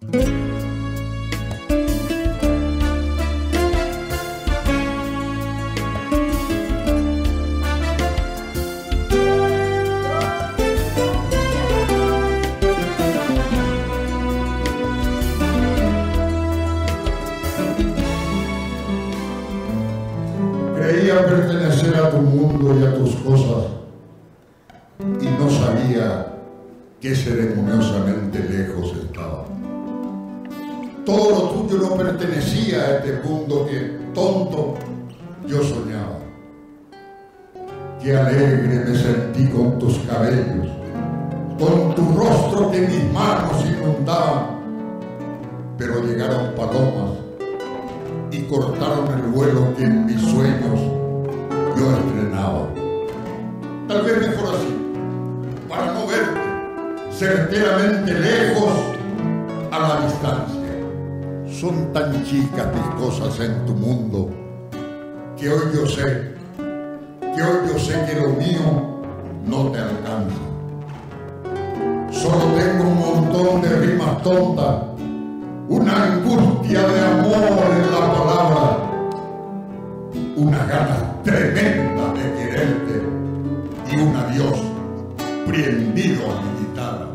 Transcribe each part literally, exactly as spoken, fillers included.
Creía pertenecer a tu mundo y a tus cosas, y no sabía que ceremoniosamente lejos estaba. Todo lo tuyo no pertenecía a este mundo que, tonto, yo soñaba. Qué alegre me sentí con tus cabellos, con tu rostro que mis manos inundaban, pero llegaron palomas y cortaron el vuelo que en mis sueños yo estrenaba. Tal vez mejor así, para no verte certeramente lejos a la distancia. Son tan chicas mis cosas en tu mundo que hoy yo sé, que hoy yo sé que lo mío no te alcanza. Solo tengo un montón de rimas tontas, una angustia de amor en la palabra, una gana tremenda de quererte y un adiós prendido a mi guitarra.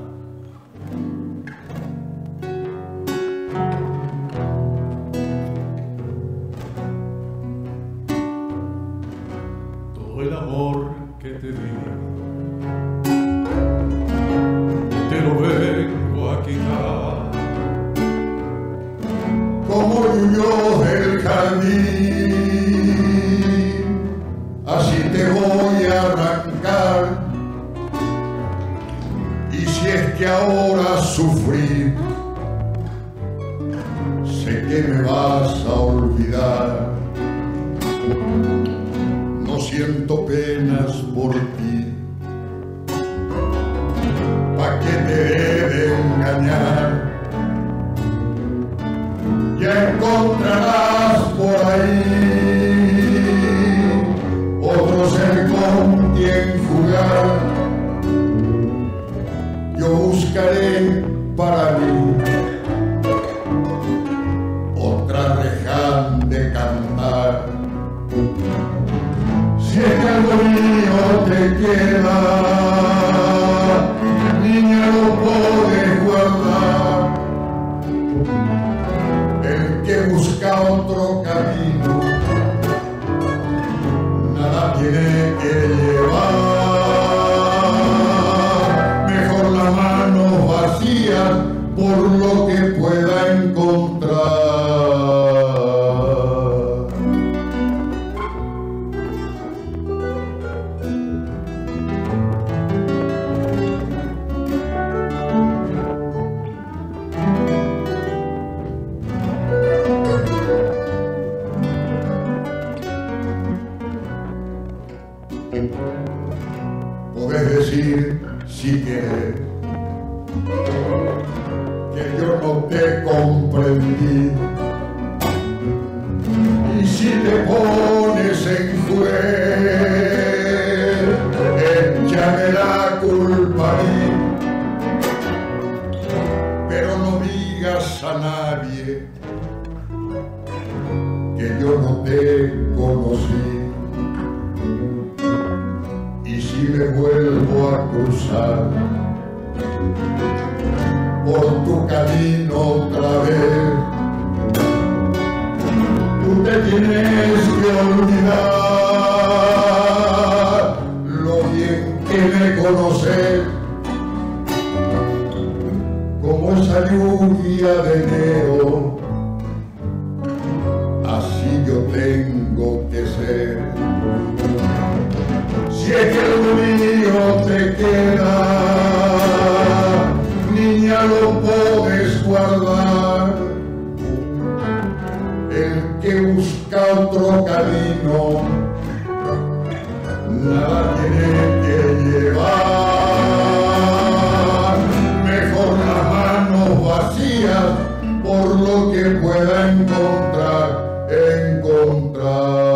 Todo el amor que te di te lo vengo a quitar. Como yo del jardín, así te voy a arrancar. Y si es que ahora sufrir, sé que me vas a olvidar. No siento penas por ti, pa' que te he de engañar. Ya encontrarás por ahí otro ser con quien jugar. Yo buscaré para mí otra reja de cantar. Si es que algo mío te queda, niña, lo puedes guardar. El que busca otro camino, nada tiene que llevar. Mejor las manos vacías por lo que pueda encontrar. Podés decir, si querés, que yo no te comprendí. Y si te pones en juez, échame la culpa a mí. Pero no digas a nadie que yo no te conocí. Y si me vuelvo a cruzar por tu camino otra vez, tú te tienes que olvidar lo bien que me conoces, como esa lluvia de enero, así yo tengo que ser. Si es que lo mío te queda, niña, lo puedes guardar. El que busca otro camino, nada tiene que llevar. Mejor las manos vacías por lo que pueda encontrar, encontrar.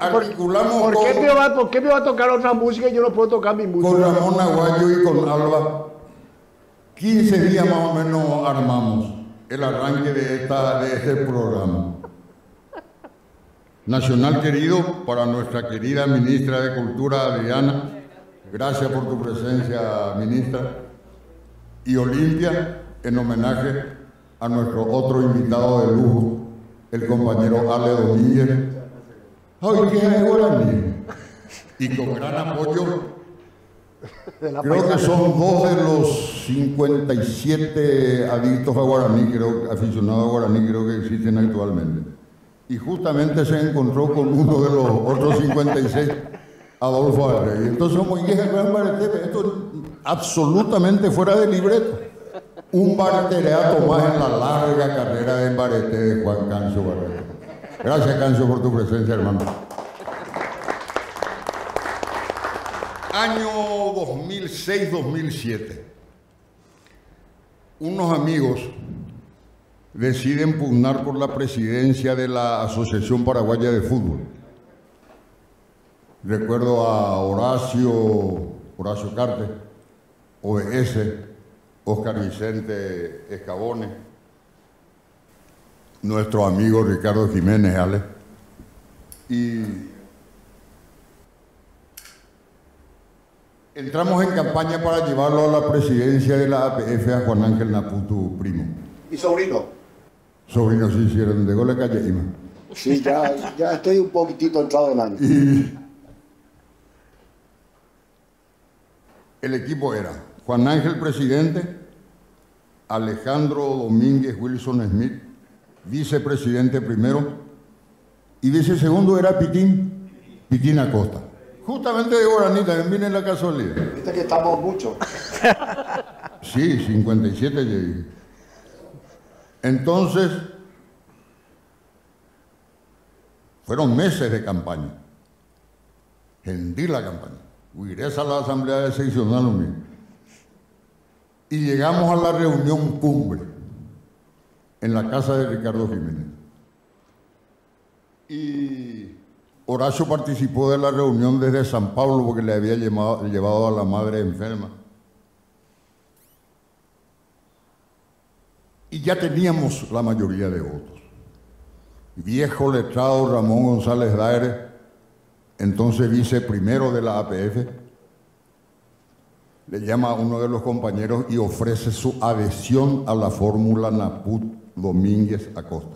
articulamos ¿Por, por, qué con, me va, ¿Por qué me va a tocar otra música y yo no puedo tocar mi música? con Ramón Aguayo y con Alba. quince días más o menos armamos el arranque de, esta, de este programa. Nacional querido, para nuestra querida ministra de Cultura, Adriana, gracias por tu presencia, ministra. Y Olimpia, en homenaje a nuestro otro invitado de lujo, el compañero Ale Domínguez. ¡Ay, qué es guaraní! Y con gran apoyo, creo que son dos de los cincuenta y siete adictos a guaraní, creo, aficionados a guaraní, creo que existen actualmente. Y justamente se encontró con uno de los otros cincuenta y seis, Adolfo Arrey. Entonces, como dije, esto es absolutamente fuera de libreto. Un baretereato más en la larga carrera de barete de Juan Cancio Barreto. Gracias, Cancio, por tu presencia, hermano. Año dos mil seis dos mil siete. Unos amigos deciden pugnar por la presidencia de la Asociación Paraguaya de Fútbol. Recuerdo a Horacio, Horacio Carte, O B S, Oscar Vicente Escabone, nuestro amigo Ricardo Jiménez, Ale, y entramos en campaña para llevarlo a la presidencia de la A P F a Juan Ángel Naputu, primo. ¿Y sobrino? Sobrino, sí, hicieron de gole calle Ima. Sí, ya, ya estoy un poquitito entrado en año. Y el equipo era Juan Ángel presidente, Alejandro Domínguez Wilson Smith, vicepresidente primero, y vicesegundo era Pitín, Pitín Acosta. Justamente de guaraní, también viene la casualidad. Viste que estamos muchos. Sí, cincuenta y siete llegué. Entonces, fueron meses de campaña. Hendí la campaña. Huirés a la asamblea de seccional unida. Y llegamos a la reunión cumbre en la casa de Ricardo Jiménez. Y Horacio participó de la reunión desde San Pablo porque le había llevado, llevado a la madre enferma. Y ya teníamos la mayoría de votos. Viejo letrado Ramón González Daere, entonces viceprimero de la A P F, le llama a uno de los compañeros y ofrece su adhesión a la fórmula Naput Domínguez Acosta.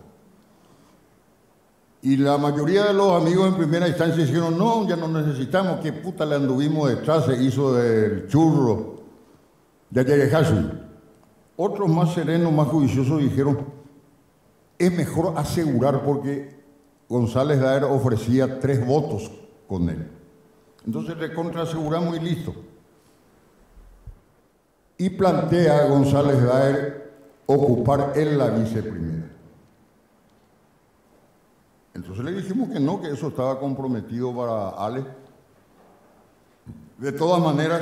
Y la mayoría de los amigos en primera instancia dijeron, no, ya no necesitamos, qué puta le anduvimos detrás, se hizo del churro de Yerejasu. Otros más serenos, más juiciosos dijeron, es mejor asegurar porque González Daer ofrecía tres votos con él. Entonces recontra aseguramos y listo. Y plantea a González Daer ocupar él la viceprimera. Entonces le dijimos que no, que eso estaba comprometido para Ale. De todas maneras,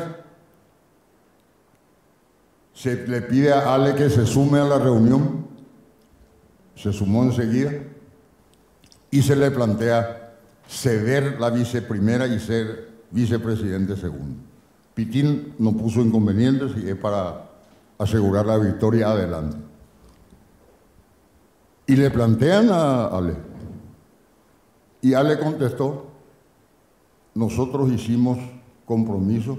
se le pide a Ale que se sume a la reunión, se sumó enseguida, y se le plantea ceder la viceprimera y ser vicepresidente segundo. Pitín no puso inconvenientes y es para asegurar la victoria adelante. Y le plantean a Ale. Y Ale contestó, nosotros hicimos compromiso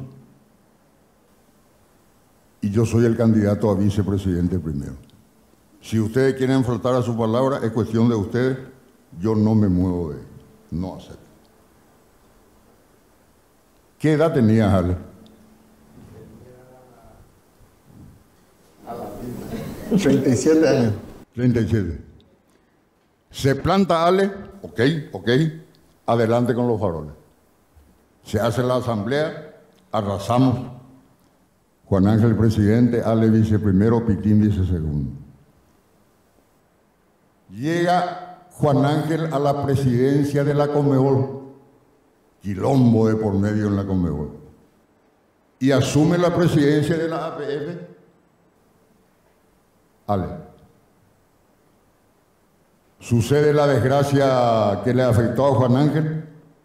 y yo soy el candidato a vicepresidente primero. Si ustedes quieren faltar a su palabra, es cuestión de ustedes, yo no me muevo de él, no acepto. ¿Qué edad tenías, Ale? treinta y siete años. treinta y siete. Se planta Ale, ok, ok, adelante con los faroles. Se hace la asamblea, arrasamos. Juan Ángel presidente, Ale viceprimero, Pitín vicesegundo. Llega Juan Ángel a la presidencia de la Conmebol, quilombo de por medio en la Conmebol, y asume la presidencia de la A P F, Ale. Sucede la desgracia que le afectó a Juan Ángel,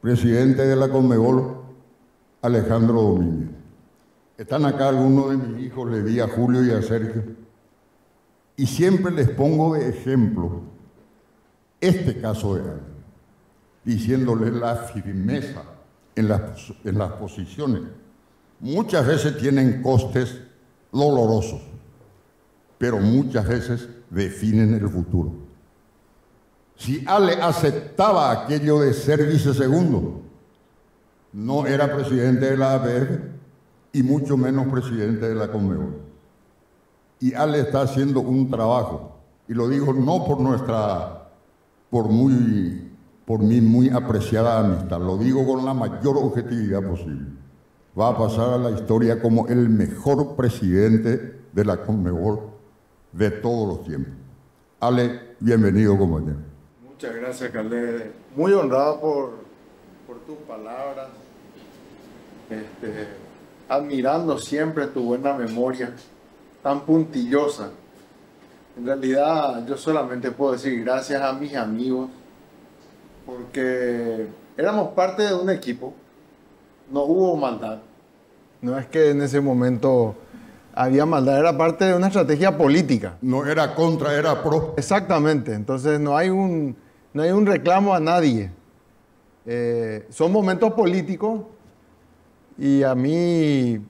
presidente de la Conmebol, Alejandro Domínguez. Están acá algunos de mis hijos, le vi a Julio y a Sergio, y siempre les pongo de ejemplo este caso de Ale, diciéndoles la firmeza en las, en las posiciones. Muchas veces tienen costes dolorosos, pero muchas veces definen el futuro. Si Ale aceptaba aquello de ser vicesegundo, no era presidente de la A P F y mucho menos presidente de la Conmebol. Y Ale está haciendo un trabajo, y lo digo no por nuestra, por, muy, por mi muy apreciada amistad, lo digo con la mayor objetividad posible. Va a pasar a la historia como el mejor presidente de la Conmebol de todos los tiempos. Ale, bienvenido, compañero. Muchas gracias, Calé. Muy honrado por, por tus palabras. Este, admirando siempre tu buena memoria, tan puntillosa. En realidad, yo solamente puedo decir gracias a mis amigos, porque éramos parte de un equipo, no hubo maldad. No es que en ese momento había maldad, era parte de una estrategia política. No era contra, era pro. Exactamente, entonces no hay un, no hay un reclamo a nadie. Eh, son momentos políticos y a mí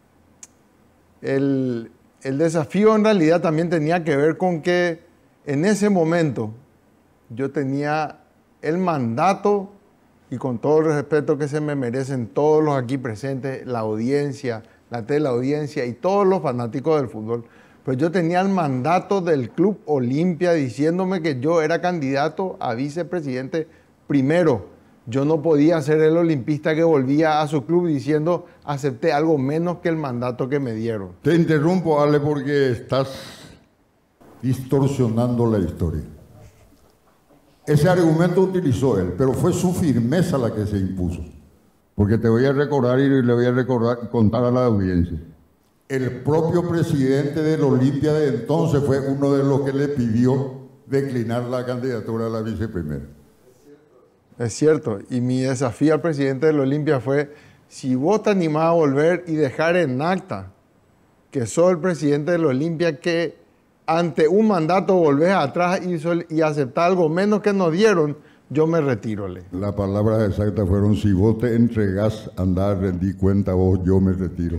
el, el desafío en realidad también tenía que ver con que en ese momento yo tenía el mandato, y con todo el respeto que se me merecen todos los aquí presentes, la audiencia, la teleaudiencia y todos los fanáticos del fútbol, pues yo tenía el mandato del Club Olimpia diciéndome que yo era candidato a vicepresidente primero. Yo no podía ser el olimpista que volvía a su club diciendo acepté algo menos que el mandato que me dieron. Te interrumpo, Ale, porque estás distorsionando la historia. Ese argumento utilizó él, pero fue su firmeza la que se impuso. Porque te voy a recordar y le voy a recordar, contar a la audiencia. El propio presidente del Olimpia de entonces fue uno de los que le pidió declinar la candidatura a la viceprimera. Es cierto, y mi desafío al presidente del Olimpia fue, si vos te animás a volver y dejar en acta que sos el presidente del Olimpia, que ante un mandato volvés atrás y, sol, y aceptás algo menos que nos dieron, yo me retiro. Le. Las palabras exactas fueron, si vos te entregás a andar, rendí cuenta vos, yo me retiro.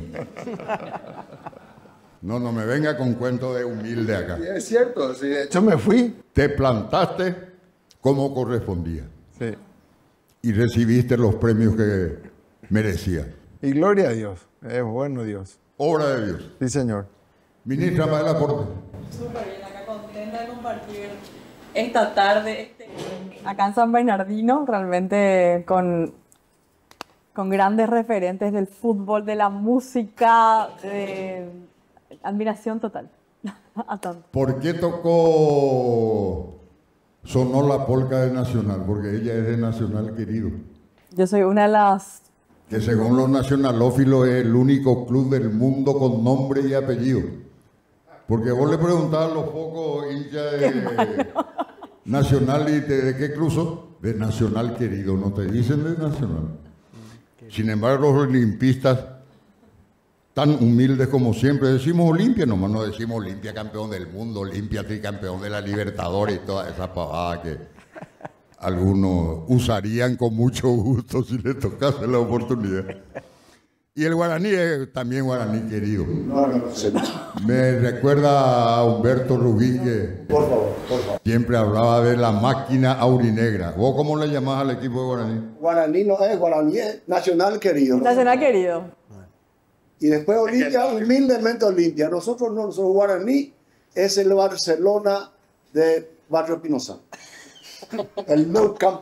No, no me venga con cuento de humilde acá. Sí, es cierto, sí, de hecho me fui. Te plantaste como correspondía. Sí. Y recibiste los premios que merecías. Y gloria a Dios, es bueno Dios. Obra de Dios. Sí, señor. Ministra Maela Porte. Súper bien, acá contenta de compartir esta tarde este, acá en San Bernardino, realmente con, con grandes referentes del fútbol, de la música, de admiración total. A tanto. ¿Por qué tocó, sonó la polca de Nacional? Porque ella es de Nacional querido. Yo soy una de las... Que según los nacionalófilos es el único club del mundo con nombre y apellido. Porque vos le preguntabas a los pocos hinchas de Nacional y te, de qué club sos, de Nacional querido, no te dicen de Nacional. Sin embargo, los olimpistas, tan humildes como siempre, decimos Olimpia, nomás no decimos Olimpia campeón del mundo, Olimpia tricampeón de la Libertadores y toda esa pavada que algunos usarían con mucho gusto si les tocase la oportunidad. Y el guaraní es también guaraní querido. No, no, no, sí. Me recuerda a Humberto Rubín que Por favor, por favor. siempre hablaba de la máquina aurinegra. ¿Vos cómo le llamás al equipo de guaraní? Guaraní no es, Guaraní es Nacional querido. ¿no? Nacional querido. Y después Olimpia, humildemente Olimpia. Nosotros no somos Guaraní, es el Barcelona de Barrio Pinoza. El Nou Camp.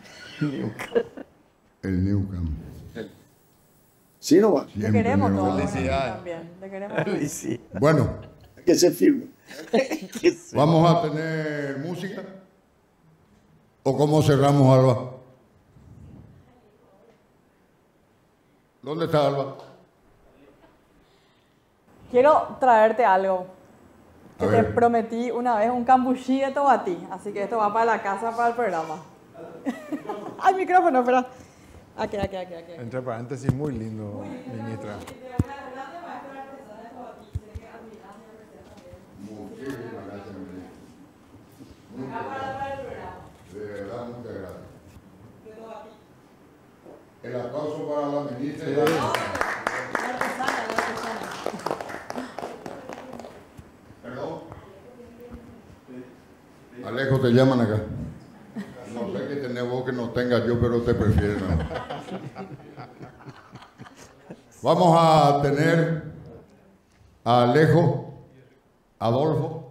El New Camp. Sí, no va. Te queremos Siempre, todos ¿no? también. Te queremos. Sí. Bueno, Que se firme. ¿vamos a tener música? ¿O cómo cerramos, Alba? ¿Dónde está Alba? Quiero traerte algo que A te ver. prometí una vez, un cambuchí de Tobatí. Así que esto va para la casa, para el programa. Al micrófono, espera. Aquí, aquí, aquí, aquí. Entre paréntesis, muy lindo, ministra. Muchísimas gracias, ministro. Muchas gracias. De verdad, muchas gracias. El aplauso para la ministra. La artesana, la artesana. Perdón. Alejo, te llaman acá. No sé que tenés vos que no tengas yo, pero te prefieren. ¿No? Vamos a tener a Alejo, Adolfo,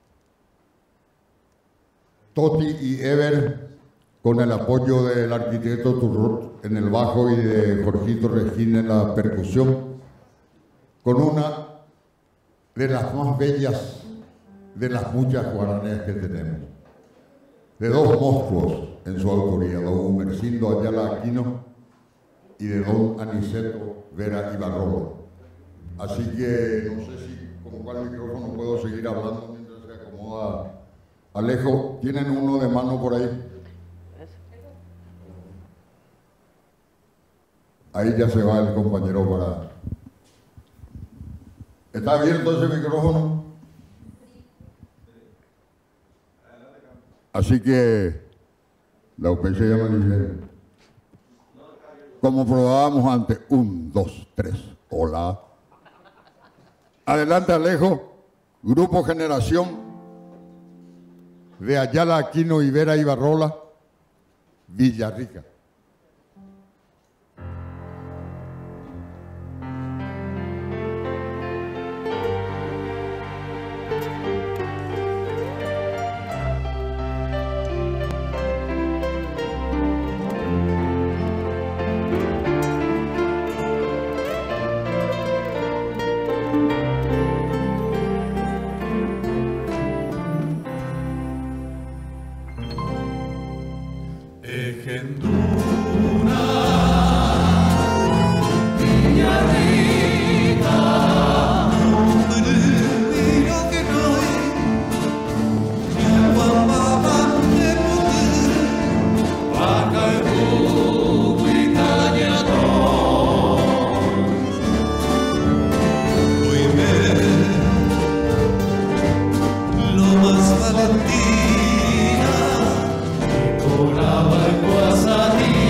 Toti y Ever con el apoyo del arquitecto Turrot en el bajo y de Jorgito Regina en la percusión, con una de las más bellas de las muchas guaranías que tenemos, de dos monstruos en su autoría, don Humercindo Ayala Aquino y de don Aniceto Vera Ibarrola. Así que no sé si con cuál micrófono puedo seguir hablando mientras se acomoda Alejo. ¿Tienen uno de mano por ahí? Ahí ya se va el compañero para... ¿Está abierto ese micrófono? Así que la U P C llama Ligero. Como probábamos antes, un, dos, tres, hola. Adelante, Alejo, Grupo Generación de Ayala Aquino y Vera Ibarrola, Villarrica. Valentina, y con agua y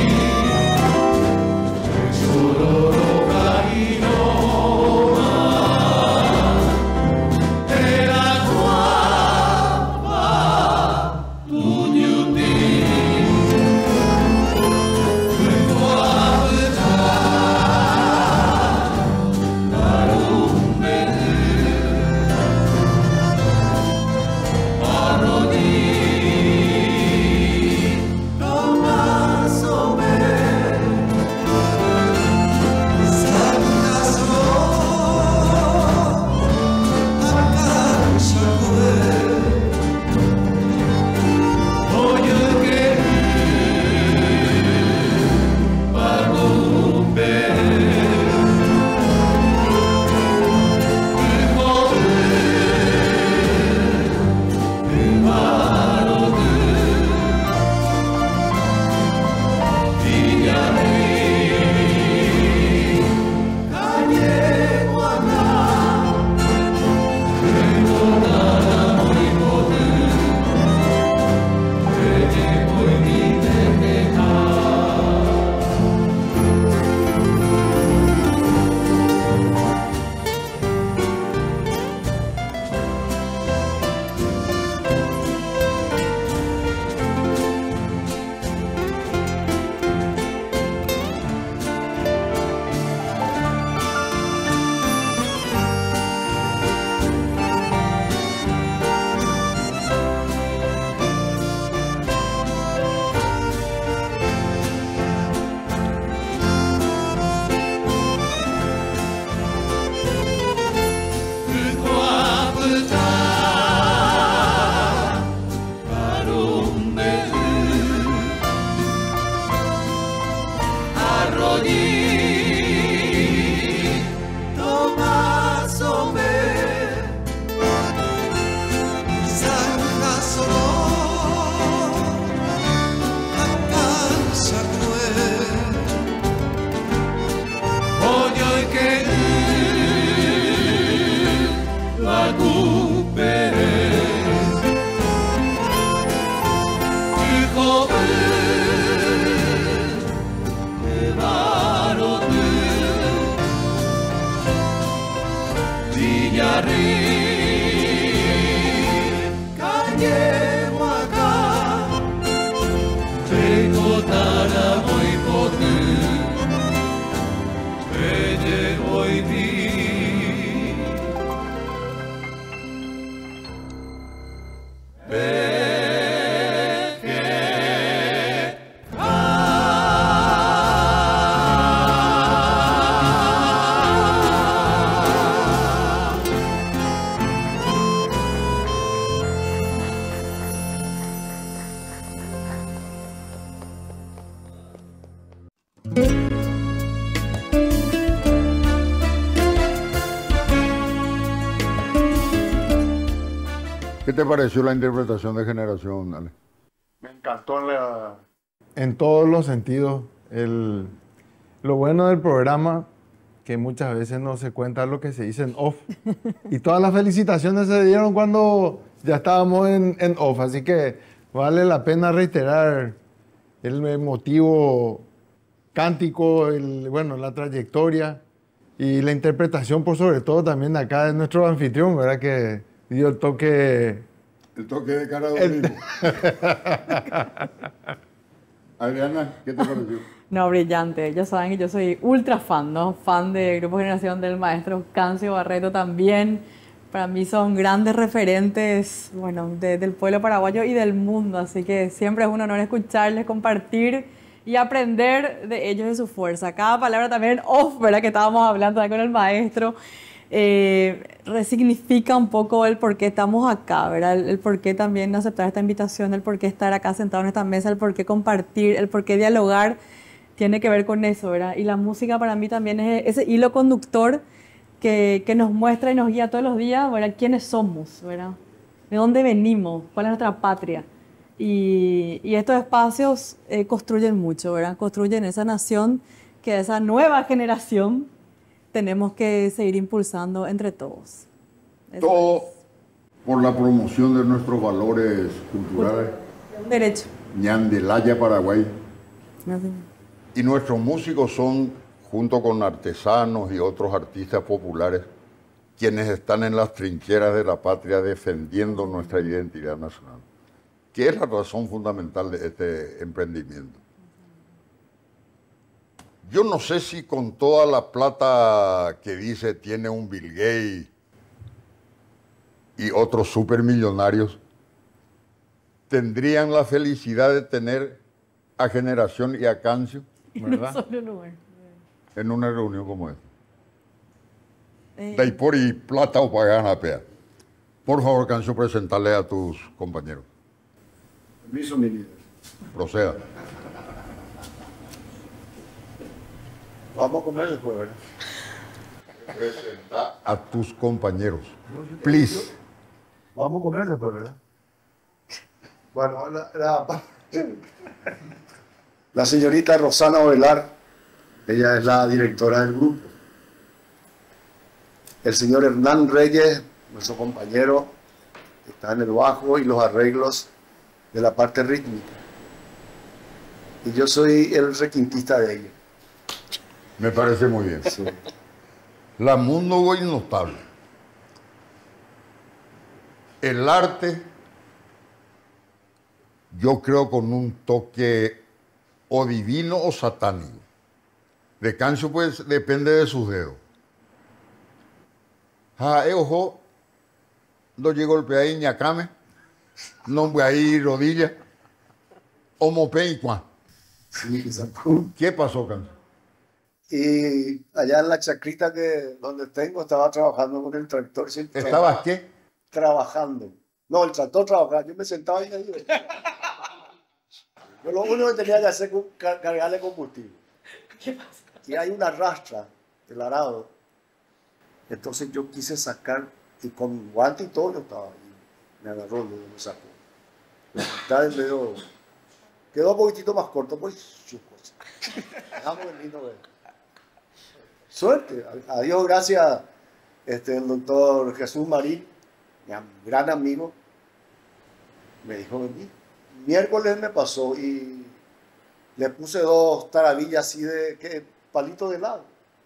¿Qué te pareció la interpretación de Generación, Ale? Me encantó la... En todos los sentidos. El, lo bueno del programa, que muchas veces no se cuenta lo que se dice en off. Y todas las felicitaciones se dieron cuando ya estábamos en, en off. Así que vale la pena reiterar el motivo cántico, el, bueno, la trayectoria y la interpretación, por sobre todo también de acá de nuestro anfitrión, ¿verdad? Que dio el toque... El toque de cara de domingo. Adriana, ¿qué te pareció? No, brillante. Ellos saben que yo soy ultra fan, ¿no? Fan de Grupo Generación del maestro Cancio Barreto también. Para mí son grandes referentes, bueno, de, del pueblo paraguayo y del mundo. Así que siempre es un honor escucharles, compartir y aprender de ellos y de su fuerza. Cada palabra también off, ¿verdad? Que estábamos hablando ahí con el maestro. Eh, resignifica un poco el por qué estamos acá, ¿verdad? El, el por qué también aceptar esta invitación, el por qué estar acá sentado en esta mesa, el por qué compartir, el por qué dialogar, tiene que ver con eso, ¿verdad? Y la música para mí también es ese hilo conductor que, que nos muestra y nos guía todos los días, ¿verdad? ¿Quiénes somos, ¿verdad? ¿De dónde venimos? ¿Cuál es nuestra patria? Y, y estos espacios eh, construyen mucho, ¿verdad? Construyen esa nación que esa nueva generación tenemos que seguir impulsando entre todos. Eso Todo es por la promoción de nuestros valores culturales. un derecho. Ñandelaya, Paraguay. Así. Y nuestros músicos son, junto con artesanos y otros artistas populares, quienes están en las trincheras de la patria defendiendo nuestra identidad nacional, que es la razón fundamental de este emprendimiento. Yo no sé si con toda la plata que dice tiene un Bill Gates y otros supermillonarios, tendrían la felicidad de tener a Generación y a Cancio, En un solo lugar. en una reunión como esta. Eh, De ahí por y plata o pagan a pea. Por favor, Cancio, presentarle a tus compañeros. Permiso, mi líder. Proceda. Vamos a comer después, ¿verdad? Presenta a tus compañeros. Please. Vamos a comer después, ¿verdad? Bueno, la, la, la señorita Rosana Ovelar, ella es la directora del grupo. El señor Hernán Reyes, nuestro compañero, está en el bajo y los arreglos de la parte rítmica. Y yo soy el requintista de ella. Me parece muy bien. Sí. La mundo hoy notable. El arte, yo creo con un toque o divino o satánico. De Cancio, pues, depende de sus dedos. Ah, eh, ojo, no llegó golpea ahí ñacame, no voy ahí rodilla, o mope y cuá. Sí, exacto. ¿Qué pasó, Cancio? Y allá en la chacrita que, donde tengo, estaba trabajando con el tractor. Sí, ¿Estabas qué? Trabajando. No, el tractor trabajaba. Yo me sentaba ahí. ahí. Yo lo único que tenía que hacer es car cargarle combustible. ¿Qué pasa? Y hay una rastra del arado. Entonces yo quise sacar, y con guante y todo, yo estaba ahí. Me agarró, luego me sacó. La mitad del dedo quedó un poquitito más corto, pues chicos. Dejamos el lindo ver. Suerte, a Dios gracias, este, el doctor Jesús Marín, mi gran amigo, me dijo, vení, miércoles me pasó y le puse dos tarabillas así de ¿qué? Palito de helado.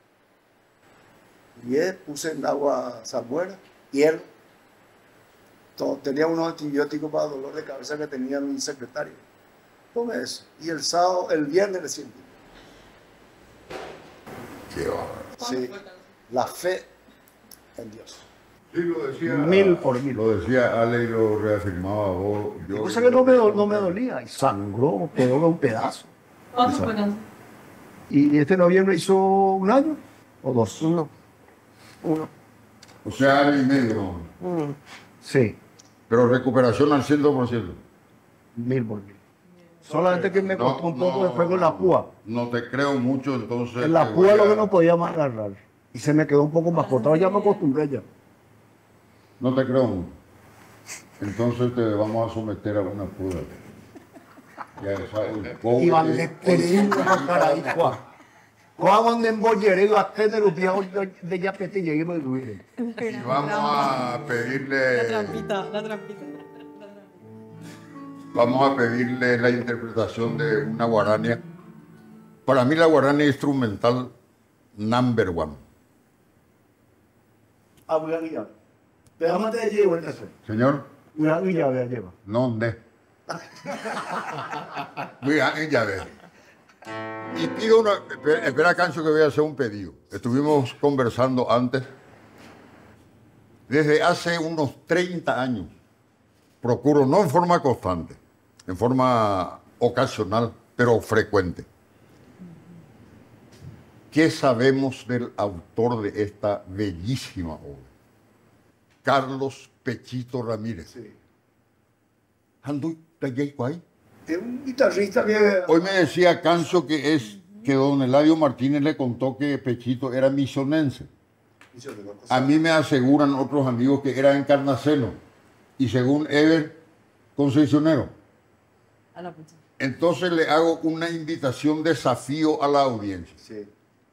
Y él puse en agua salmuera, hielo. Todo, tenía unos antibióticos para dolor de cabeza que tenía mi secretario. Tome eso. Y el sábado, el viernes le siento. Qué bárbaro. Sí, la fe en Dios. Sí, lo decía, Mil por mil. Lo decía Ale y lo reafirmaba vos. Yo, Cosa que no me, do- no me dolía, y sangró, quedó un pedazo. ¿Cuánto fue cáncer? Y este noviembre hizo un año o dos. Uno. Uno. O sea, año y medio. Mm. Sí, Pero recuperación al cien por ciento. mil por mil. Solamente que me No, costó un poco no, después con la púa. No te creo mucho, entonces. En la te púa voy lo a- que no podía más agarrar. Y se me quedó un poco más cortado, ya me acostumbré ya. No te creo mucho. Entonces te vamos a someter a una prueba. Ya sabes, Y van de peligro para ahí, Juan. Juan van de embollería y gasté de los viejos de Yapete y llegué a Luis. Y vamos a pedirle. La trampita, la trampita. Vamos a pedirle la interpretación de una guarania. Para mí la guarania instrumental number one. Ah, voy a guiar. Déjame te llevo el eso. Señor, Voy a guiar, voy a llevar. ¿dónde? Mira, ya ve. Y pido una. Espera, espera, Cancho, que voy a hacer un pedido. Estuvimos conversando antes. Desde hace unos treinta años, procuro, no en forma constante, en forma ocasional, pero frecuente. ¿Qué sabemos del autor de esta bellísima obra? Carlos Pechito Ramírez. Sí. Andu, ¿tayaico ahí? Es un guitarrista que... Hoy me decía Cancho que es que don Eladio Martínez le contó que Pechito era misionense. A mí me aseguran otros amigos que era encarnaceno y según Ever, concesionero. A la pucha. Entonces le hago una invitación, desafío a la audiencia. Sí.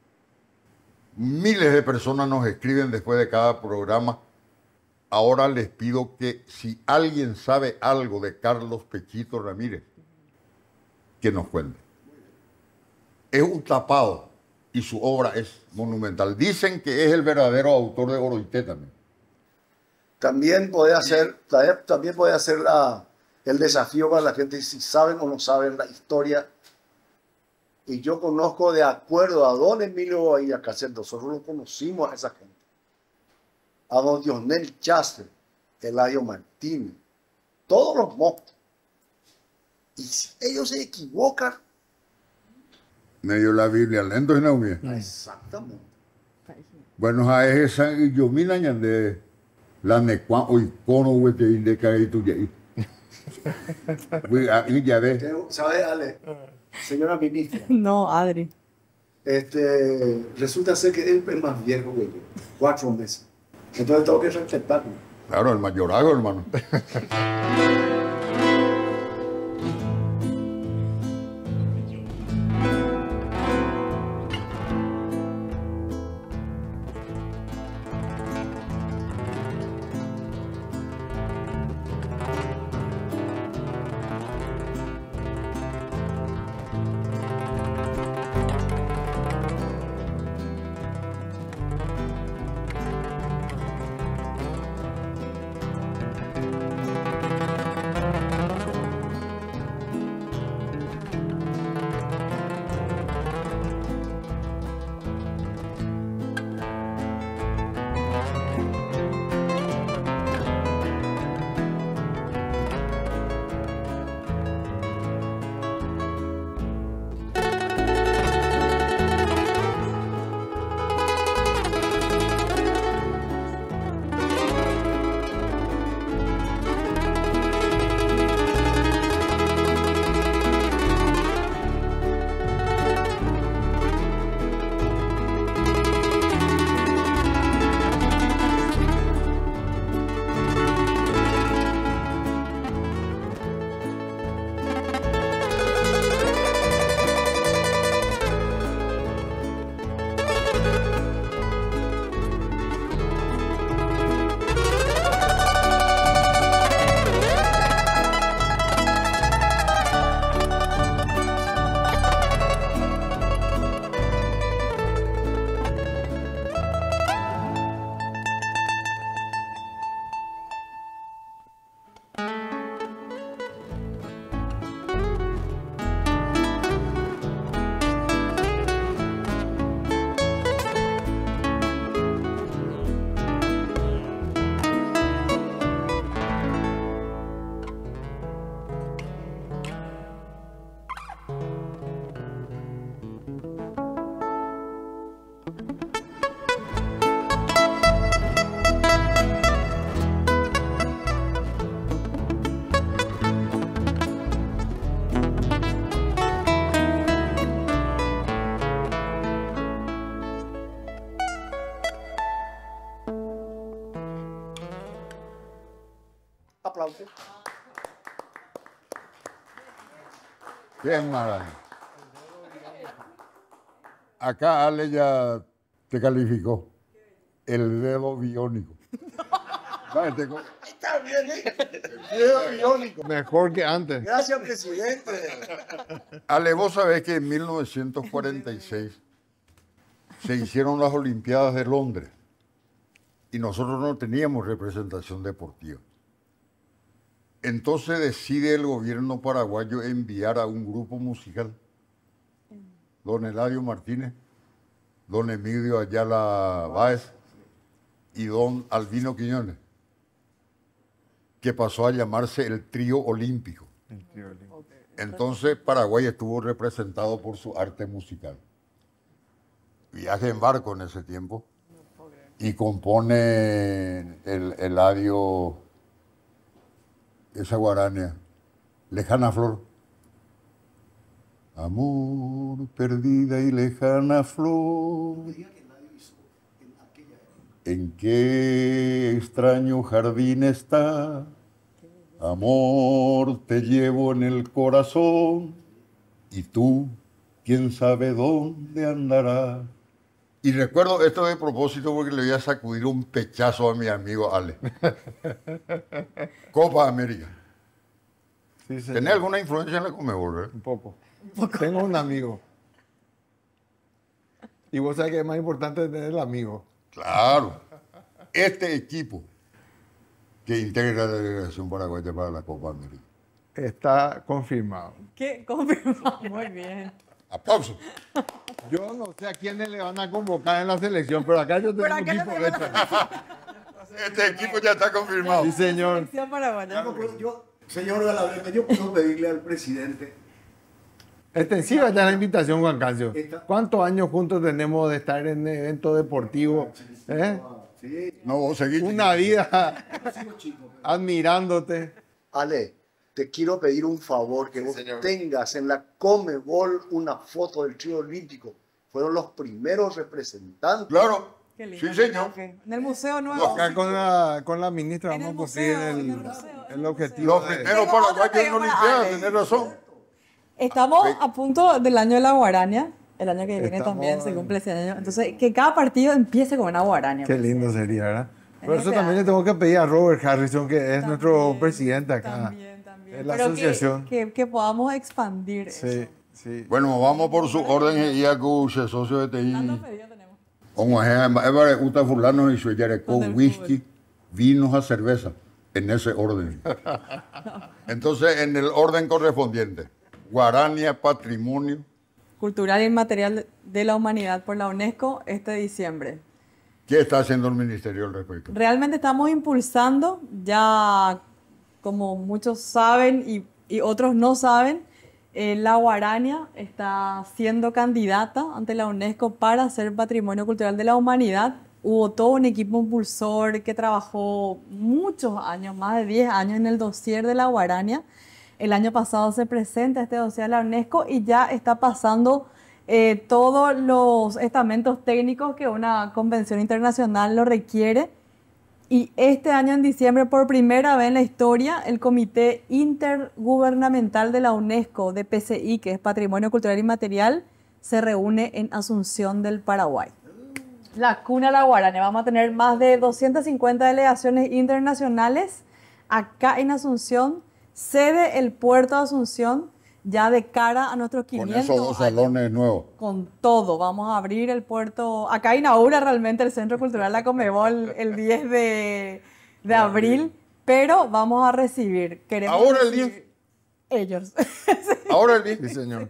Miles de personas nos escriben después de cada programa. Ahora les pido que si alguien sabe algo de Carlos Pechito Ramírez, que nos cuente. Es un tapado y su obra es monumental. Dicen que es el verdadero autor de Oroité también. También puede hacer, también, también puede hacer la, el desafío para la gente si saben o no saben la historia. Y yo conozco de acuerdo a don Emilio Bahía Cáceres, nosotros lo conocimos a esa gente. A don Dionel Chaster, Eladio Martínez, todos los monstruos. Y si ellos se equivocan, Medio la Biblia lento en la exactamente. Bueno, a esa y yo mira de la necua hoy cono huete de caer tu ya. Ahí ya ves. ¿Sabe, Ale? Señora ministra, No, Adri. este, resulta ser que él es más viejo que yo, cuatro meses. Entonces tengo que respetarlo. Claro, el mayorazgo, hermano. aplauso. Qué maravilla. Acá Ale ya te calificó. El dedo biónico. Vale, te co- Está bien, ¿eh? El dedo biónico. Mejor que antes. Gracias, presidente. Ale, vos sabés que en mil novecientos cuarenta y seis se hicieron las Olimpiadas de Londres y nosotros no teníamos representación deportiva. Entonces decide el gobierno paraguayo enviar a un grupo musical, don Eladio Martínez, don Emilio Ayala Báez y don Albino Quiñones, que pasó a llamarse el Trío Olímpico. Entonces Paraguay estuvo representado por su arte musical. Viaje en barco en ese tiempo y compone el Eladio esa guarania, Lejana Flor. Amor, perdida y lejana flor, ¿en qué extraño jardín está? Amor, te llevo en el corazón, y tú, quién sabe dónde andarás. Y recuerdo esto de propósito porque le voy a sacudir un pechazo a mi amigo Ale. Copa América. Sí, señor. ¿Tenés alguna influencia en la Conmebol, verdad? Un poco. Tengo un amigo. Y vos sabés que es más importante tener el amigo. Claro. Este equipo que integra la delegación paraguaya para la Copa América. Está confirmado. ¿Qué? Confirmado. Muy bien. Aplausos. Yo no sé a quiénes le van a convocar en la selección, pero acá yo tengo Pero un acá yo equipo tengo hecho. Este equipo ya está confirmado. Sí, señor. Selección paraguaya. Yo puedo- yo, señor Galaverde, yo puedo pedirle al presidente. Extensiva ya la invitación, Juan Cancio. Está- ¿Cuántos años juntos tenemos de estar en eventos deportivos? ¿Eh? Sí, No, vos seguís. Una vida yo sigo chico. pero- admirándote. Ale, te quiero pedir un favor, que vos tengas en la Conmebol una foto del trío olímpico. Fueron los primeros representantes. Claro. Qué lindo. Sí, señor. Ok. En el museo nuevo. Acá con la, con la ministra En el vamos a conseguir museo, en el, el museo, en el el objetivo. Los de- primeros Tengo otro paraguayos en pedido para Olimpiadas, Ale. tenés razón. Estamos a punto del año de la guaraña. El año que viene Estamos también se en- cumple ese año. Entonces, que cada partido empiece con una guaraña. Qué lindo sería, ¿verdad? Por eso ese también le año. tengo que pedir a Robert Harrison, que es También, nuestro presidente acá. También, también. Es la Pero que- asociación. Que, que podamos expandir Sí, eso. sí. Bueno, vamos por su orden y a cuya socio de Tantos T I. pedidos tenemos. Como es, Eva Uta Fulano y su Yareco, Con el whisky, vinos a cerveza, en ese orden. Entonces, en el orden correspondiente, Guarania, patrimonio. Cultural y Inmaterial de la Humanidad por la UNESCO este diciembre. ¿Qué está haciendo el ministerio al respecto? Realmente estamos impulsando, ya como muchos saben y, y otros no saben, eh, la Guarania está siendo candidata ante la UNESCO para ser Patrimonio Cultural de la Humanidad. Hubo todo un equipo impulsor que trabajó muchos años, más de diez años en el dossier de la Guarania. El año pasado se presenta este dossier a la UNESCO y ya está pasando eh, todos los estamentos técnicos que una convención internacional lo requiere. Y este año en diciembre, por primera vez en la historia, el Comité Intergubernamental de la UNESCO de P C I, que es Patrimonio Cultural Inmaterial, se reúne en Asunción del Paraguay. La cuna de la Guarania. Vamos a tener más de doscientas cincuenta delegaciones internacionales acá en Asunción, sede el puerto de Asunción, ya de cara a nuestros Con quinientos esos dos años. salones nuevos. Con todo, vamos a abrir el puerto. Acá inaugura realmente el Centro Cultural La Comebol el diez de, de abril, pero vamos a recibir. Queremos Ahora el recibir- diez. Ellos. Ahora el Sí, día. señor.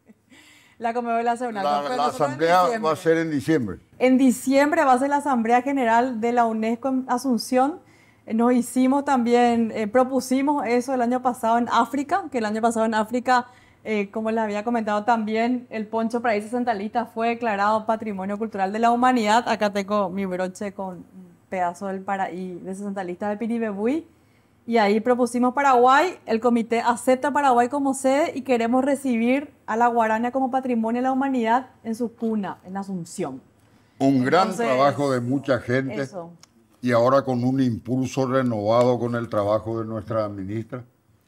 La Comebol hace una La, la asamblea va a ser en diciembre. En diciembre va a ser la Asamblea General de la UNESCO en Asunción. Eh, Nos hicimos también, eh, propusimos eso el año pasado en África, que el año pasado en África, eh, como les había comentado también, el poncho para irse centralista fue declarado Patrimonio Cultural de la Humanidad. Acá tengo mi broche con un pedazo del paraí de centralista de Piribebuy. Y ahí propusimos Paraguay, el comité acepta Paraguay como sede y queremos recibir a la Guarania como Patrimonio de la Humanidad en su cuna, en Asunción. Un gran Entonces, trabajo de mucha gente. Eso. y ahora con un impulso renovado con el trabajo de nuestra ministra,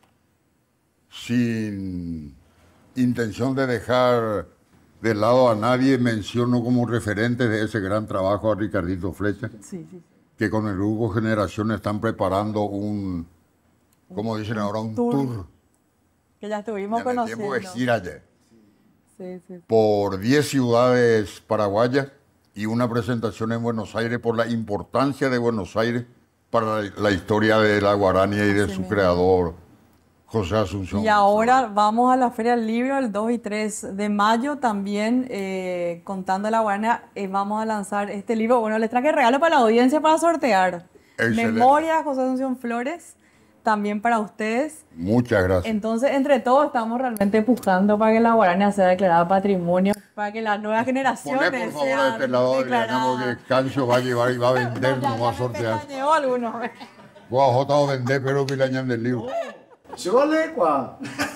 sin intención de dejar de lado a nadie, menciono como referente de ese gran trabajo a Ricardito Flecha, Sí, sí, sí. que con el grupo Generación están preparando un, como dicen ahora, un Tour. tour. Que ya estuvimos En el tiempo conociendo. de gira ayer, Sí, sí. por diez ciudades paraguayas y una presentación en Buenos Aires por la importancia de Buenos Aires para la, la historia de la Guarania y de Así su mismo. creador, José Asunción. Y ahora vamos a la Feria del Libro el dos y tres de mayo también, eh, contando la Guarania, eh, vamos a lanzar este libro. Bueno, les traje regalo para la audiencia para sortear. Excelente. Memoria José Asunción Flores, también para ustedes. Muchas gracias. Entonces, entre todos estamos realmente empujando para que la Guarania sea declarada patrimonio, para que las nuevas generaciones Poné por favor sean este lado, Adriana, declaradas. porque Cancio va a llevar y va a vender, No, ya- no va a ya me sortear. pestañeó alguno. Guajota va a vender, pero pilañan del libro. Yo le cua.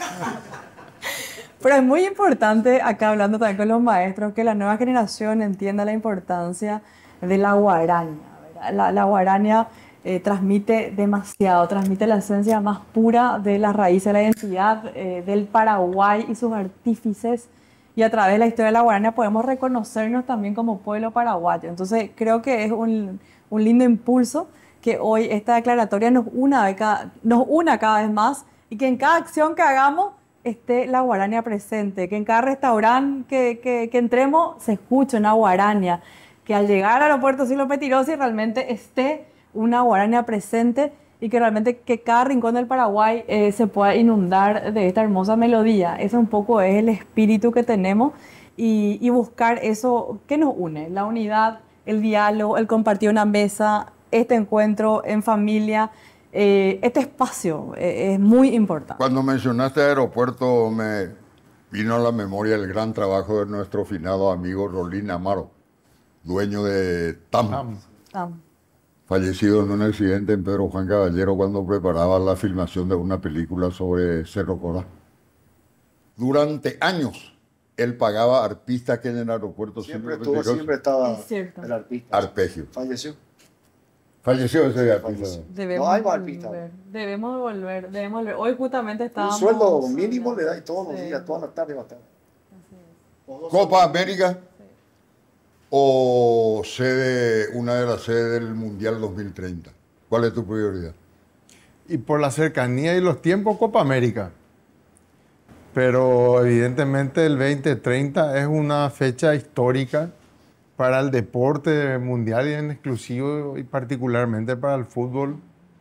Pero es muy importante, acá hablando también con los maestros, que la nueva generación entienda la importancia de la guaraña, ¿verdad? La, la guaraña eh, transmite demasiado, transmite la esencia más pura de las raíces de la identidad eh, del Paraguay y sus artífices. Y a través de la historia de la guaraña podemos reconocernos también como pueblo paraguayo. Entonces creo que es un, un lindo impulso que hoy esta declaratoria nos una, de cada, nos una cada vez más y que en cada acción que hagamos esté la guaraña presente, que en cada restaurante que, que, que entremos se escuche una guaraña, que al llegar al aeropuerto Silvio Pettirossi realmente esté una guaraña presente y que realmente que cada rincón del Paraguay eh, se pueda inundar de esta hermosa melodía. Eso un poco es el espíritu que tenemos y, y buscar eso que nos une, la unidad, el diálogo, el compartir una mesa, este encuentro en familia, eh, este espacio eh, es muy importante. Cuando mencionaste aeropuerto, me vino a la memoria el gran trabajo de nuestro finado amigo Rolín Amaro, dueño de TAM, Tam. Ah, fallecido en un accidente en Pedro Juan Caballero cuando preparaba la filmación de una película sobre Cerro Corá. Durante años, él pagaba arpistas que en el aeropuerto Siempre Silvio estuvo, Pettirossi- siempre estaba Es cierto. el artista. Arpegio. Falleció. Falleció ese arpista. Falleció. Debemos No hay más artistas. volver, debemos volver, debemos volver. Hoy justamente Un estábamos... sueldo mínimo le da y todos los Sí. días, todas las tardes va a estar. Copa América o sede, una de las sedes del Mundial dos mil treinta. ¿Cuál es tu prioridad? Y por la cercanía y los tiempos, Copa América. Pero evidentemente el veinte treinta es una fecha histórica para el deporte mundial y en exclusivo y particularmente para el fútbol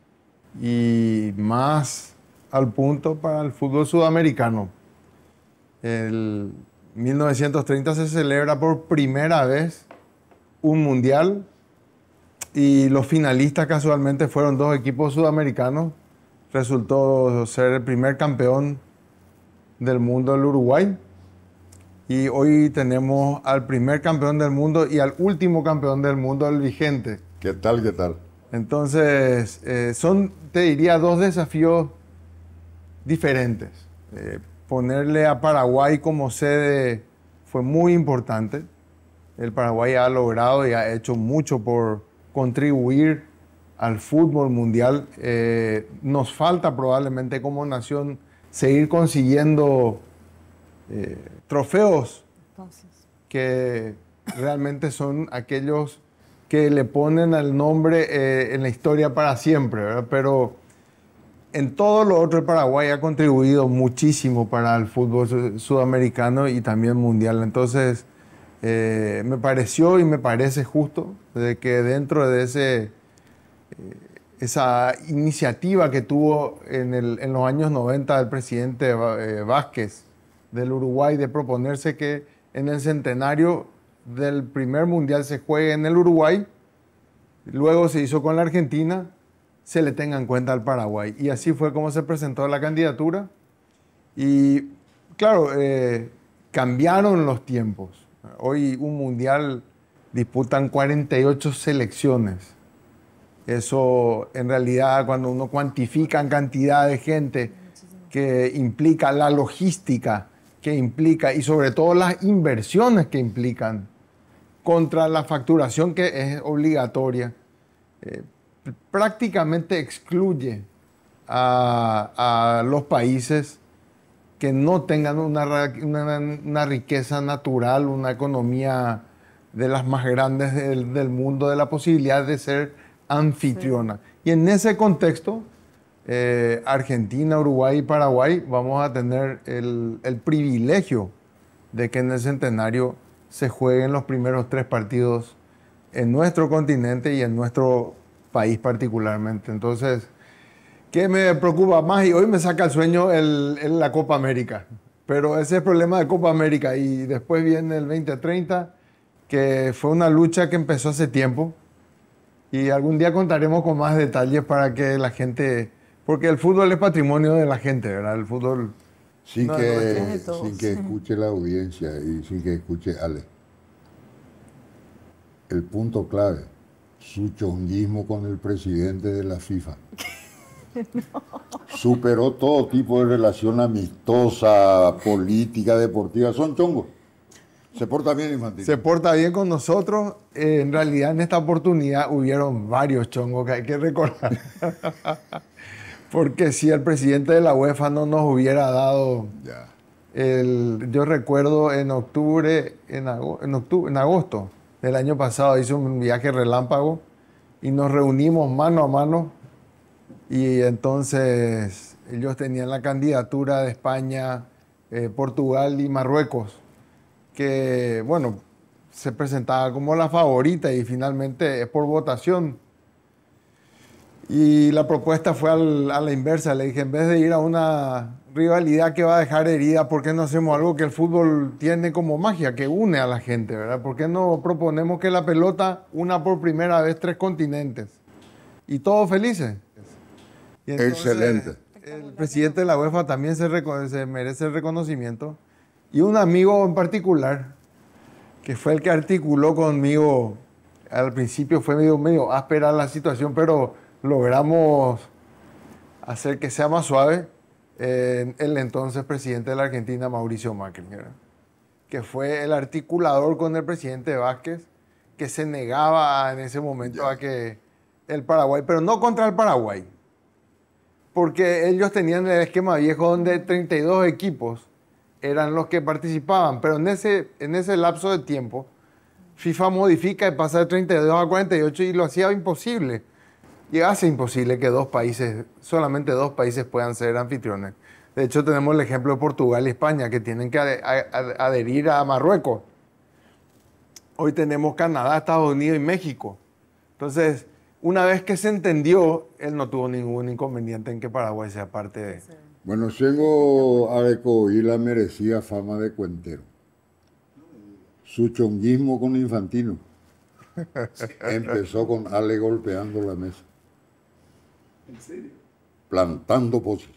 y más al punto para el fútbol sudamericano. El mil novecientos treinta se celebra por primera vez un mundial y los finalistas casualmente fueron dos equipos sudamericanos. Resultó ser el primer campeón del mundo el Uruguay y hoy tenemos al primer campeón del mundo y al último campeón del mundo, el vigente. ¿Qué tal, qué tal? Entonces, eh, son, te diría, dos desafíos diferentes. Eh, ponerle a Paraguay como sede fue muy importante. El Paraguay ha logrado y ha hecho mucho por contribuir al fútbol mundial. Eh, nos falta probablemente como nación seguir consiguiendo eh, trofeos Entonces, que realmente son aquellos que le ponen el nombre eh, en la historia para siempre, ¿verdad? Pero en todo lo otro el Paraguay ha contribuido muchísimo para el fútbol su- sudamericano y también mundial. Entonces, eh, me pareció y me parece justo de que dentro de ese, eh, esa iniciativa que tuvo en, el- en los años noventa el presidente eh, Vázquez del Uruguay de proponerse que en el centenario del primer mundial se juegue en el Uruguay, luego se hizo con la Argentina, se le tenga en cuenta al Paraguay. Y así fue como se presentó la candidatura. Y claro, eh, cambiaron los tiempos. Hoy un mundial disputan cuarenta y ocho selecciones. Eso en realidad cuando uno cuantifica en cantidad de gente que implica la logística, que implica y sobre todo las inversiones que implican contra la facturación que es obligatoria. eh, prácticamente excluye a, a los países que no tengan una, una, una riqueza natural, una economía de las más grandes del, del mundo, de la posibilidad de ser anfitriona. Sí. Y en ese contexto, eh, Argentina, Uruguay y Paraguay vamos a tener el, el privilegio de que en el centenario se jueguen los primeros tres partidos en nuestro continente y en nuestro país particularmente. Entonces, ¿qué me preocupa más? Y hoy me saca el sueño el, el, la Copa América. Pero ese es el problema de Copa América. Y después viene el veinte treinta, que fue una lucha que empezó hace tiempo. Y algún día contaremos con más detalles para que la gente... Porque el fútbol es patrimonio de la gente, ¿verdad? El fútbol... Sin, no, que, no sin que escuche la audiencia y sin que escuche Ale. El punto clave, su chonguismo con el presidente de la FIFA. No. Superó todo tipo de relación amistosa, política, deportiva. Son chongos. Se porta bien, Infantino. Se porta bien con nosotros. Eh, en realidad, en esta oportunidad hubieron varios chongos que hay que recordar. Porque si el presidente de la UEFA no nos hubiera dado... Ya. El, yo recuerdo en octubre, en, ago, en, octubre, en agosto del año pasado, hice un viaje relámpago y nos reunimos mano a mano. Y entonces ellos tenían la candidatura de España, eh, Portugal y Marruecos, que, bueno, se presentaba como la favorita y finalmente es por votación. Y la propuesta fue al, a la inversa. Le dije, en vez de ir a una rivalidad que va a dejar herida, ¿por qué no hacemos algo que el fútbol tiene como magia, que une a la gente, ¿verdad? ¿Por qué no proponemos que la pelota una por primera vez tres continentes? Y todos felices. Y entonces, excelente. El presidente de la UEFA también se, se merece el reconocimiento. Y un amigo en particular, que fue el que articuló conmigo, al principio fue medio, medio áspera la situación, pero logramos hacer que sea más suave, eh, el entonces presidente de la Argentina, Mauricio Macri, ¿verdad? Que fue el articulador con el presidente Vázquez, que se negaba en ese momento ya. a que el Paraguay, pero no contra el Paraguay, porque ellos tenían el esquema viejo donde treinta y dos equipos eran los que participaban, pero en ese, en ese lapso de tiempo, FIFA modifica y pasa de treinta y dos a cuarenta y ocho y lo hacía imposible. Y hace imposible que dos países, solamente dos países puedan ser anfitriones. De hecho, tenemos el ejemplo de Portugal y España, que tienen que adherir a Marruecos. Hoy tenemos Canadá, Estados Unidos y México. Entonces, una vez que se entendió, él no tuvo ningún inconveniente en que Paraguay sea parte de... Sí. Bueno, Sengo Arecoila merecía fama de cuentero. Su chonguismo con Infantino empezó con Ale golpeando la mesa. ¿En serio? Plantando posición.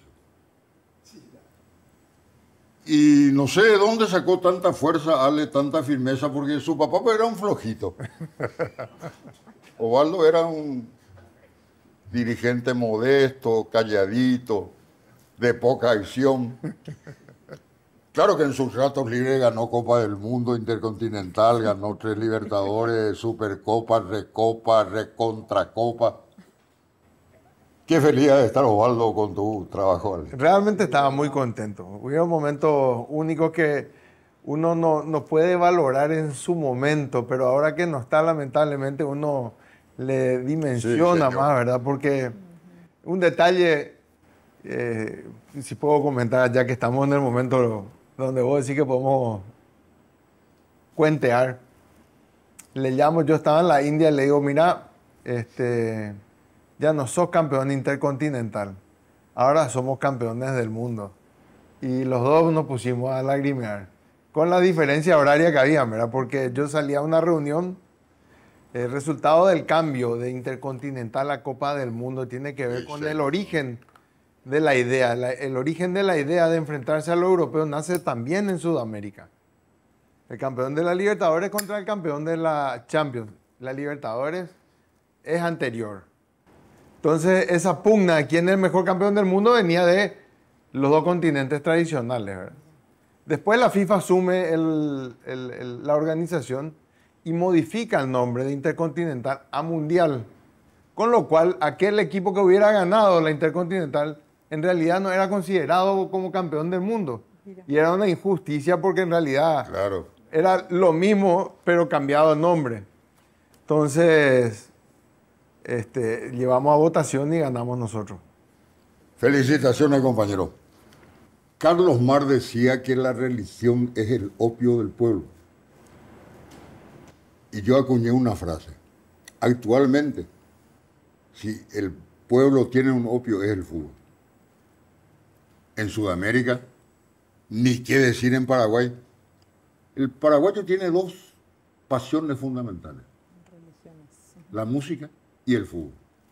Y no sé de dónde sacó tanta fuerza Ale, tanta firmeza, porque su papá era un flojito. Osvaldo era un dirigente modesto, calladito, de poca acción. Claro que en sus ratos libres ganó Copa del Mundo, Intercontinental, ganó tres Libertadores, Supercopa, Recopa, Recontracopa. Qué feliz de estar, Osvaldo, con tu trabajo, Ale. Realmente estaba muy contento. Hubo momentos únicos que uno no, no puede valorar en su momento, pero ahora que no está, lamentablemente, uno le dimensiona sí, más, ¿verdad? Porque un detalle, eh, si puedo comentar, ya que estamos en el momento donde vos decís que podemos cuentear. Le llamo, yo estaba en la India y le digo, mira, este, ya no sos campeón intercontinental, ahora somos campeones del mundo. Y los dos nos pusimos a lagrimear, con la diferencia horaria que había, ¿verdad? Porque yo salía a una reunión, el resultado del cambio de Intercontinental a Copa del Mundo tiene que ver con el origen de la idea. La, el origen de la idea de enfrentarse a los europeos nace también en Sudamérica. El campeón de la Libertadores contra el campeón de la Champions. La Libertadores es anterior. Entonces, esa pugna de quién es el mejor campeón del mundo venía de los dos continentes tradicionales, ¿verdad? Después la FIFA asume el, el, el, la organización y modifica el nombre de Intercontinental a Mundial, Con lo cual, aquel equipo que hubiera ganado la Intercontinental en realidad no era considerado como campeón del mundo. Y era una injusticia porque en realidad Claro. era lo mismo, pero cambiado el nombre. Entonces, este, llevamos a votación y ganamos nosotros. Felicitaciones, compañero. Carlos Mar decía que la religión es el opio del pueblo. Y yo acuñé una frase. Actualmente, si el pueblo tiene un opio, es el fútbol. En Sudamérica, ni qué decir en Paraguay. El paraguayo tiene dos pasiones fundamentales. La música y el fútbol.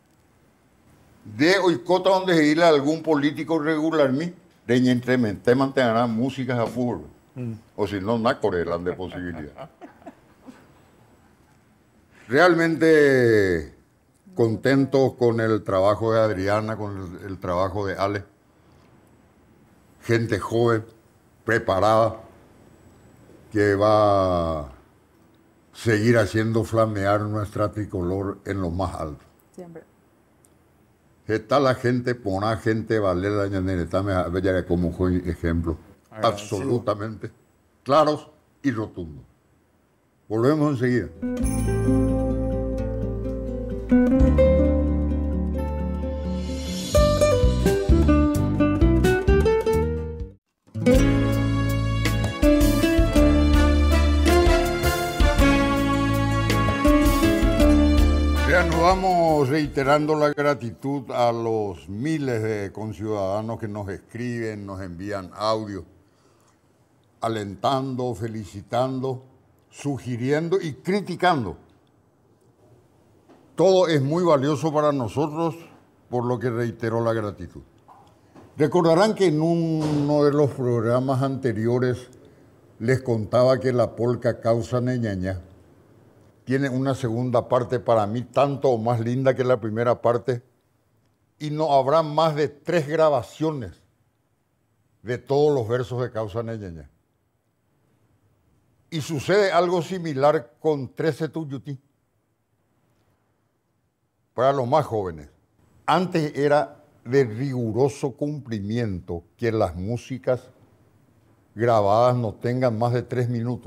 De hoy cota donde se irle a algún político regular mí, de entremente mantenerá músicas a fútbol. Mm. O si no, no correrán de posibilidad. Realmente contentos con el trabajo de Adriana, con el, el trabajo de Ale. Gente joven, preparada, que va a seguir haciendo flamear nuestra tricolor en lo más alto. Siempre. Está la gente, pona gente, vale la ñanereta, me bella como fue ejemplo. Agradecido. Absolutamente claros y rotundos. Volvemos enseguida. Reanudamos reiterando la gratitud a los miles de conciudadanos que nos escriben, nos envían audio, alentando, felicitando, sugiriendo y criticando. Todo es muy valioso para nosotros, por lo que reitero la gratitud. Recordarán que en uno de los programas anteriores les contaba que la polca Causa Neñañá tiene una segunda parte para mí tanto o más linda que la primera parte, y no habrá más de tres grabaciones de todos los versos de Causa Neñañá. Y sucede algo similar con trece Tuyutí. Para los más jóvenes, antes era de riguroso cumplimiento que las músicas grabadas no tengan más de tres minutos.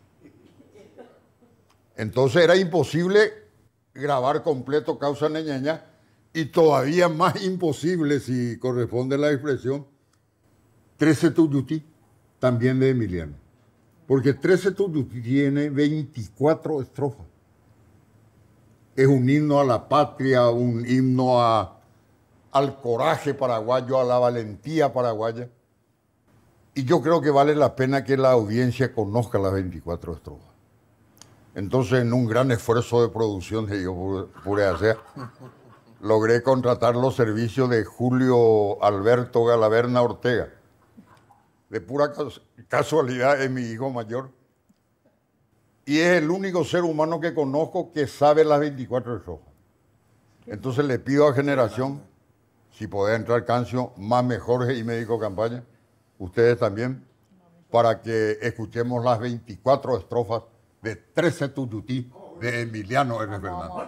Entonces era imposible grabar completo Causa Neñañá y todavía más imposible, si corresponde la expresión, trece Tuyutí, también de Emiliano. Porque trece Tuyutí tiene veinticuatro estrofas. Es un himno a la patria, un himno a, al coraje paraguayo, a la valentía paraguaya. Y yo creo que vale la pena que la audiencia conozca las veinticuatro estrofas. Entonces, en un gran esfuerzo de producción que yo pude hacer, logré contratar los servicios de Julio Alberto Galaverna Ortega. De pura casualidad es mi hijo mayor. Y es el único ser humano que conozco que sabe las veinticuatro estrofas. Entonces le pido a Generación, si podés entrar Cancio, más mejor y médico campaña, ustedes también, para que escuchemos las veinticuatro estrofas de trece Tuyutí de Emiliano R. Fernández.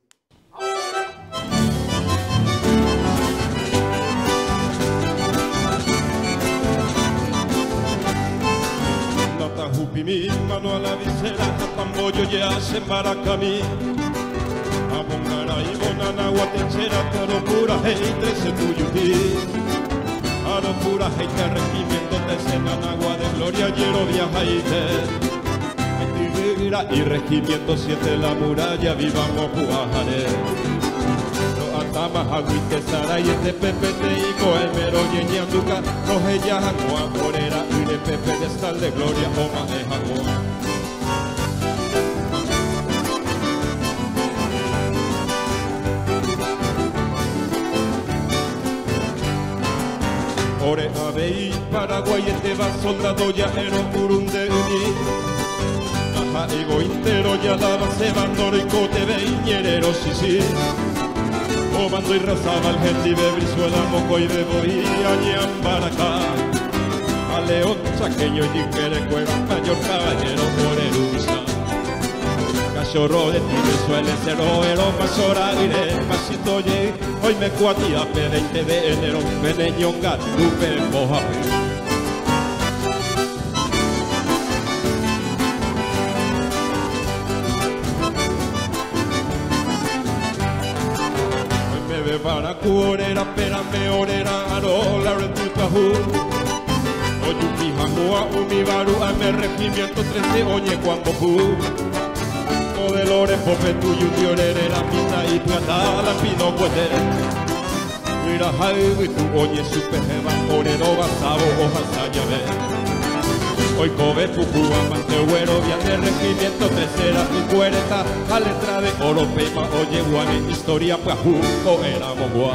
Hupimi, mano a la visera, tamboyo ya se para camí. Abongara y bonana, guatenchera, taro pura, hey, trece Tuyutí. Aro pura, hey, te regimiento, te cenan agua de gloria, hiero viaja y te. Y regimiento siete la muralla, vivamos Puajaré. No atama agüite saray, este pepe te higo, el mero yeñanduca, coge ya jacoa, morera, y de pepe de sal de gloria, oma de jacoa. Ore Abey, Paraguay, este va soldado ya ero curundeni. Ego intero ya daba se bandoro y cote veñerero, sí, sí. O bando y razaba el gente de Brizuela, moco y de boía, ñambaracá. A león, chaqueño y diquere, cueva, mayor caballero, por erusa. chorro de ti me suele ser overo, más hora iré, pasito llegué, hoy me cuatía, veinte de enero, veneñonga, tupe, moja. Para cuorera, pera me orera, arola, retucajú. Oye, pijamua, umibaru, ame regimiento trece, oye, cuando fu. Modelores, pope tuyo, tiorere, la pita y plata, la pino puede. Mira, jaibu, tu oye, su pejeba, orero, basabo, hoja, sayave. Hoy cobe, pupu, amante, güero, viaje, regimiento tercera, y cuereta, a letra de oro, pema, oye, guane, historia, pajú, o era mogua.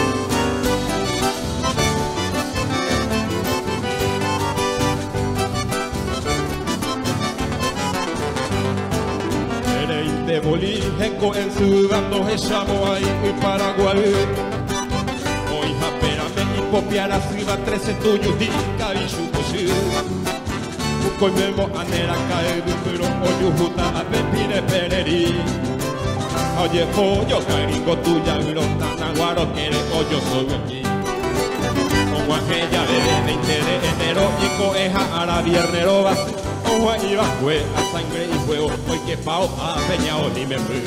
Ereinte, bolijenco, en sudando, echamos ahí, y Paraguay. Hoy, japérame, y copiar arriba, trece tuyo, di, cabillo, posible. Koi memo anera cae du pero oyu juta a pepire pereri. Oye pollo carico tuya miro tanaguaro quiere oyo soy aquí. Como aquella de veinte de enero y coeja a la viernero va. Ojo iba fue a sangre y fuego hoy que pao a peñao ni me fui.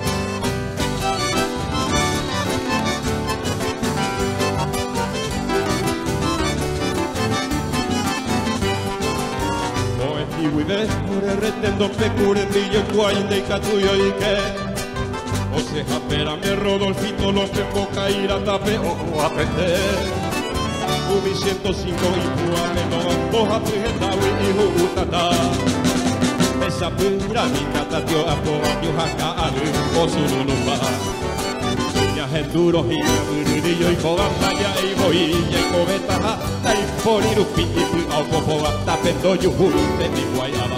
Y huide, cure retendo, pecure, brillo, cuainde y catuyo y que. O se japera, me Rodolfito, lo que boca ir a tape, ojo a prender. Umi ciento cinco y puame, no, hoja pujetawi y jujutata. Esa pura mi catatio, a poa, yujaca, adu, o su nunumba. Enduro y burudillo y cobantalla y boilla y cobetaja y porirupi y pu au popoa tapendo yuhu de mi guayaba.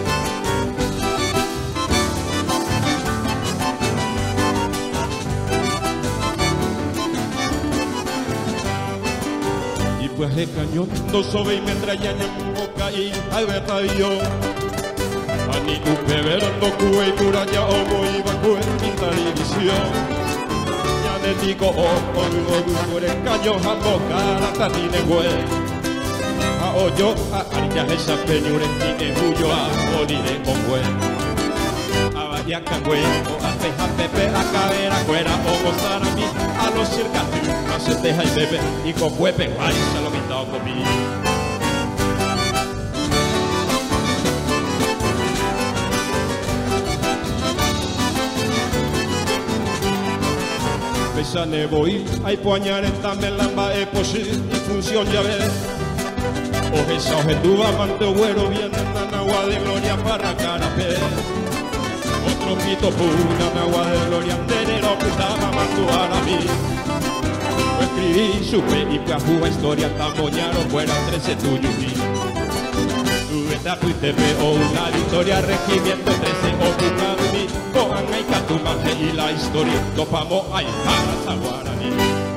Y pues el cañón no sobe y me trañaña en boca y al betallo. Ani tu beberando cue y puraña homo y vacue quinta división. Digo, oh, oh, oh, por el caño, a boca, la tatine, güey. A hoyo, a arias, esa peñure, y de bullo, a morir con güey. A vallaca, güey, o a teja, pepe, a cadera, fuera, o gozar a mí, a los circatos, a se teja y bebe, y con huepe, guay, se lo quitado conmigo. Pesa ne voy, hay poañar en también la mae posible y función ya ves. Oje esa oje tuba, mante güero, viene en agua de gloria para carapé. Otro pito puna, agua de gloria, enero, puta mamá, tu a mí. Escribí, supe y cajuba historia, tamboñaro, fuera trece tuyo y tuve tapu y te veo una victoria, regimiento trece, o puta de mí. Cojan y catumaje y la historia, topamos ahí, a la guaraní.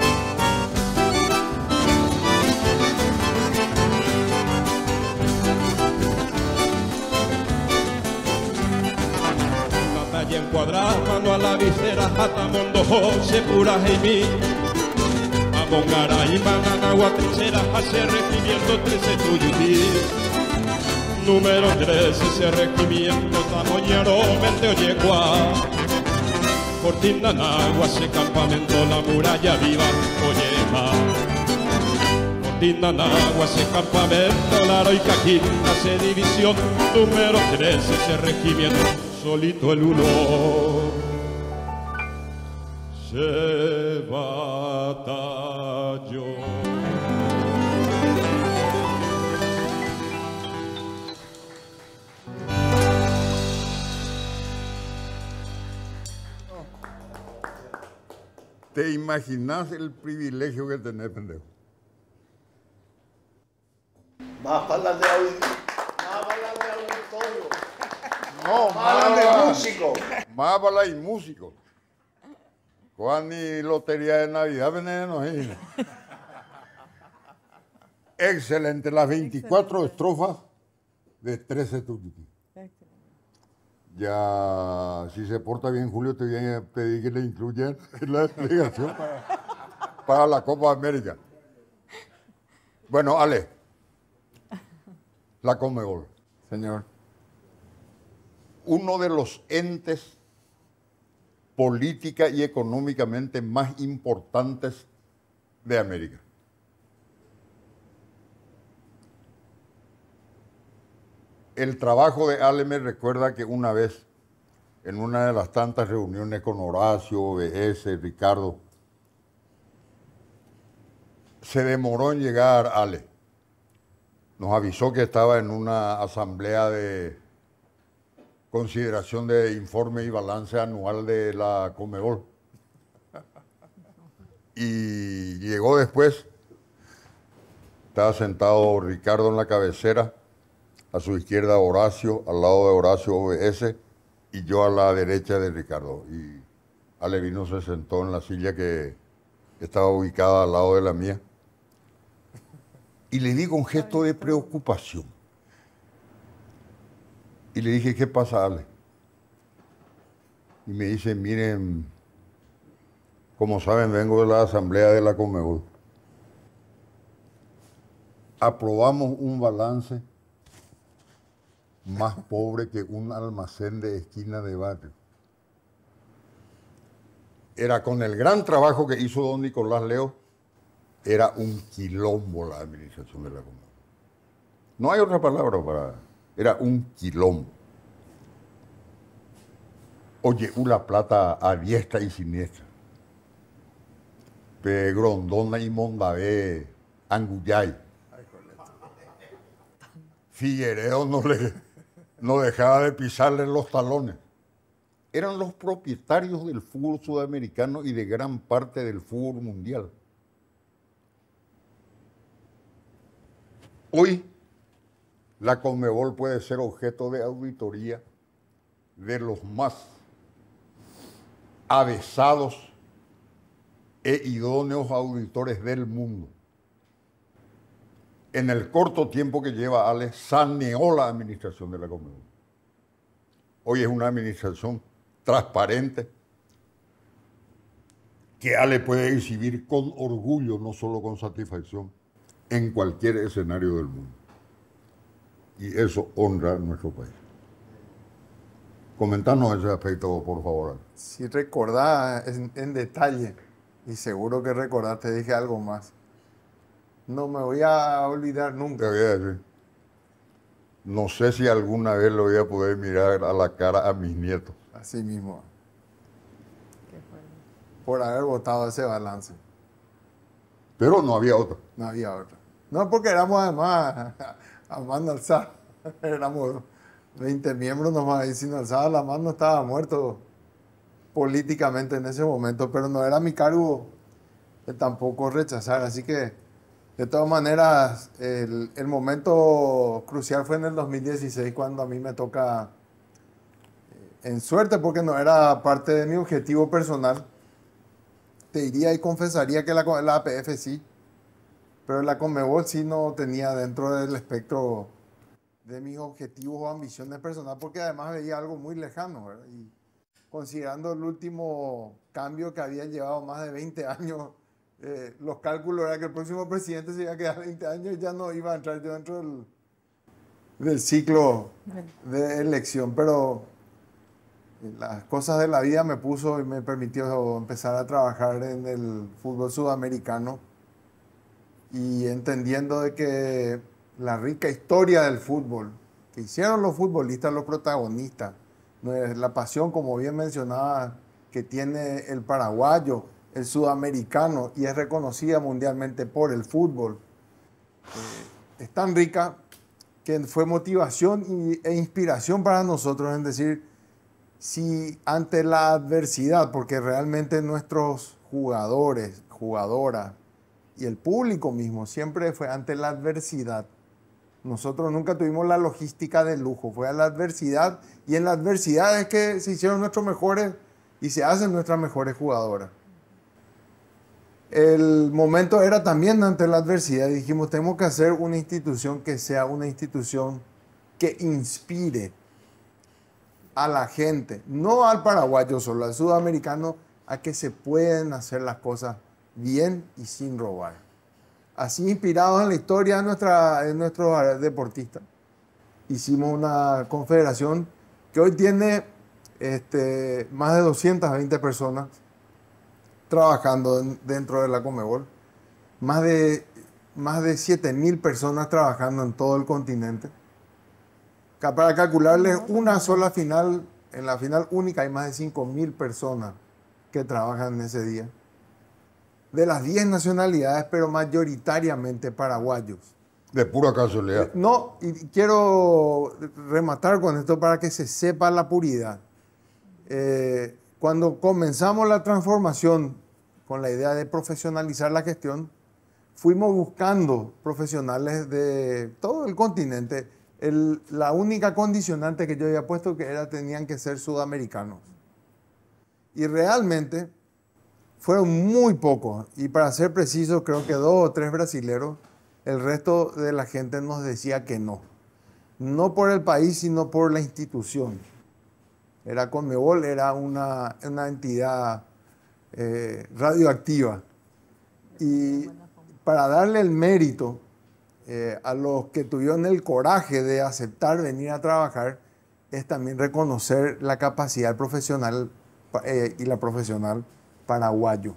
Una talla encuadrada, mano a la visera, atamondo, se pura heimí. A Bongara y Mananagua, trinchera, hace regimiento trece tuyutí. Número trece, ese regimiento tamoñero, mente oyegua. Cortina Nagua, ese campamento, la muralla viva, oyema. Cortina Nagua, ese campamento, la heroica quinta, ese división. Número trece, ese regimiento, solito el uno. Se batalló. ¿Te imaginas el privilegio que tenés, pendejo? Más para de auditorio. Más para de auditorio. No, Más de músico. Más para y músico. Juan y lotería de Navidad, veneno. Excelente, las veinticuatro estrofas de trece Tucuti. Ya, si se porta bien Julio, te voy a pedir que le incluyan en la delegación para, para la Copa América. Bueno, Ale, la Conmebol. Señor. Uno de los entes política y económicamente más importantes de América. El trabajo de Ale me recuerda que una vez, en una de las tantas reuniones con Horacio, B S, Ricardo, se demoró en llegar Ale. Nos avisó que estaba en una asamblea de consideración de informe y balance anual de la Conmebol. Y llegó después, estaba sentado Ricardo en la cabecera, a su izquierda Horacio, al lado de Horacio O B S y yo a la derecha de Ricardo. Y Ale vino, se sentó en la silla que estaba ubicada al lado de la mía. Y le di con gesto de preocupación. Y le dije, ¿qué pasa, Ale? Y me dice, miren, como saben, vengo de la asamblea de la Conmebol. Aprobamos un balance más pobre que un almacén de esquina de barrio. Era con el gran trabajo que hizo don Nicolás Leo, era un quilombo la administración de la Conmebol. No hay otra palabra para... Era un quilombo. Oye, una plata a diestra y siniestra. Pe Grondona y Mondavé, Anguyay. Figueredo no, le, no dejaba de pisarle los talones. Eran los propietarios del fútbol sudamericano y de gran parte del fútbol mundial. Hoy, la Conmebol puede ser objeto de auditoría de los más avesados e idóneos auditores del mundo. En el corto tiempo que lleva Ale, saneó la administración de la Conmebol. Hoy es una administración transparente que Ale puede exhibir con orgullo, no solo con satisfacción, en cualquier escenario del mundo. Y eso honra a nuestro país. Comentanos ese aspecto, por favor, Ale. Si recordás en, en detalle, y seguro que recordás, te dije algo más. No me voy a olvidar nunca. Te voy a decir, no sé si alguna vez lo voy a poder mirar a la cara a mis nietos. Así mismo. Por haber votado ese balance. Pero no había otro. No había otro. No, porque éramos además a mano alzada. Éramos veinte miembros nomás. Y si no alzaba la mano estaba muerto políticamente en ese momento. Pero no era mi cargo de tampoco rechazar. Así que, de todas maneras, el, el momento crucial fue en el dos mil dieciséis cuando a mí me toca, en suerte, porque no era parte de mi objetivo personal. Te diría y confesaría que la, la A P F sí, pero la Conmebol sí no tenía dentro del espectro de mis objetivos o ambiciones personales, porque además veía algo muy lejano, ¿verdad? Y considerando el último cambio que habían llevado más de veinte años, eh, los cálculos eran que el próximo presidente se iba a quedar veinte años y ya no iba a entrar yo dentro del, del ciclo de elección, pero las cosas de la vida me puso y me permitió empezar a trabajar en el fútbol sudamericano y entendiendo de que la rica historia del fútbol que hicieron los futbolistas, los protagonistas, la pasión, como bien mencionaba, que tiene el paraguayo, el sudamericano y es reconocida mundialmente por el fútbol, eh, es tan rica que fue motivación y, e inspiración para nosotros en decir, si ante la adversidad, porque realmente nuestros jugadores, jugadoras y el público mismo siempre fue ante la adversidad. Nosotros nunca tuvimos la logística de lujo, fue a la adversidad y en la adversidad es que se hicieron nuestros mejores y se hacen nuestras mejores jugadoras. El momento era también ante la adversidad y dijimos, tenemos que hacer una institución que sea una institución que inspire a la gente, no al paraguayo solo, al sudamericano, a que se pueden hacer las cosas bien y sin robar. Así, inspirados en la historia de, nuestra, de nuestros deportistas, hicimos una confederación que hoy tiene este, más de doscientas veinte personas trabajando en, dentro de la Conmebol, más de, más de siete mil personas trabajando en todo el continente. Para calcularles una sola final, en la final única hay más de cinco mil personas que trabajan en ese día. De las diez nacionalidades, pero mayoritariamente paraguayos. De pura casualidad. No, y quiero rematar con esto para que se sepa la puridad. Eh, cuando comenzamos la transformación con la idea de profesionalizar la gestión, fuimos buscando profesionales de todo el continente. El, la única condicionante que yo había puesto que era tenían que ser sudamericanos. Y realmente fueron muy pocos. Y para ser preciso, creo que dos o tres brasileros. El resto de la gente nos decía que no. No por el país, sino por la institución. Era Conmebol, era una, una entidad eh, radioactiva. Y para darle el mérito eh, a los que tuvieron el coraje de aceptar venir a trabajar, es también reconocer la capacidad profesional eh, y la profesional paraguayo.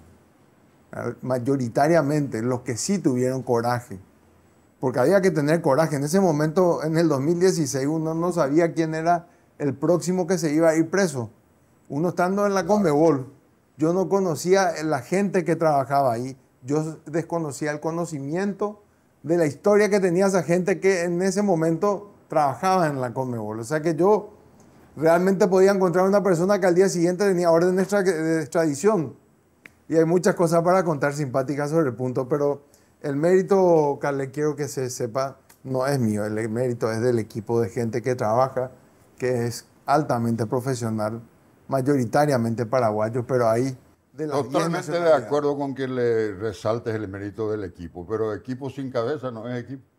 Mayoritariamente, los que sí tuvieron coraje. Porque había que tener coraje. En ese momento, en el dos mil dieciséis, uno no sabía quién era el próximo que se iba a ir preso. Uno estando en la Conmebol, yo no conocía la gente que trabajaba ahí. Yo desconocía el conocimiento de la historia que tenía esa gente que en ese momento trabajaba en la Conmebol. O sea que yo realmente podía encontrar una persona que al día siguiente tenía orden de, extra, de extradición. Y hay muchas cosas para contar simpáticas sobre el punto, pero el mérito, Carle, quiero que se sepa, no es mío. El mérito es del equipo de gente que trabaja, que es altamente profesional, mayoritariamente paraguayo, pero ahí... De Totalmente de acuerdo con que le resaltes el mérito del equipo, pero equipo sin cabeza no es equipo.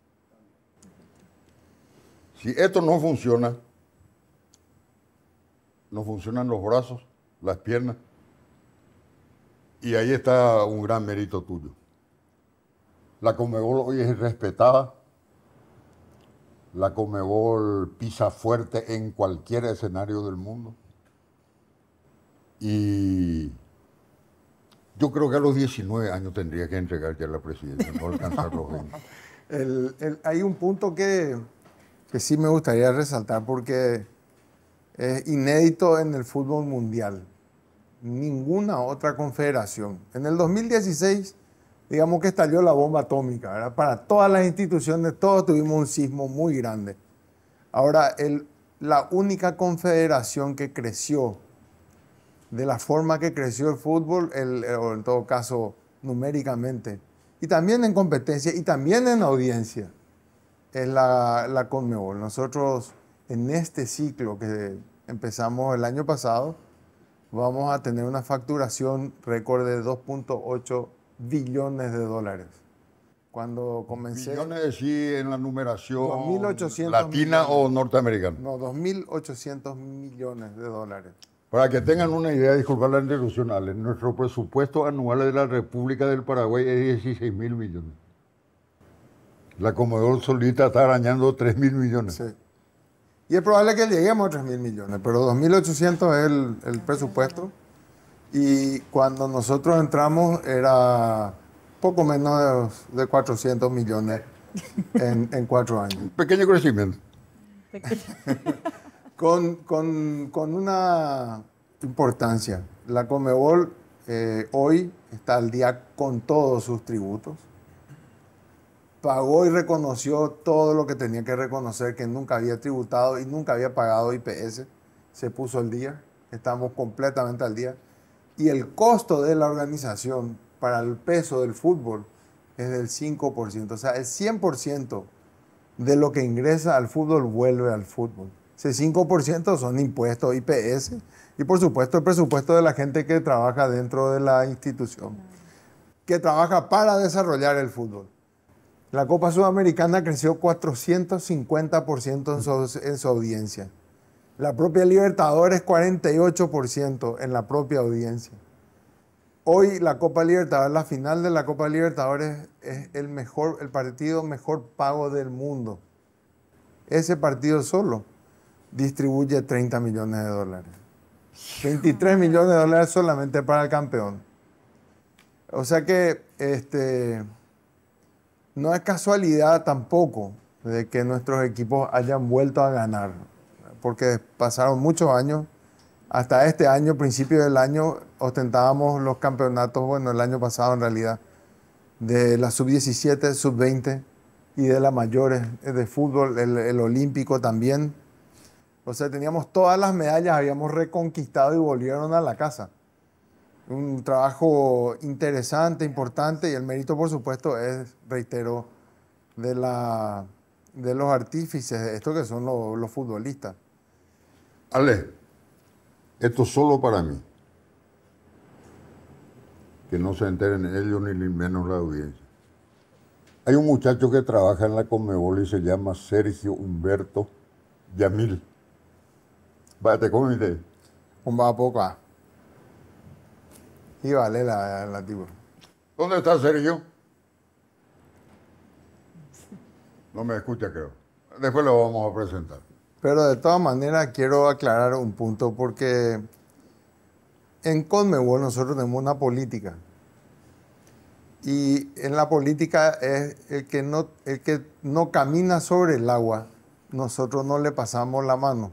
Si esto no funciona, no funcionan los brazos, las piernas, y ahí está un gran mérito tuyo. La Conmebol hoy es respetada, la Conmebol pisa fuerte en cualquier escenario del mundo, y yo creo que a los diecinueve años tendría que entregar ya la presidencia, no alcanzar los veinte. El, el, hay un punto que, que sí me gustaría resaltar porque es inédito en el fútbol mundial. Ninguna otra confederación. En el dos mil dieciséis, digamos que estalló la bomba atómica, ¿verdad? Para todas las instituciones, todos tuvimos un sismo muy grande. Ahora, el, la única confederación que creció de la forma que creció el fútbol, el, o en todo caso numéricamente, y también en competencia, y también en audiencia, es la, la Conmebol. Nosotros en este ciclo que empezamos el año pasado, vamos a tener una facturación récord de dos punto ocho billones de dólares. Cuando comencé... Billones sí en la numeración dos mil ochocientos latina millones. O norteamericana. No, dos mil ochocientos millones de dólares. Para que tengan una idea, disculpad la interrupción, Ale, nuestro presupuesto anual de la República del Paraguay es dieciséis mil millones. La Conmebol solita está arañando tres mil millones. Sí. Y es probable que lleguemos a tres mil millones, pero dos mil ochocientos es el, el presupuesto. Y cuando nosotros entramos era poco menos de, de cuatrocientos millones en, en cuatro años. Un pequeño crecimiento. Con, con, con una importancia. La Conmebol eh, hoy está al día con todos sus tributos. Pagó y reconoció todo lo que tenía que reconocer, que nunca había tributado y nunca había pagado I P S. Se puso al día. Estamos completamente al día. Y el costo de la organización para el peso del fútbol es del cinco por ciento. O sea, el cien por ciento de lo que ingresa al fútbol vuelve al fútbol. Ese cinco por ciento son impuestos, I P S, y por supuesto el presupuesto de la gente que trabaja dentro de la institución, que trabaja para desarrollar el fútbol. La Copa Sudamericana creció cuatrocientos cincuenta por ciento en su, en su audiencia. La propia Libertadores, cuarenta y ocho por ciento en la propia audiencia. Hoy la Copa Libertadores, la final de la Copa Libertadores es el, mejor, el partido mejor pago del mundo. Ese partido solo distribuye treinta millones de dólares. veintitrés millones de dólares solamente para el campeón. O sea que este, no es casualidad tampoco de que nuestros equipos hayan vuelto a ganar, porque pasaron muchos años. Hasta este año, principio del año, ostentábamos los campeonatos, bueno, el año pasado en realidad, de la sub diecisiete, sub veinte y de las mayores de fútbol, el, el olímpico también. O sea, teníamos todas las medallas, habíamos reconquistado y volvieron a la casa. Un trabajo interesante, importante, y el mérito, por supuesto, es, reitero, de, la, de los artífices de esto que son los, los futbolistas. Ale, esto solo para mí. Que no se enteren ellos ni menos la audiencia. Hay un muchacho que trabaja en la Conmebol y se llama Sergio Humberto Yamil. Vaya, ¿cómo dice? Un va poco. Y vale la, la tipo. ¿Dónde está Sergio? No me escucha, creo. Después lo vamos a presentar. Pero de todas maneras quiero aclarar un punto, porque en Conmebol nosotros tenemos una política. Y en la política es el que no, el que no camina sobre el agua, nosotros no le pasamos la mano.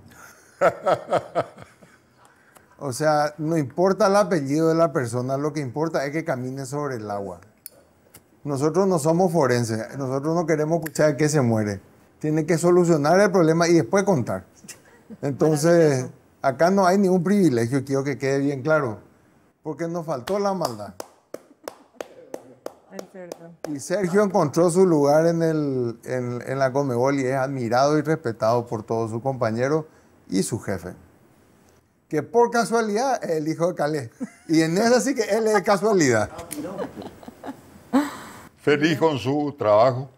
O sea, no importa el apellido de la persona, lo que importa es que camine sobre el agua. Nosotros no somos forenses, nosotros no queremos escuchar que se muere. Tiene que solucionar el problema y después contar. Entonces, acá no hay ningún privilegio, quiero que quede bien claro, porque nos faltó la maldad. Y Sergio encontró su lugar en, el, en, en la Conmebol y es admirado y respetado por todos sus compañeros y su jefe, que por casualidad es el hijo de Calé. Y en eso sí que él es de casualidad. Feliz con su trabajo.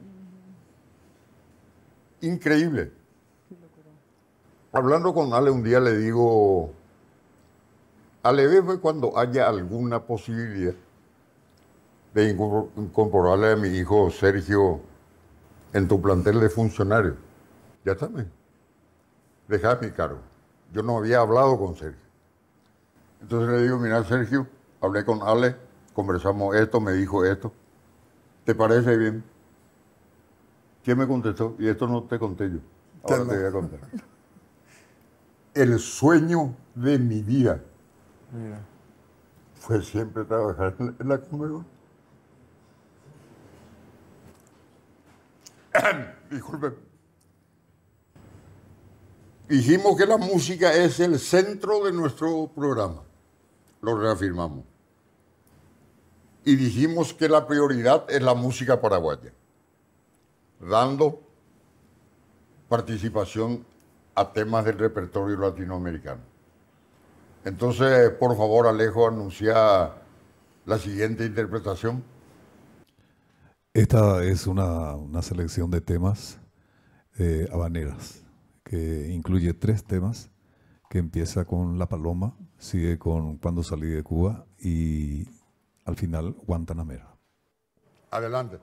Increíble. Hablando con Ale un día le digo, Ale, ve cuando haya alguna posibilidad de incorporarle a mi hijo Sergio en tu plantel de funcionarios. Ya está, me. Deja mi cargo. Yo no había hablado con Sergio. Entonces le digo, mira, Sergio, hablé con Ale, conversamos esto, me dijo esto. ¿Te parece bien? ¿Quién me contestó? Y esto no te conté yo. Ahora te voy a contar. El sueño de mi vida Mira. fue siempre trabajar en la Conmebol. Disculpe. Dijimos que la música es el centro de nuestro programa. Lo reafirmamos. Y dijimos que la prioridad es la música paraguaya, dando participación a temas del repertorio latinoamericano. Entonces, por favor, Alejo, anuncia la siguiente interpretación. Esta es una, una selección de temas eh, habaneras, que incluye tres temas, que empieza con La Paloma, sigue con Cuando salí de Cuba y al final Guantanamera. Adelante.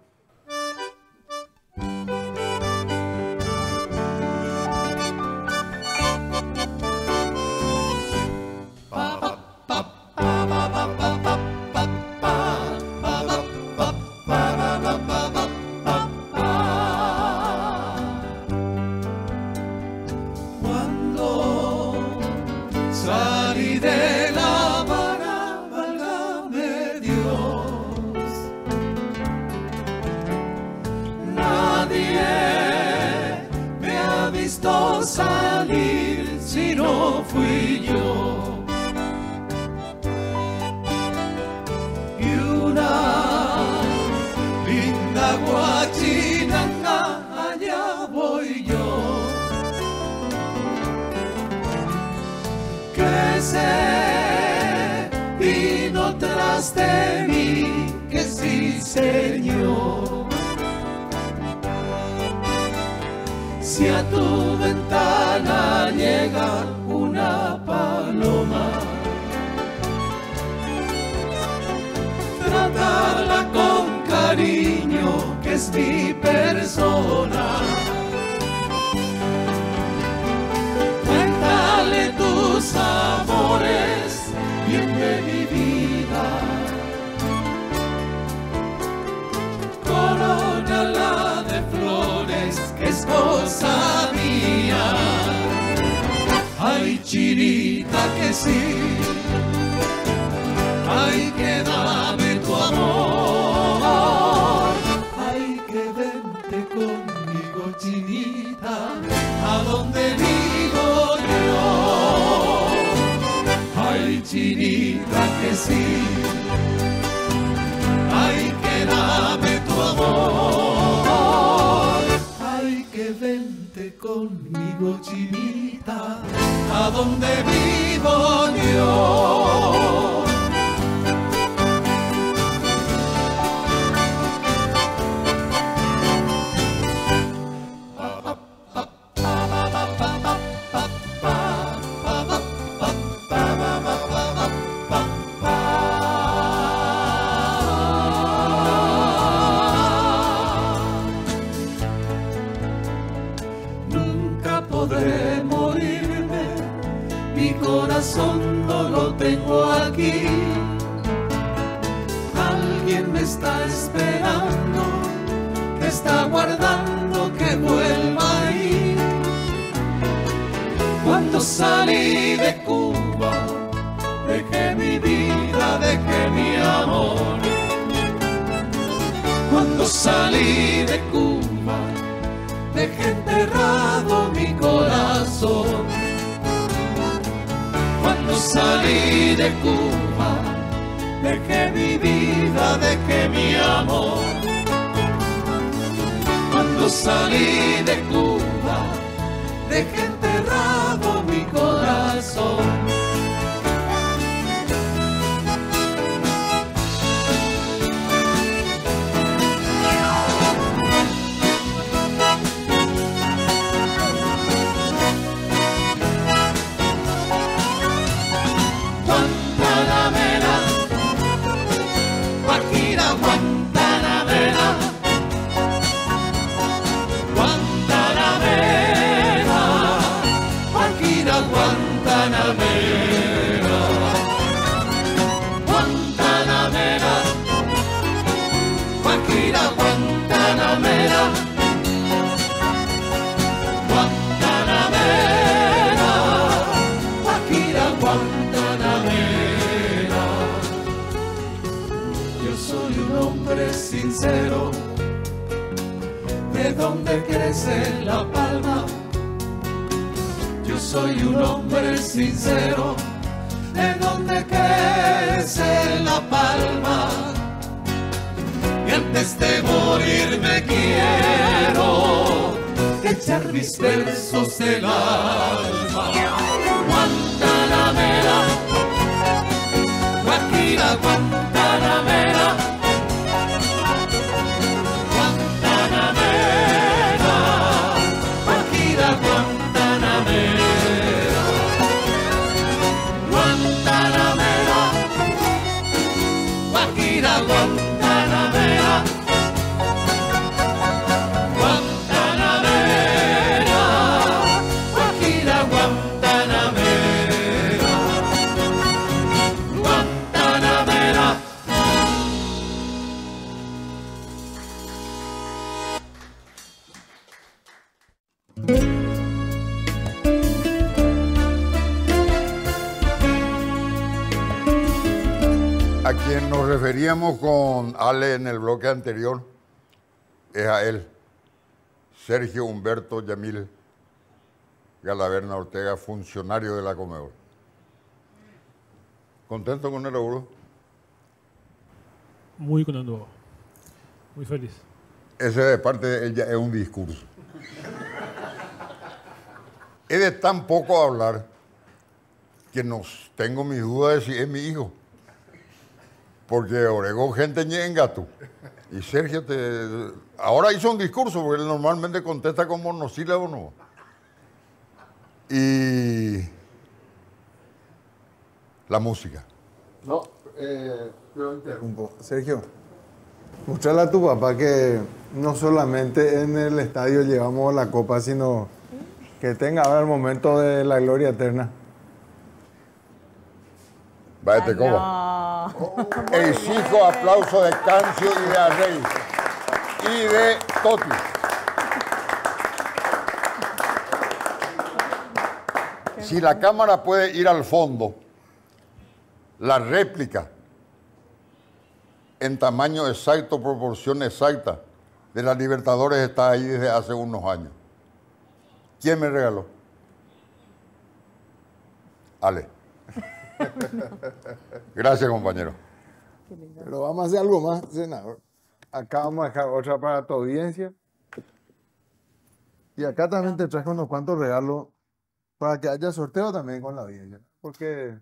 Salir si no fui yo, y una linda guachinanga, allá voy yo, que se vino tras de mí, que sí, señor. Si a tu ventana mañana llega una paloma. Trátala con cariño, que es mi persona. Cuéntale tus amores, bien de mi vida. Corónala de flores, que es cosa mía. Ay, chinita, que sí. Ay, que dame tu amor. Ay, que vente conmigo, chinita, a donde vivo yo. Ay, chinita, que sí. Ay, que dame tu amor. Ay, que vente conmigo, chinita, a donde vivo yo. No lo tengo aquí. Alguien me está esperando, me está guardando que vuelva ahí. Cuando salí de Cuba, dejé mi vida, dejé mi amor. Cuando salí de Cuba, dejé enterrado mi corazón. Cuando salí de Cuba, dejé mi vida, dejé mi amor. Cuando salí de Cuba, dejé enterrado mi corazón. Guantanamera, Guantanamera, Guajira, Guantanamera, Guantanamera, Guajira, Guantanamera. Yo soy un hombre sincero, de donde crece la palma. Yo soy un hombre sincero, de donde crece la palma. Y antes de morir me quiero echar mis versos del alma. Guantanamera, Guajira, Guantanamera, Guantanamera, Guajira, Guantanamera. Guantanamera, Guajira, Guantanamera, Guantanamera, Guajira, Guantanamera, Guantanamera. A quien nos referíamos con Ale en el bloque anterior es a él, Sergio Humberto Yamil Galaverna Ortega, funcionario de la Comebol. ¿Contento con el logro? Muy contento, muy feliz. Ese de parte de ella es un discurso. Es de tan poco hablar que nos tengo mis dudas de si es mi hijo. Porque Orego gente en gato. Y Sergio te... ahora hizo un discurso, porque él normalmente contesta con monosílabo, ¿no? y la música. No, eh, yo interrumpo. Sergio, mostrarle a tu papá que no solamente en el estadio llevamos la copa, sino que tenga ahora el momento de la gloria eterna. Váyate, coba. Exijo aplauso de Cancio y de Arrey y de Toti. Si la cámara puede ir al fondo, la réplica en tamaño exacto, proporción exacta de la Libertadores está ahí desde hace unos años. ¿Quién me regaló? Ale. Gracias, compañero. Pero vamos a hacer algo más, senador. Acá vamos a dejar otra para tu audiencia. Y acá también te traje unos cuantos regalos para que haya sorteo también con la audiencia. Porque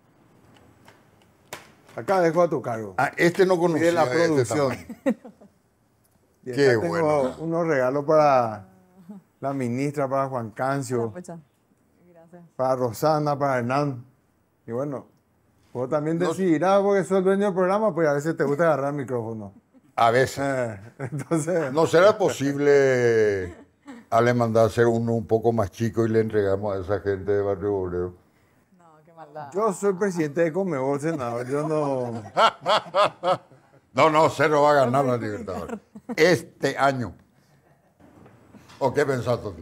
acá dejo a tu cargo. Ah, este no conocía. De la este producción. tamaño. Y Qué acá tengo bueno. unos regalos para la ministra, para Juan Cancio, Gracias. para Rosana, para Hernán. Y bueno, vos también decidirás, porque sos el dueño del programa, pues a veces te gusta agarrar el micrófono. A veces. Eh, entonces, ¿No será posible, Ale, mandar a hacer uno un poco más chico y le entregamos a esa gente de Barrio Obrero? No, qué maldad. yo soy presidente de Conmebol, senador. Yo no. No, no, Cerro va a ganar la Libertadores. Este año. ¿O qué pensás, Toti?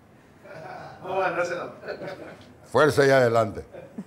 Fuerza y adelante.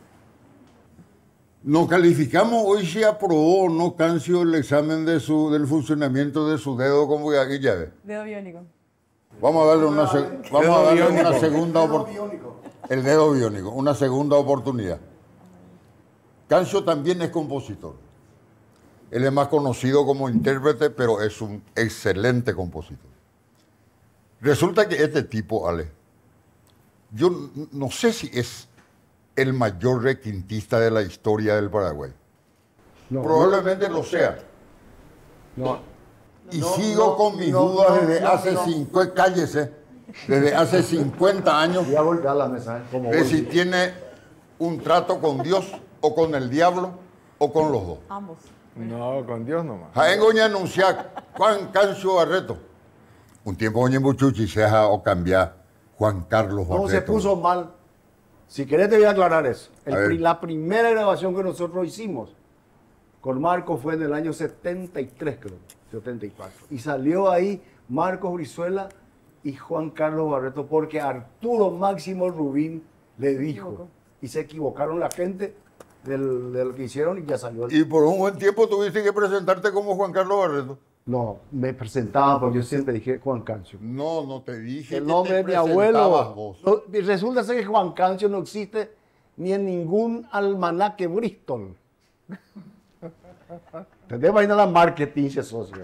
Nos calificamos, hoy se aprobó o no, Cancio, el examen de su, del funcionamiento de su dedo con llave. Dedo biónico. Vamos a darle una, se- vamos a darle una segunda oportunidad. El dedo biónico, una segunda oportunidad. Cancio también es compositor. Él es más conocido como intérprete, pero es un excelente compositor. Resulta que este tipo, Ale, yo n- no sé si es el mayor requintista de la historia del Paraguay. No, Probablemente lo sea. no, Y No, sigo no, con mis no, dudas no, desde no, hace no. cincuenta, cállese, desde hace cincuenta años, voy a voltear la mesa, ¿eh? Como de vos si decís. tiene un trato con Dios o con el diablo o con los dos. Ambos. No, con Dios nomás. Jaén Goña anunciar Juan Cancio Barreto. Un tiempo Goña Buchuchi se ha o cambiar Juan Carlos Barreto. No, se puso mal. Si querés te voy a aclarar eso. El A ver. pri- la primera grabación que nosotros hicimos con Marcos fue en el año setenta y tres, creo, setenta y cuatro. Y salió ahí Marcos Brizuela y Juan Carlos Barreto porque Arturo Máximo Rubín le dijo. Y se equivocaron la gente del, de lo que hicieron y ya salió. el- Y por un buen tiempo tuviste que presentarte como Juan Carlos Barreto. No, me presentaba porque yo siempre dije Juan Cancio. No, no te dije El que nombre te de mi abuelo. presentabas vos. No, y resulta ser que Juan Cancio no existe ni en ningún almanaque Bristol. ¿Entendés? Vaina la marketing, ese socio.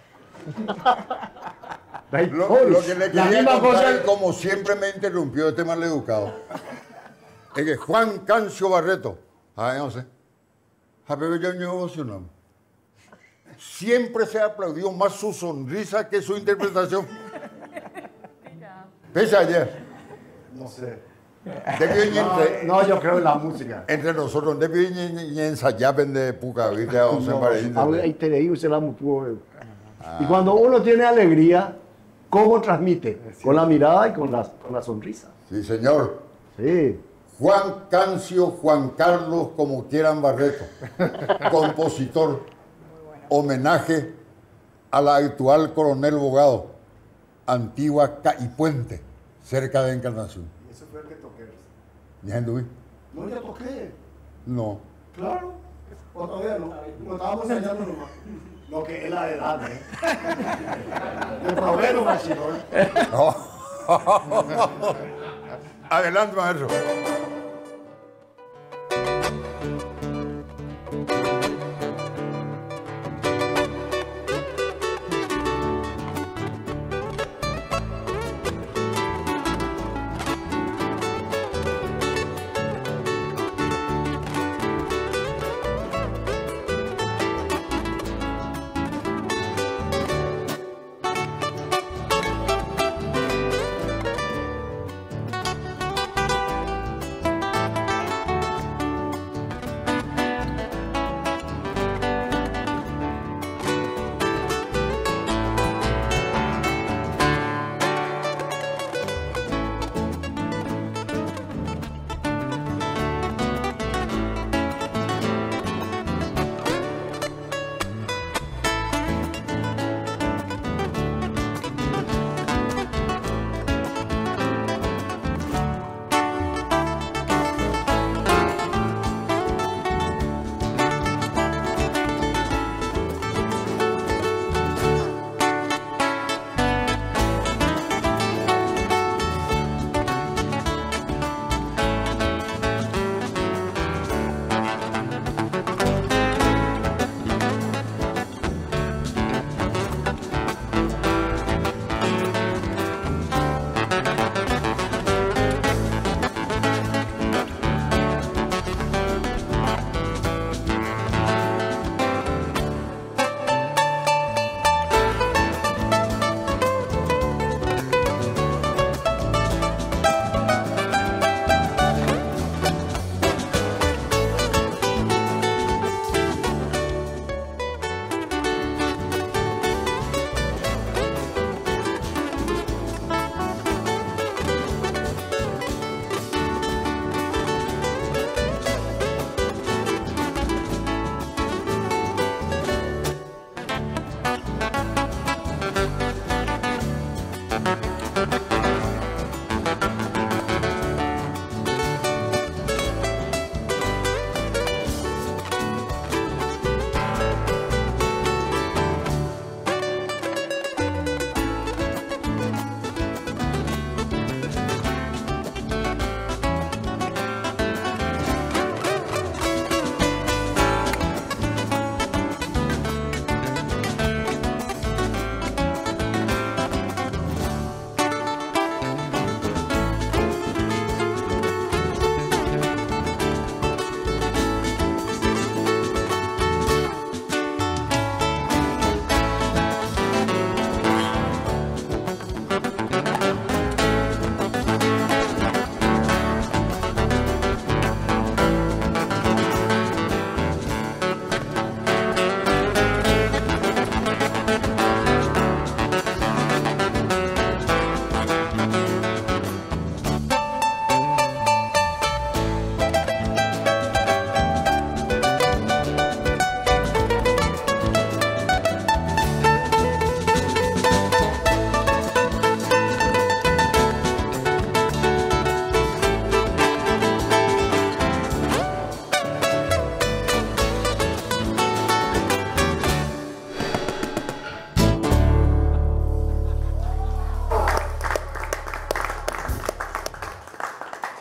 Lo, lo que le La quería misma contar, cosa- es, como siempre me interrumpió este maleducado, es que Juan Cancio Barreto, ah, no sé, a Pepe ya me emocionamos. Siempre se aplaudió más su sonrisa que su interpretación. Pese ayer. No sé. De que No, entre, no, yo creo en la música. entre nosotros, de que ensayaban de puca, ¿viste? A once parecidos. Ahí te leí, se la mutuo. Y cuando uno tiene alegría, ¿cómo transmite? Con la mirada y con la, con la sonrisa. Sí, señor. Sí. Juan Cancio, Juan Carlos, como quieran Barreto, compositor, homenaje a la actual coronel Bogado, antigua Caipuente, cerca de Encarnación. Eso fue el que toqué. ¿Ya anduve? No, ya toqué. No. Claro. O todavía no. No estábamos ensayando nomás. No, que es la edad, ¿eh? El problema, machidor. No. Adelante, maestro.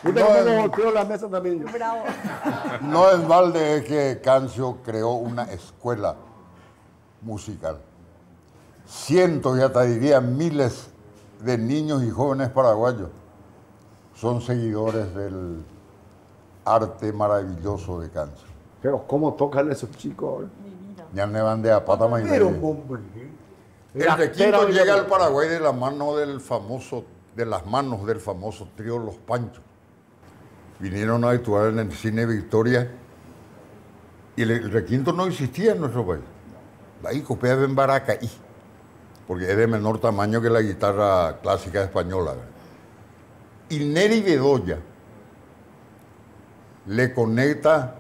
Usted No, como es- golpeó la mesa también. Bravo. No es balde es que Cancio creó una escuela musical. Cientos y hasta diría miles de niños y jóvenes paraguayos son seguidores del arte maravilloso de Cancio. Pero ¿cómo tocan esos chicos ahora? Ya me van de a pata más y Pero, media. hombre. El La requinto tela de llega la- al Paraguay de la mano del famoso, de las manos del famoso trío Los Panchos. Vinieron a actuar en el cine Victoria y el, el requinto no existía en nuestro país. Ahí copia en Baracaí, porque es de menor tamaño que la guitarra clásica española. ¿verdad? Y Neri Bedoya le conecta,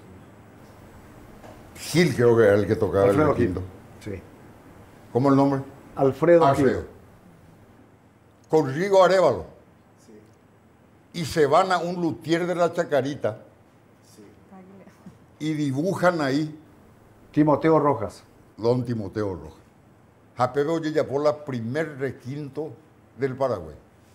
Gil creo que era el que tocaba Alfredo el requinto. Gil. Sí. ¿Cómo el nombre? Alfredo, Alfredo. Gil. Con Rigo Arévalo. Y se van a un luthier de la Chacarita y dibujan ahí Timoteo Rojas. Don Timoteo Rojas. Jape Bedoya por la primer requinto del Paraguay.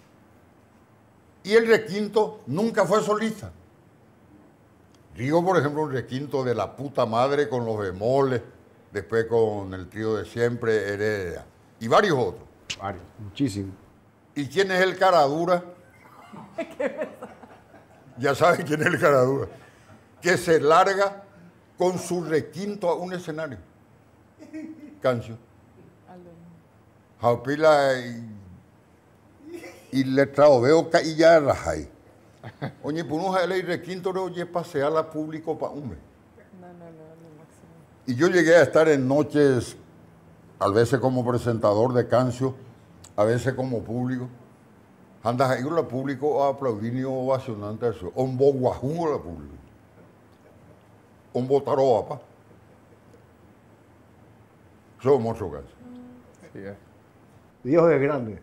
Y el requinto nunca fue solista. Rigo, por ejemplo, un requinto de la puta madre con los bemoles, después con el trío de siempre, Heredia, y varios otros. Varios, muchísimo. ¿Y quién es el caradura? Ya saben quién es el caradura. Que se larga con su requinto a un escenario. Cancio. Jaupila y, y le veo y ya rajay. Oye, pues uno el requinto no oye pasear a público para hombre. No, no, no, no, máximo. Y yo llegué a estar en noches, a veces como presentador de Cancio, a veces como público. Andas ahí con el público a aplaudir y ovacionante eso. Un bo guajú la público. Un bo taroapa. Somos otro Cancio. Sí, eh. Dios es grande.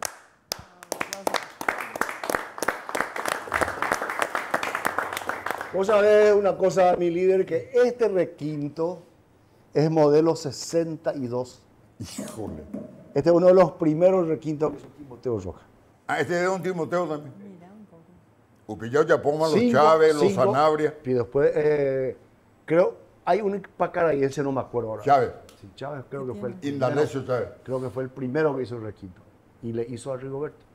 Vos sabés una cosa, mi líder, que este requinto es modelo sesenta y dos. Híjole. Este es uno de los primeros requintos que hizo Timoteo Rojas. Ah, este es de Don Timoteo también. Mira un poco. Upillao, Yapoma, los Cinco, Chávez, los cinco, Sanabria. Y después, eh, creo, hay un pacarayense, no me acuerdo ahora. Chávez. Sí, Chávez creo que fue el Indalecio Chávez. Creo que fue el primero que hizo el requinto. Y le hizo a Rigoberto.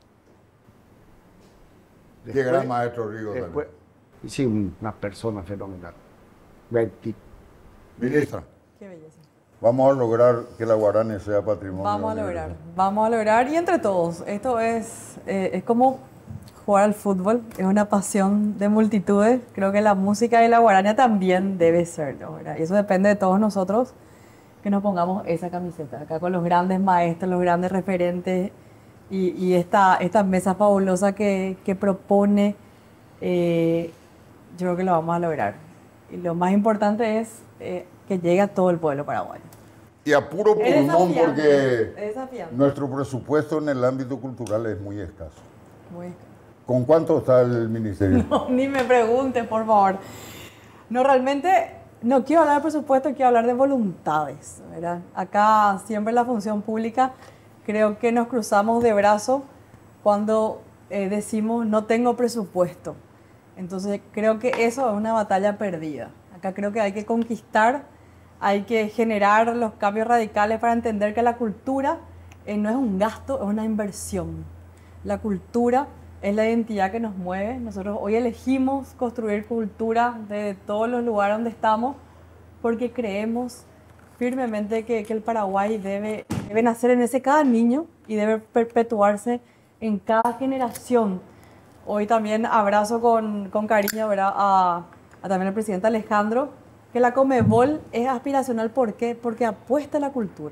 Qué gran maestro Rigo después, también. y sí, una persona fenomenal. Veinti- Ministra, Qué belleza. vamos a lograr que la Guarani sea patrimonio. Vamos a de la lograr, Iglesia. vamos a lograr y entre todos. Esto es, eh, es como jugar al fútbol, es una pasión de multitudes. Creo que la música de la guarania también debe serlo, ¿verdad? Y eso depende de todos nosotros que nos pongamos esa camiseta, acá con los grandes maestros, los grandes referentes y, y esta, esta mesa fabulosa que, que propone, eh, yo creo que lo vamos a lograr. Y lo más importante es eh, que llegue a todo el pueblo paraguayo. Y a puro Es pulmón desafiante, porque es desafiante. nuestro presupuesto en el ámbito cultural es muy escaso. Muy ¿Con cuánto está el ministerio? No, ni me pregunte, por favor. No, realmente no quiero hablar de presupuesto, quiero hablar de voluntades, ¿verdad? Acá siempre en la función pública creo que nos cruzamos de brazos cuando eh, decimos no tengo presupuesto. Entonces creo que eso es una batalla perdida. Acá creo que hay que conquistar, hay que generar los cambios radicales para entender que la cultura eh, no es un gasto, es una inversión. La cultura es la identidad que nos mueve. Nosotros hoy elegimos construir cultura de todos los lugares donde estamos porque creemos firmemente que, que el Paraguay debe, debe nacer en ese cada niño y debe perpetuarse en cada generación. Hoy también abrazo con, con cariño, ¿verdad? A, a también al presidente Alejandro, que la Conmebol es aspiracional. ¿Por qué? Porque apuesta a la cultura.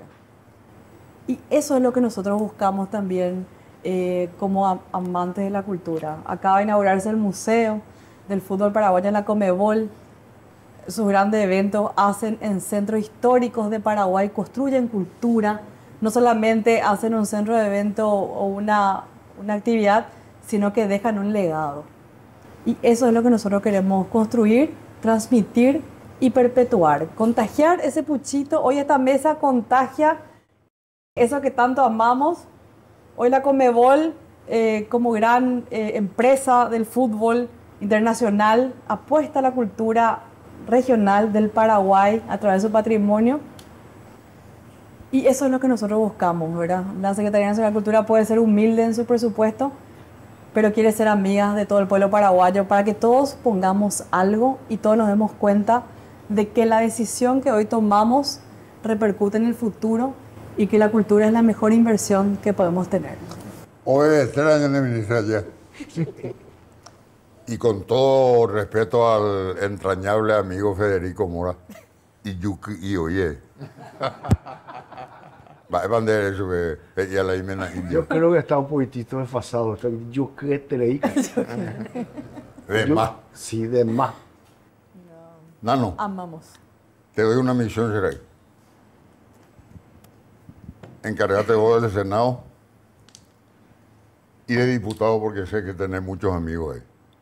Y eso es lo que nosotros buscamos también eh, como am- amantes de la cultura. Acaba de inaugurarse el Museo del Fútbol Paraguayo en la Conmebol. Sus grandes eventos hacen en centros históricos de Paraguay, construyen cultura. No solamente hacen un centro de evento o una, una actividad, sino que dejan un legado. Y eso es lo que nosotros queremos construir, transmitir y perpetuar. Contagiar ese puchito. Hoy esta mesa contagia eso que tanto amamos. Hoy la Conmebol, eh, como gran eh, empresa del fútbol, internacional, apuesta a la cultura regional del Paraguay a través de su patrimonio. Y eso es lo que nosotros buscamos, ¿verdad? La Secretaría Nacional de Cultura puede ser humilde en su presupuesto, pero quiere ser amiga de todo el pueblo paraguayo para que todos pongamos algo y todos nos demos cuenta de que la decisión que hoy tomamos repercute en el futuro y que la cultura es la mejor inversión que podemos tener. Obedecer a la ministra ya. Y con todo respeto al entrañable amigo Federico Mora y Yuki y Oye. Va a bandera eso que ella la imena india. Yo creo que está un poquitito desfasado. Yo que te leí. De más. Sí, de más. Nano, Amamos. te doy una misión, Sheray. Encárgate vos del Senado y de diputado porque sé que tenés muchos amigos ahí.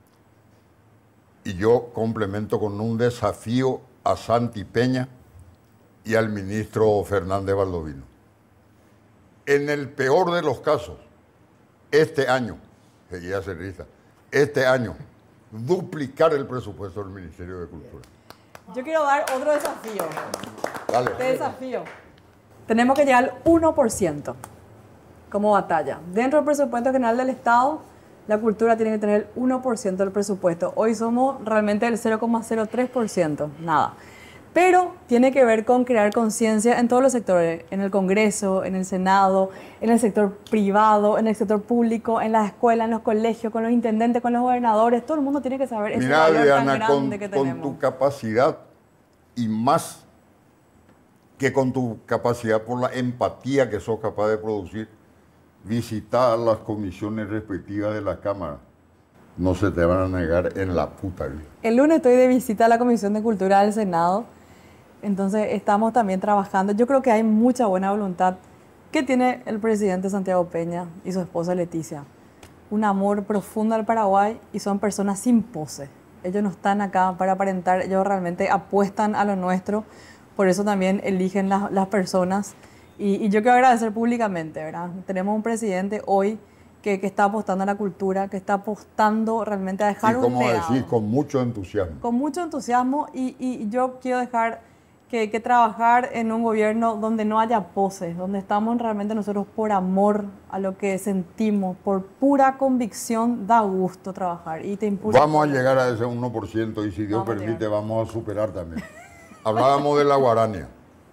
Y yo complemento con un desafío a Santi Peña y al ministro Fernández Baldovino. En el peor de los casos, este año, seguía Cerrista, este año, duplicar el presupuesto del Ministerio de Cultura. Yo quiero dar otro desafío. Dale. Este desafío. Tenemos que llegar al uno por ciento como batalla. Dentro del presupuesto general del Estado, la cultura tiene que tener el uno por ciento del presupuesto. Hoy somos realmente el cero coma cero tres por ciento, nada. Pero tiene que ver con crear conciencia en todos los sectores, en el Congreso, en el Senado, en el sector privado, en el sector público, en las escuelas, en los colegios, con los intendentes, con los gobernadores. Todo el mundo tiene que saber ese Mira, valor Adriana, tan grande con, que con tenemos. tu capacidad y más que con tu capacidad por la empatía que sos capaz de producir, visitar las comisiones respectivas de la Cámara. No se te van a negar en la puta vida. El lunes estoy de visita a la Comisión de Cultura del Senado. Entonces estamos también trabajando. Yo creo que hay mucha buena voluntad que tiene el presidente Santiago Peña y su esposa Leticia. Un amor profundo al Paraguay y son personas sin pose. Ellos no están acá para aparentar, ellos realmente apuestan a lo nuestro. Por eso también eligen las, las personas. Y, y yo quiero agradecer públicamente, ¿verdad? Tenemos un presidente hoy que, que está apostando a la cultura, que está apostando realmente a dejar y un como legado. decís, con mucho entusiasmo. Con mucho entusiasmo y, y yo quiero dejar que, que trabajar en un gobierno donde no haya poses, donde estamos realmente nosotros por amor a lo que sentimos, por pura convicción, da gusto trabajar. Y te impulsa. Vamos a llegar a ese uno por ciento y si Dios Vamos a permite llegar. vamos a superar también. Hablábamos de la guarania.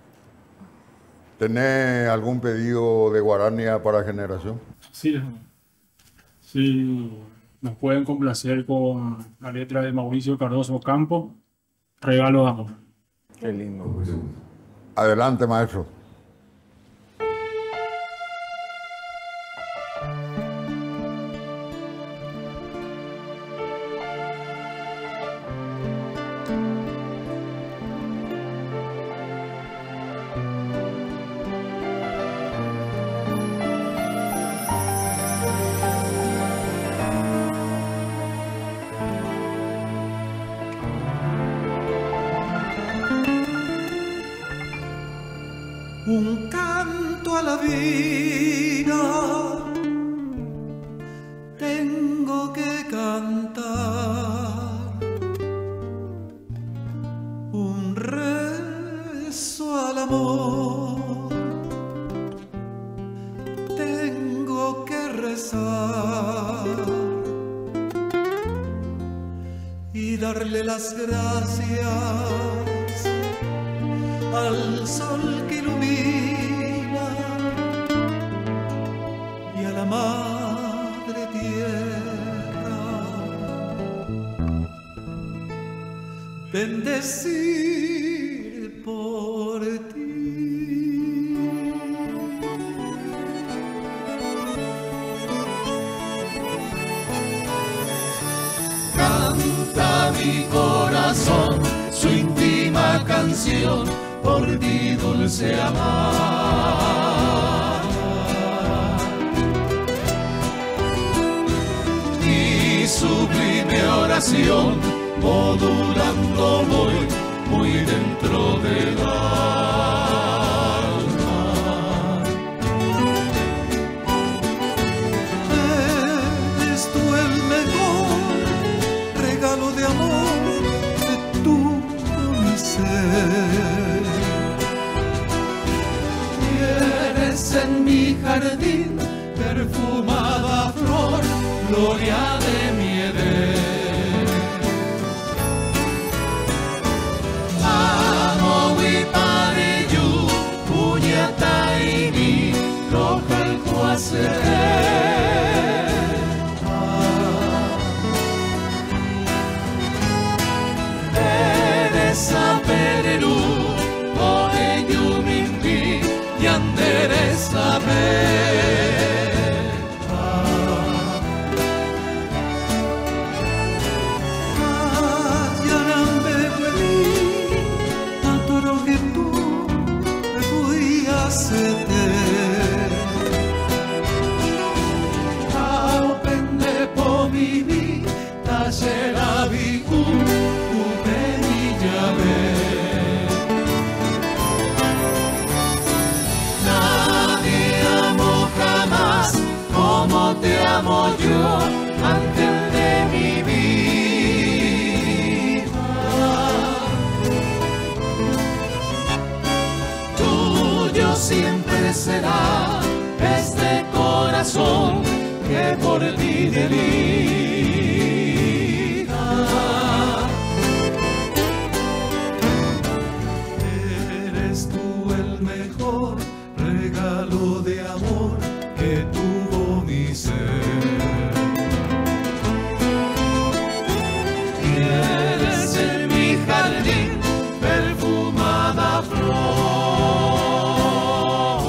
¿Tenés algún pedido de guarania para generación? Sí, sí, nos pueden complacer con la letra de Mauricio Cardoso Campo, Regalo de Amor. Qué lindo. Adelante, maestro. Un canto a la vida tengo que cantar, un rezo al amor tengo que rezar y darle las gracias al sol que ilumina y a la madre tierra, bendecir por ti. Canta mi corazón su íntima canción, por ti dulce amar. Mi sublime oración modulando voy muy dentro del alma. Eres tú el mejor jardín, perfumada flor, gloria de mi Edén. Amo mi padre yu, puñata y mi roja el Saperelu, ore yumimbi, yandere saber. Yarambe hueli, tanto lo que tú me podías hacer. Ao pende po vivi, tasera viku. Nadie amó jamás como te amo yo antes de mi vida. Tuyo siempre será este corazón que por ti delira. Regalo de amor que tuvo mi ser. Quieres en mi jardín perfumada flor.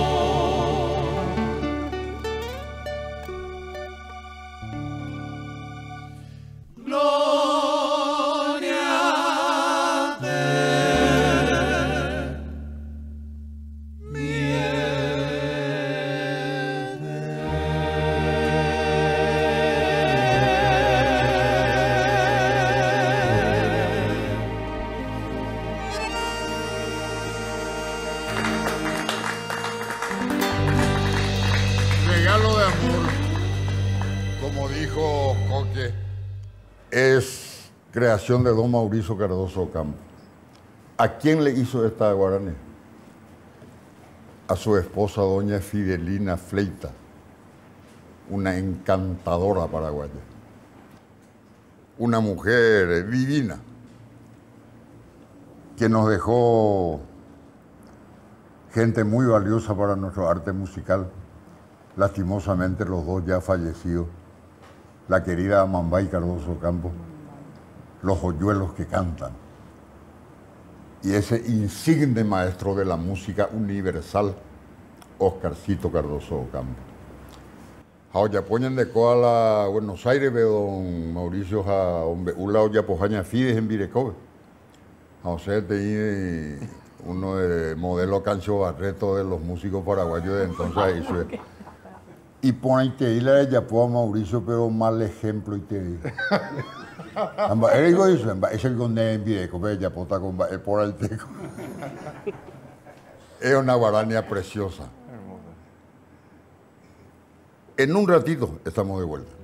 Gloria de Regalo de amor, como dijo Coque, es creación de don Mauricio Cardoso Ocampo. ¿A quién le hizo esta guaraní? A su esposa doña Fidelina Fleita, una encantadora paraguaya, una mujer divina, que nos dejó gente muy valiosa para nuestro arte musical. Lastimosamente los dos ya fallecidos, la querida Amambay Cardoso Ocampo, los joyuelos que cantan, y ese insigne maestro de la música universal, Oscarcito Cardoso Ocampo. Ahora ponen de coa a Buenos Aires, veo don Mauricio a un lado ya pojaña Fides en Virecobe. O sea, te uno de modelo Cancho Barreto de los músicos paraguayos de entonces. Okay. Y por ahí te la de Yapó a Mauricio, pero mal ejemplo y te digo. Él dijo eso, es el con en Videco, pero Yapó está con el por el teco. Es una guarania preciosa. En un ratito estamos de vuelta.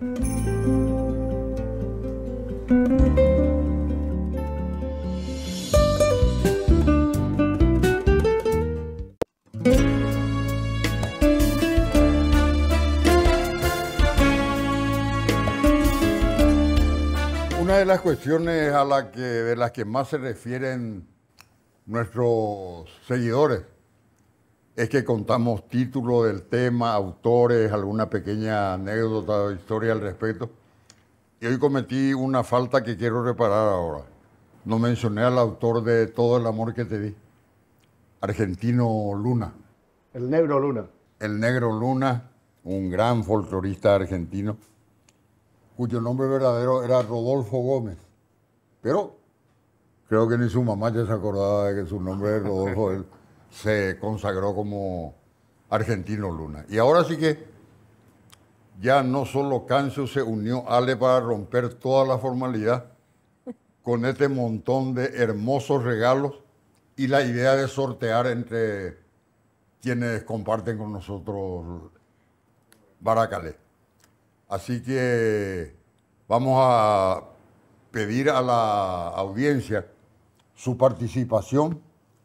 Una de las cuestiones a la que, de las que más se refieren nuestros seguidores es que contamos título del tema, autores, alguna pequeña anécdota o historia al respecto. Y hoy cometí una falta que quiero reparar ahora. No mencioné al autor de Todo el amor que te di, Argentino Luna. El Negro Luna. El Negro Luna, un gran folclorista argentino, cuyo nombre verdadero era Rodolfo Gómez. Pero creo que ni su mamá ya se acordaba de que su nombre es Rodolfo. Él se consagró como Argentino Luna. Y ahora sí que ya no solo Cancio se unió Ale para romper toda la formalidad con este montón de hermosos regalos y la idea de sortear entre quienes comparten con nosotros Baracalé. Así que vamos a pedir a la audiencia su participación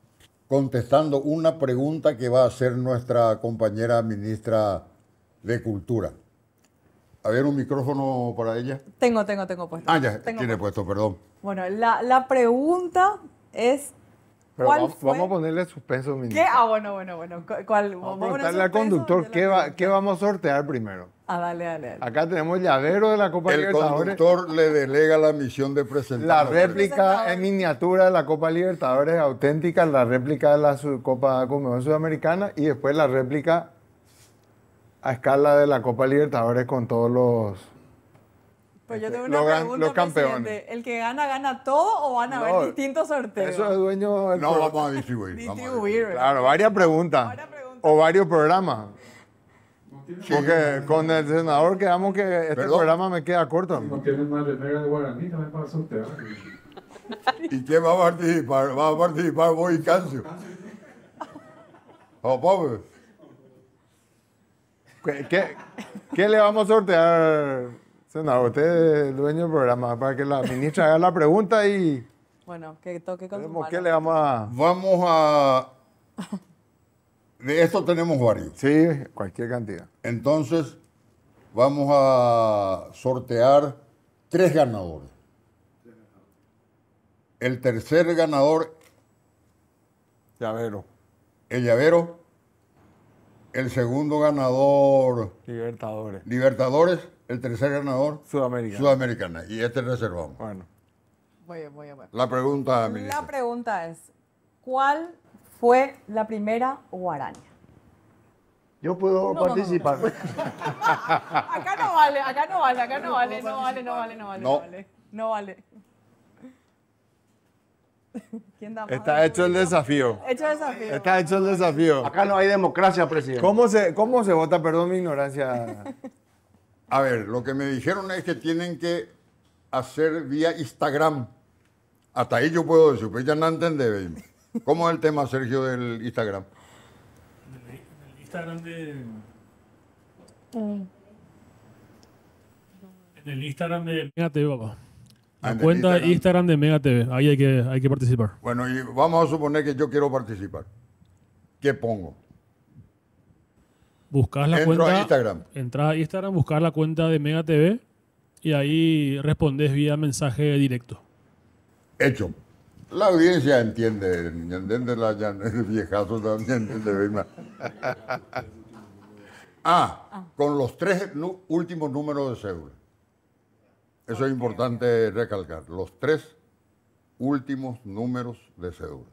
contestando una pregunta que va a hacer nuestra compañera ministra de Cultura. A ver, un micrófono para ella. Tengo, tengo, tengo puesto. Ah, ya, Tengo tiene puesto, perdón. Bueno, la, la pregunta es... Pero ¿cuál vamos, fue? vamos a ponerle suspenso, ministro. ¿Qué? Ah, bueno, bueno, bueno. ¿Cu- ¿Cuál? Vamos a poner preguntarle al suspenso conductor de qué, la va, pregunta. qué vamos a sortear primero. Ah, dale, dale, dale. Acá tenemos el llavero de la Copa El Libertadores. conductor le delega la misión de presentar. La la réplica en miniatura de la Copa Libertadores auténtica, la réplica de la su- Copa Conmebol Sudamericana y después la réplica a escala de la Copa Libertadores con todos los... Pues yo tengo Los una gan- pregunta, los campeones. presidente. ¿El que gana, gana todo o van a No, haber distintos sorteos? Eso es dueño del No, programa. vamos a distribuir. vamos a Distribuir, ¿verdad? Claro, varias preguntas. Varias preguntas. O varios programas. Porque con el senador quedamos que este Perdón. programa me queda corto. No tienen más remera de guaraní también para sortear. ¿Y quién va a participar? Va a participar vos y Cancio. Oh, pobre. ¿Qué, qué, qué le vamos a sortear, senador? Usted es el dueño del programa, para que la ministra haga la pregunta y Bueno, que toque con su vemos mano. qué le vamos a... Vamos a... De esto tenemos varios. Sí, cualquier cantidad. Entonces, vamos a sortear tres ganadores. El tercer ganador, Llavero, el llavero. El segundo ganador, Libertadores, Libertadores. El tercer ganador, Sudamericana. Sudamericana. Y este reservamos. Bueno, Voy, voy, voy. La pregunta, ministra. La pregunta es, ¿cuál fue la primera guaraña? Yo puedo No, no, no, no. participar. Acá no vale, acá no vale, acá no vale, no vale, no vale, no vale, No. no vale. No vale. ¿Quién da más? está hecho el desafío. Hecho el desafío. Está hecho el desafío. Acá no hay democracia, presidente. ¿Cómo se, cómo se vota? Perdón mi ignorancia. A ver, lo que me dijeron es que tienen que hacer vía Instagram. Hasta ahí yo puedo decir, pues ya no entendé. ¿Cómo es el tema, Sergio, del Instagram? El Instagram de. En el Instagram de Mega T V, papá. Ah, La en el cuenta de Instagram. Instagram de Mega T V. Ahí hay que, hay que participar. Bueno, y vamos a suponer que yo quiero participar. ¿Qué pongo? Buscas la Entro cuenta. a Instagram. Entras a Instagram, buscas la cuenta de Mega T V y ahí respondes vía mensaje directo. Hecho. La audiencia entiende, entiende la ya- el viejazo también entiende. ¿verdad? Ah, con los tres nu- últimos números de cédula. Eso es importante recalcar. Los tres últimos números de cédula.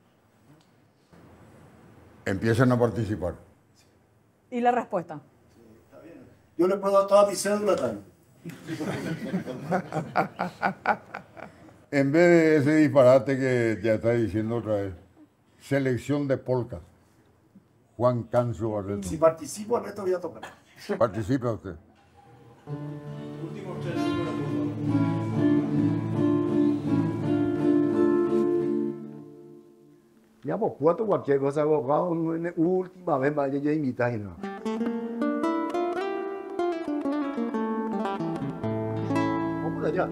Empiezan a participar. ¿Y la respuesta? Yo le puedo dar toda mi cédula también. En vez de ese disparate que ya está diciendo otra vez, selección de polka. Juan Cancio Barreto. Si participo en esto voy a tocar. Participa usted. Ya, pues, cuatro cualquier cosa, abogado, una última vez más, ya invitas y no. Vamos allá.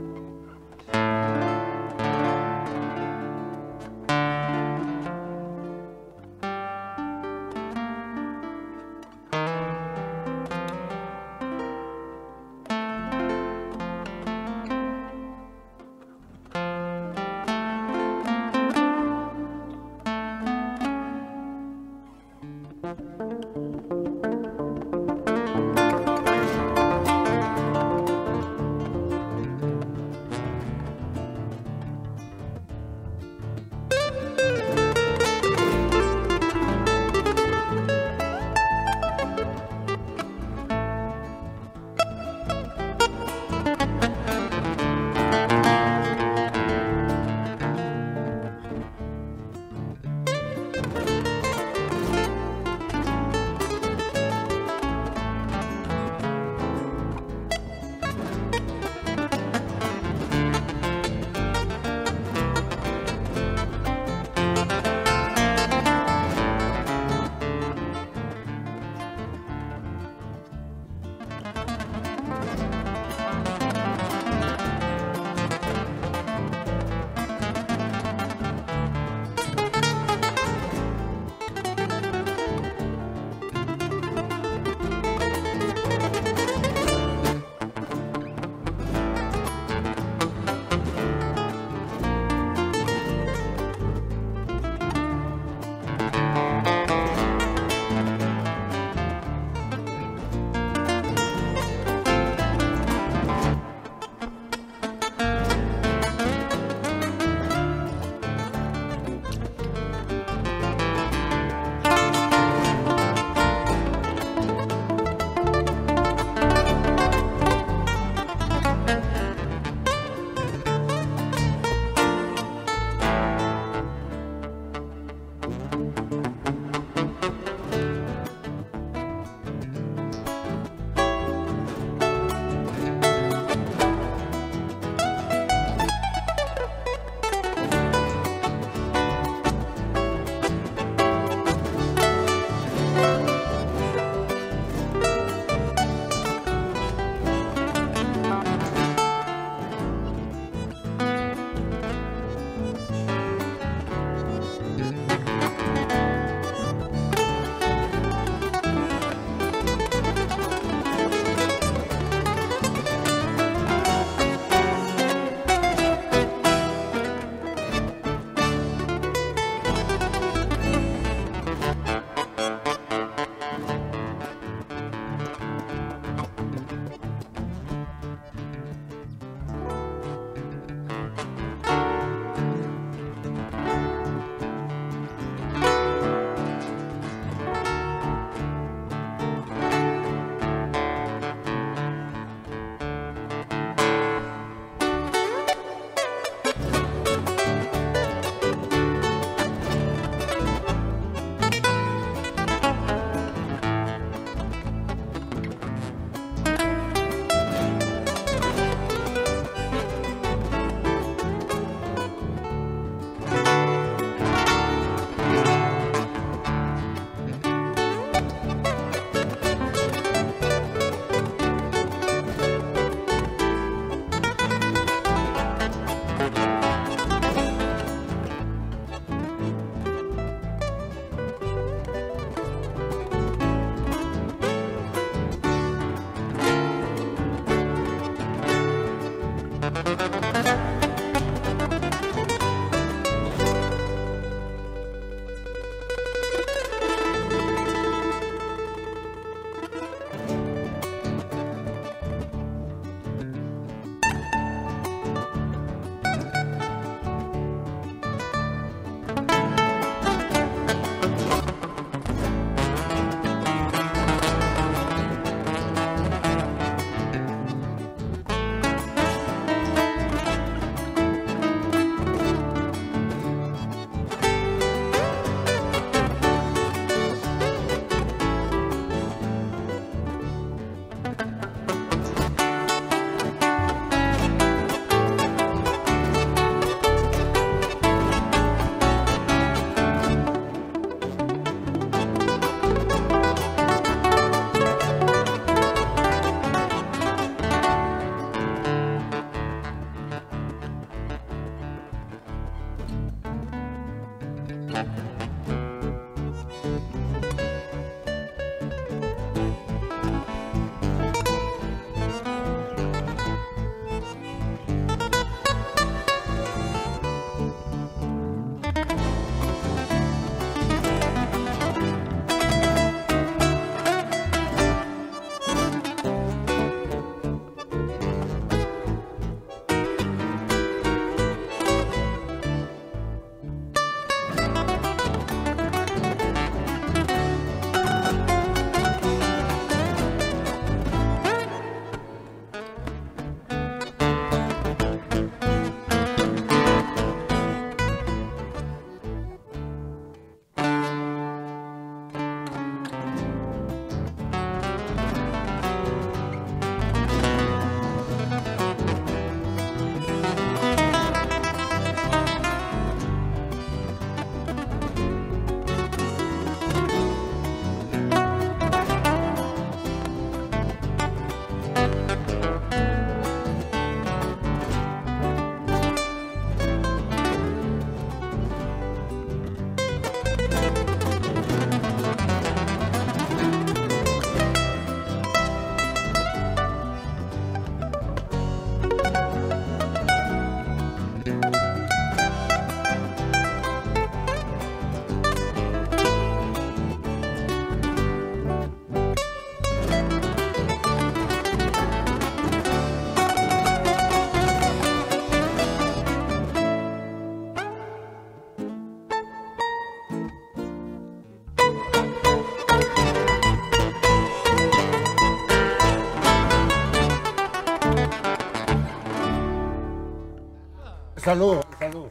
Salud, salud.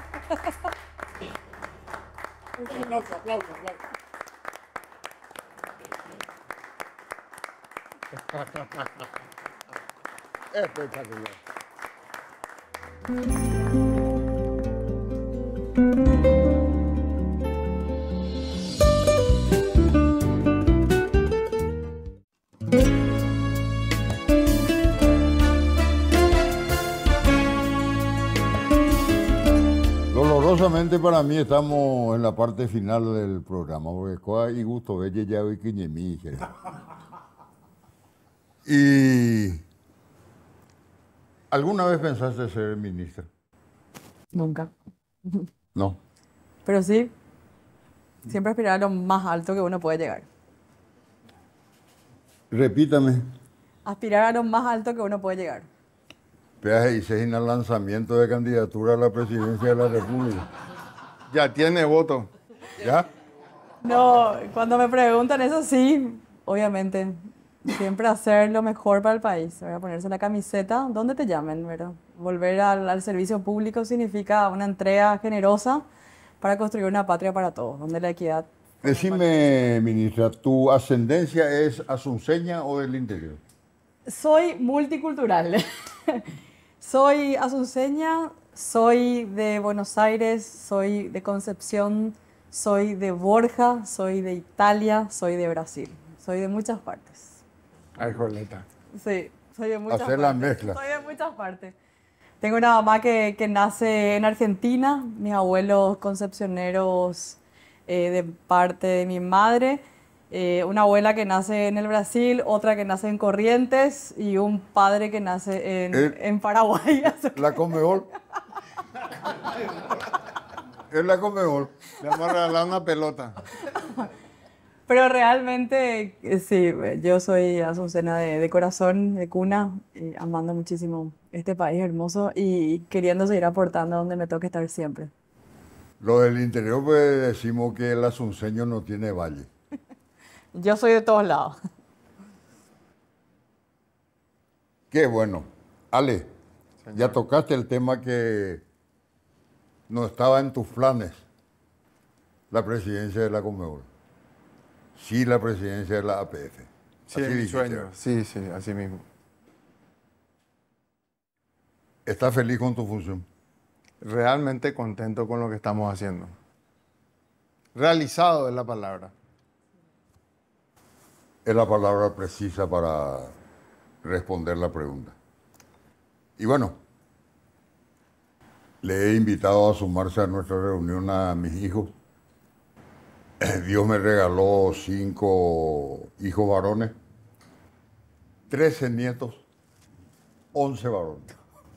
Aplauso, aplauso, aplauso. Espectacular. Dolorosamente para mí estamos en la parte final del programa, porque coa y gusto ve ya hoy que mi Y ¿alguna vez pensaste ser ministra? Nunca. No. Pero sí, siempre aspirar a lo más alto que uno puede llegar. Repítame. Aspirar a lo más alto que uno puede llegar. Peaje y seis en el lanzamiento de candidatura a la presidencia de la República. Ya tiene voto. ¿Ya? No, cuando me preguntan eso sí, obviamente. Siempre hacer lo mejor para el país. Voy a ponerse la camiseta donde te llamen, ¿verdad? Volver al, al servicio público significa una entrega generosa para construir una patria para todos, donde la equidad... Decime, ministra, ¿tu ascendencia es asunceña o del interior? Soy multicultural. Soy asunceña, soy de Buenos Aires, soy de Concepción, soy de Borja, soy de Italia, soy de Brasil. Soy de muchas partes. Ay, Joleta. Sí, soy de muchas Hacer partes. la mezcla. Soy de muchas partes. Tengo una mamá que, que nace en Argentina, mis abuelos concepcioneros eh, de parte de mi madre, Eh, una abuela que nace en el Brasil, otra que nace en Corrientes y un padre que nace en, El- en Paraguay. La Conmebol. Es la Conmebol. Le vamos a regalar una pelota. Pero realmente, eh, sí, yo soy azucena de, de corazón, de cuna, y amando muchísimo este país hermoso y queriendo seguir aportando donde me toque estar siempre. Lo del interior, pues decimos que el asunceño no tiene valle. Yo soy de todos lados. Qué bueno. Ale, ya tocaste el tema que no estaba en tus planes, la presidencia de la Conmebol. Sí, la presidencia de la A P F. Sí, Así es mi dijiste. sueño. Sí, sí, así mismo. ¿Estás feliz con tu función? Realmente contento con lo que estamos haciendo. Realizado es la palabra. Es la palabra precisa para responder la pregunta. Y bueno, le he invitado a sumarse a nuestra reunión a mis hijos. Eh, Dios me regaló cinco hijos varones, trece nietos, once varones.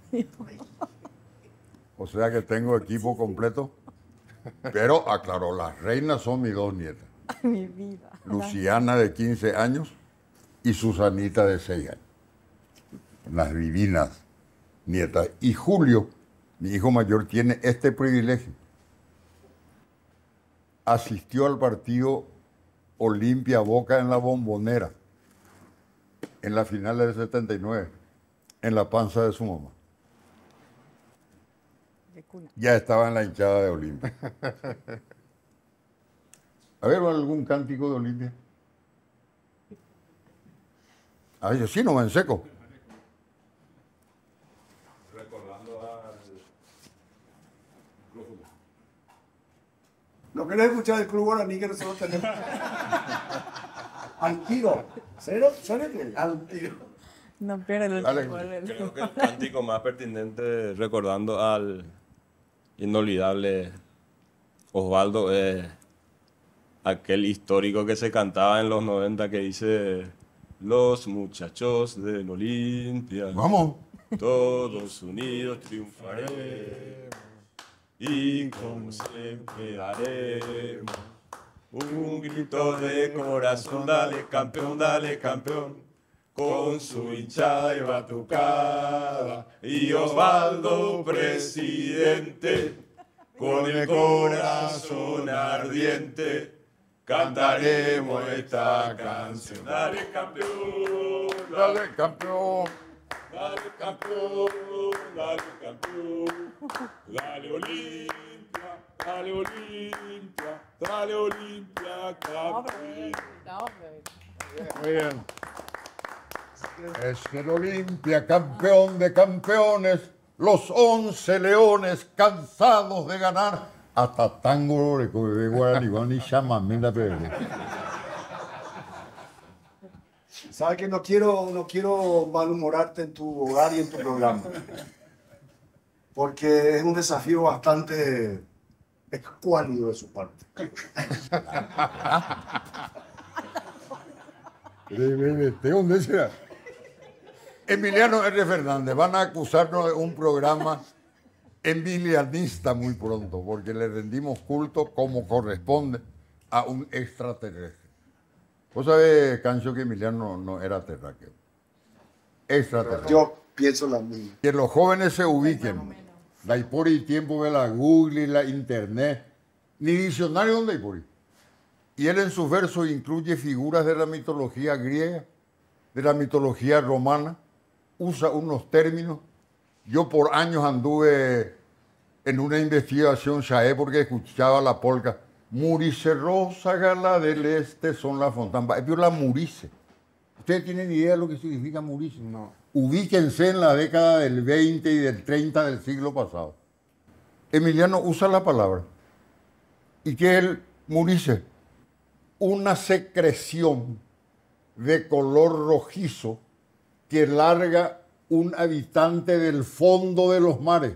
O sea que tengo equipo completo. Pero aclaró, las reinas son mis dos nietas. Mi vida. Luciana de quince años y Susanita de seis años. Las divinas nietas. Y Julio, mi hijo mayor, tiene este privilegio. Asistió al partido Olimpia Boca en la Bombonera, en la final del setenta y nueve, en la panza de su mamá. De cuna. Ya estaba en la hinchada de Olimpia. A ver, ¿algún cántico de Olimpia? A ver, yo sí, no me enseco. ¿No querés escuchar el Club Guaraní que nosotros tenemos? Al tiro. ¿Cero? ¿Cero? Al tiro. No pierde el Dale. tiempo, el- Creo que el cántico más pertinente, recordando al inolvidable Osvaldo, es aquel histórico que se cantaba en los noventa que dice: los muchachos del Olimpia, Vamos. todos unidos triunfaremos y como siempre daremos un grito de corazón, dale campeón, dale campeón, con su hinchada y batucada, y Osvaldo presidente, con el corazón ardiente, cantaremos esta canción. Dale campeón, dale Dale, campeón. Dale campeón, dale campeón, dale Olimpia, dale Olimpia, dale Olimpia, campeón. Muy bien. Es el Olimpia, campeón de campeones, los once leones cansados de ganar. Hasta tango de Guaraní, Guaraní, chamamé verde. Sabes que no quiero, no quiero malhumorarte en tu hogar y en tu programa. Porque es un desafío bastante escuálido de su parte. ¿De dónde será? Emiliano R. Fernández, van a acusarnos de un programa emilianista muy pronto, porque le rendimos culto como corresponde a un extraterrestre. Vos sabés, Cancho, que Emiliano no era terráqueo. Extraterrestre. Yo pienso la misma. Que los jóvenes se ubiquen. La Ipori tiempo de la Google y la Internet. Ni diccionario donde Ipori. Y él en sus versos incluye figuras de la mitología griega, de la mitología romana, usa unos términos. Yo por años anduve en una investigación, ¿sabes? Porque escuchaba la polca. Murice Rosa, Gala del Este, son la Fontana. Es la Murice. ¿Ustedes tienen idea de lo que significa Murice? No. Ubíquense en la década del veinte y del treinta del siglo pasado. Emiliano usa la palabra. ¿Y qué es el Murice? Una secreción de color rojizo que larga un habitante del fondo de los mares.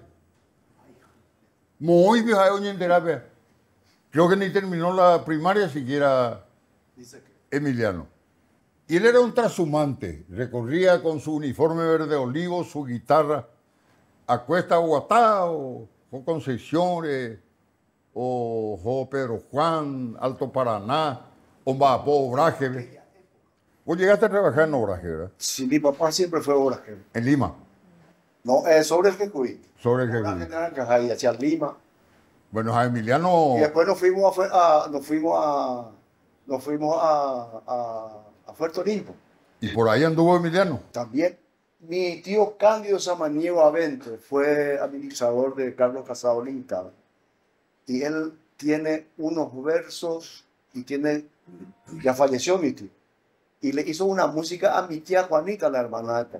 Muy vieja doña terapia. Creo que ni terminó la primaria siquiera. Dice que Emiliano. Y él era un trashumante, recorría con su uniforme verde olivo, su guitarra, a Cuesta Guatá, o, o Concepción, eh, o, o Pedro Juan, Alto Paraná, o Mapó, Obraje. Vos llegaste a trabajar en Obraje, ¿verdad? Sí, mi papá siempre fue Obraje. En Lima. No, eh, sobre el Jecuí. Sobre el Obraje Jecuí. Naranjas, ahí hacia Lima. Bueno, a Emiliano... Y después nos fuimos a, a- nos fuimos a, nos fuimos a, a, a Puerto Rico. Y por ahí anduvo Emiliano. También. Mi tío Cándido Samaniego Avente fue administrador de Carlos Casado Linca. Y él tiene unos versos y tiene, ya falleció mi tío. Y le hizo una música a mi tía Juanita, la hermana de papá.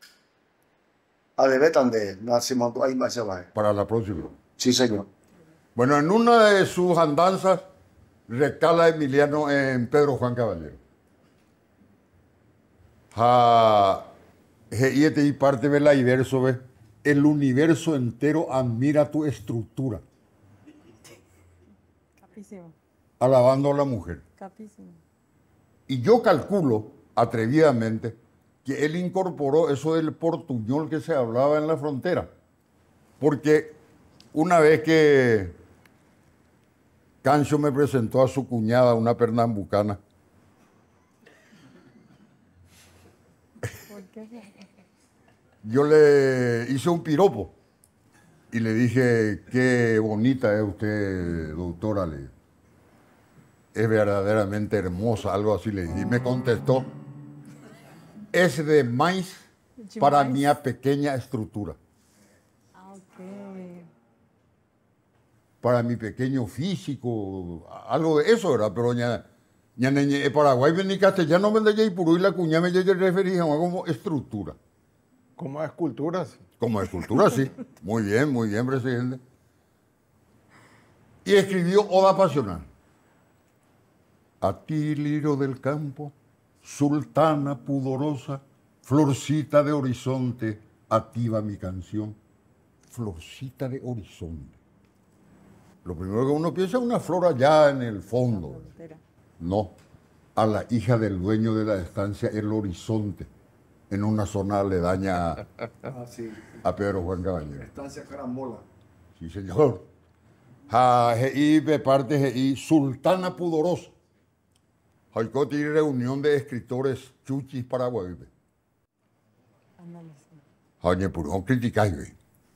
A de Betande, nacimos ahí más se va. Para la próxima. Sí, señor. Bueno, en una de sus andanzas recala Emiliano en Pedro Juan Caballero. Ja, y este y parte de la verso, ve, el universo entero admira tu estructura, Capísimo, alabando a la mujer. capísimo. Y yo calculo, atrevidamente, que él incorporó eso del portuñol que se hablaba en la frontera. Porque una vez que Cancho me presentó a su cuñada, una pernambucana, ¿Por qué? yo le hice un piropo y le dije, qué bonita es usted, doctora. Le dije. Es verdaderamente hermosa, algo así le dije. Y me contestó, es de maíz De para maíz. mi pequeña estructura, Ah, ok. para mi pequeño físico, algo de eso era, pero ya, ya en Paraguay vení castellano, vende ya y puro y la cuña me llega refería como estructura. Como esculturas. Como escultura, sí. Muy bien, muy bien, presidente. Y escribió Oda Pasional. A ti, lirio del campo, sultana pudorosa, florcita de horizonte, a ti va mi canción. Florcita de horizonte. Lo primero que uno piensa es una flor allá en el fondo. No, a la hija del dueño de la estancia El Horizonte, en una zona aledaña a, Ah, sí. a Pedro Juan Caballero. Estancia Carambola. Sí, señor. Ja, G I, de parte G I, Sultana Pudorosa. Jaicó tiene reunión de escritores chuchis paraguayos. Ándale, sí. Jañe Purón criticáis, ve.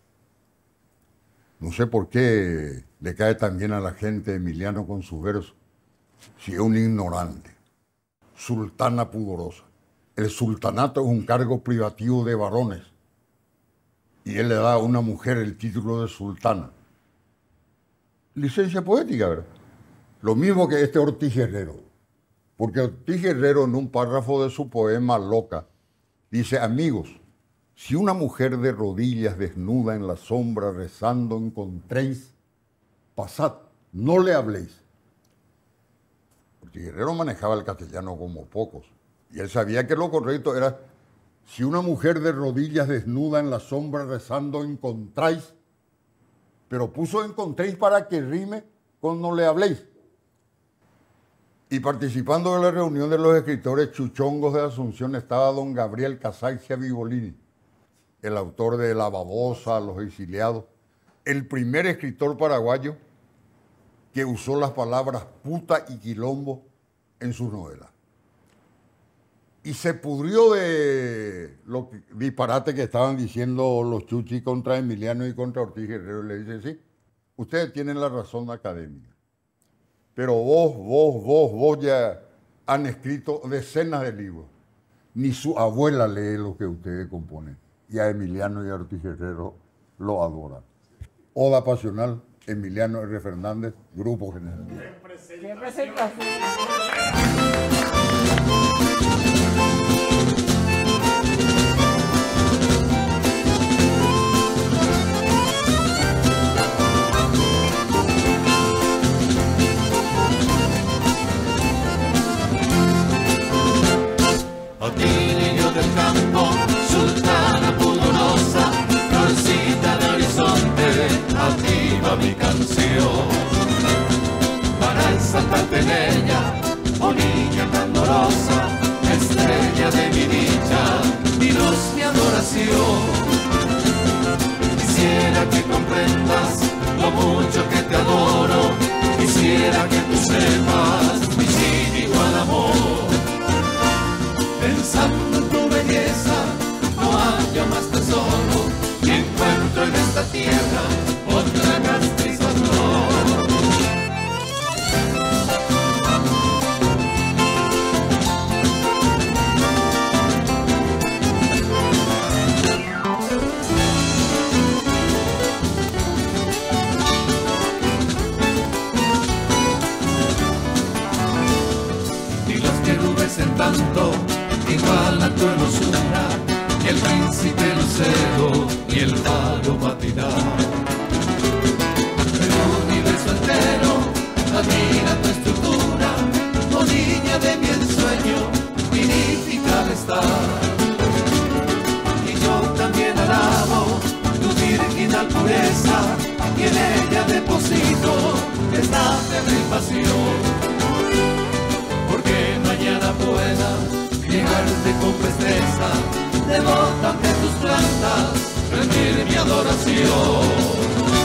No sé por qué le cae tan bien a la gente Emiliano con sus versos, si es un ignorante. Sultana Pudorosa. El sultanato es un cargo privativo de varones. Y él le da a una mujer el título de sultana. Licencia poética, ¿verdad? Lo mismo que este Ortiz Herrero. Porque Ortiz Herrero, en un párrafo de su poema Loca, dice, amigos, si una mujer de rodillas desnuda en la sombra rezando encontréis, pasad, no le habléis. Ortiz Herrero manejaba el castellano como pocos. Y él sabía que lo correcto era, si una mujer de rodillas desnuda en la sombra rezando encontráis, pero puso encontréis para que rime con no le habléis. Y participando de la reunión de los escritores chuchongos de Asunción estaba don Gabriel Casaicia Vivolini, el autor de La Babosa, Los Exiliados, el primer escritor paraguayo que usó las palabras puta y quilombo en sus novelas. Y se pudrió de los disparates que estaban diciendo los chuchis contra Emiliano y contra Ortiz Herrero. Y le dice, sí, ustedes tienen la razón académica. Pero vos, vos, vos, vos ya han escrito decenas de libros. Ni su abuela lee lo que ustedes componen. Y a Emiliano y a Ortiz Herrero lo adoran. Oda Pasional, Emiliano R. Fernández, Grupo General. ¿Qué presentación? A ti, niño del campo, sultana pudorosa, florcita de horizonte, a ti va mi canción. Para exaltarte en ella, oh niña tan pudorosa, estrella de mi dicha, mi luz, mi adoración. Quisiera que comprendas lo mucho que te adoro, quisiera que tú sepas mi sin igual amor. Pensando en tu belleza, no hallo más tesoro, y encuentro en esta tierra otra castiza flor. Y los querubes en tanto igual a tu hermosura, y el príncipe lucero y el faro matinal. El universo entero admira tu estructura, oh niña de mi ensueño, magnífica al estar. Y yo también alabo tu virginal pureza, y en ella deposito esta febril pasión. Porque mañana pueda llegarte con presteza, devota ante tus plantas, rendir mi adoración.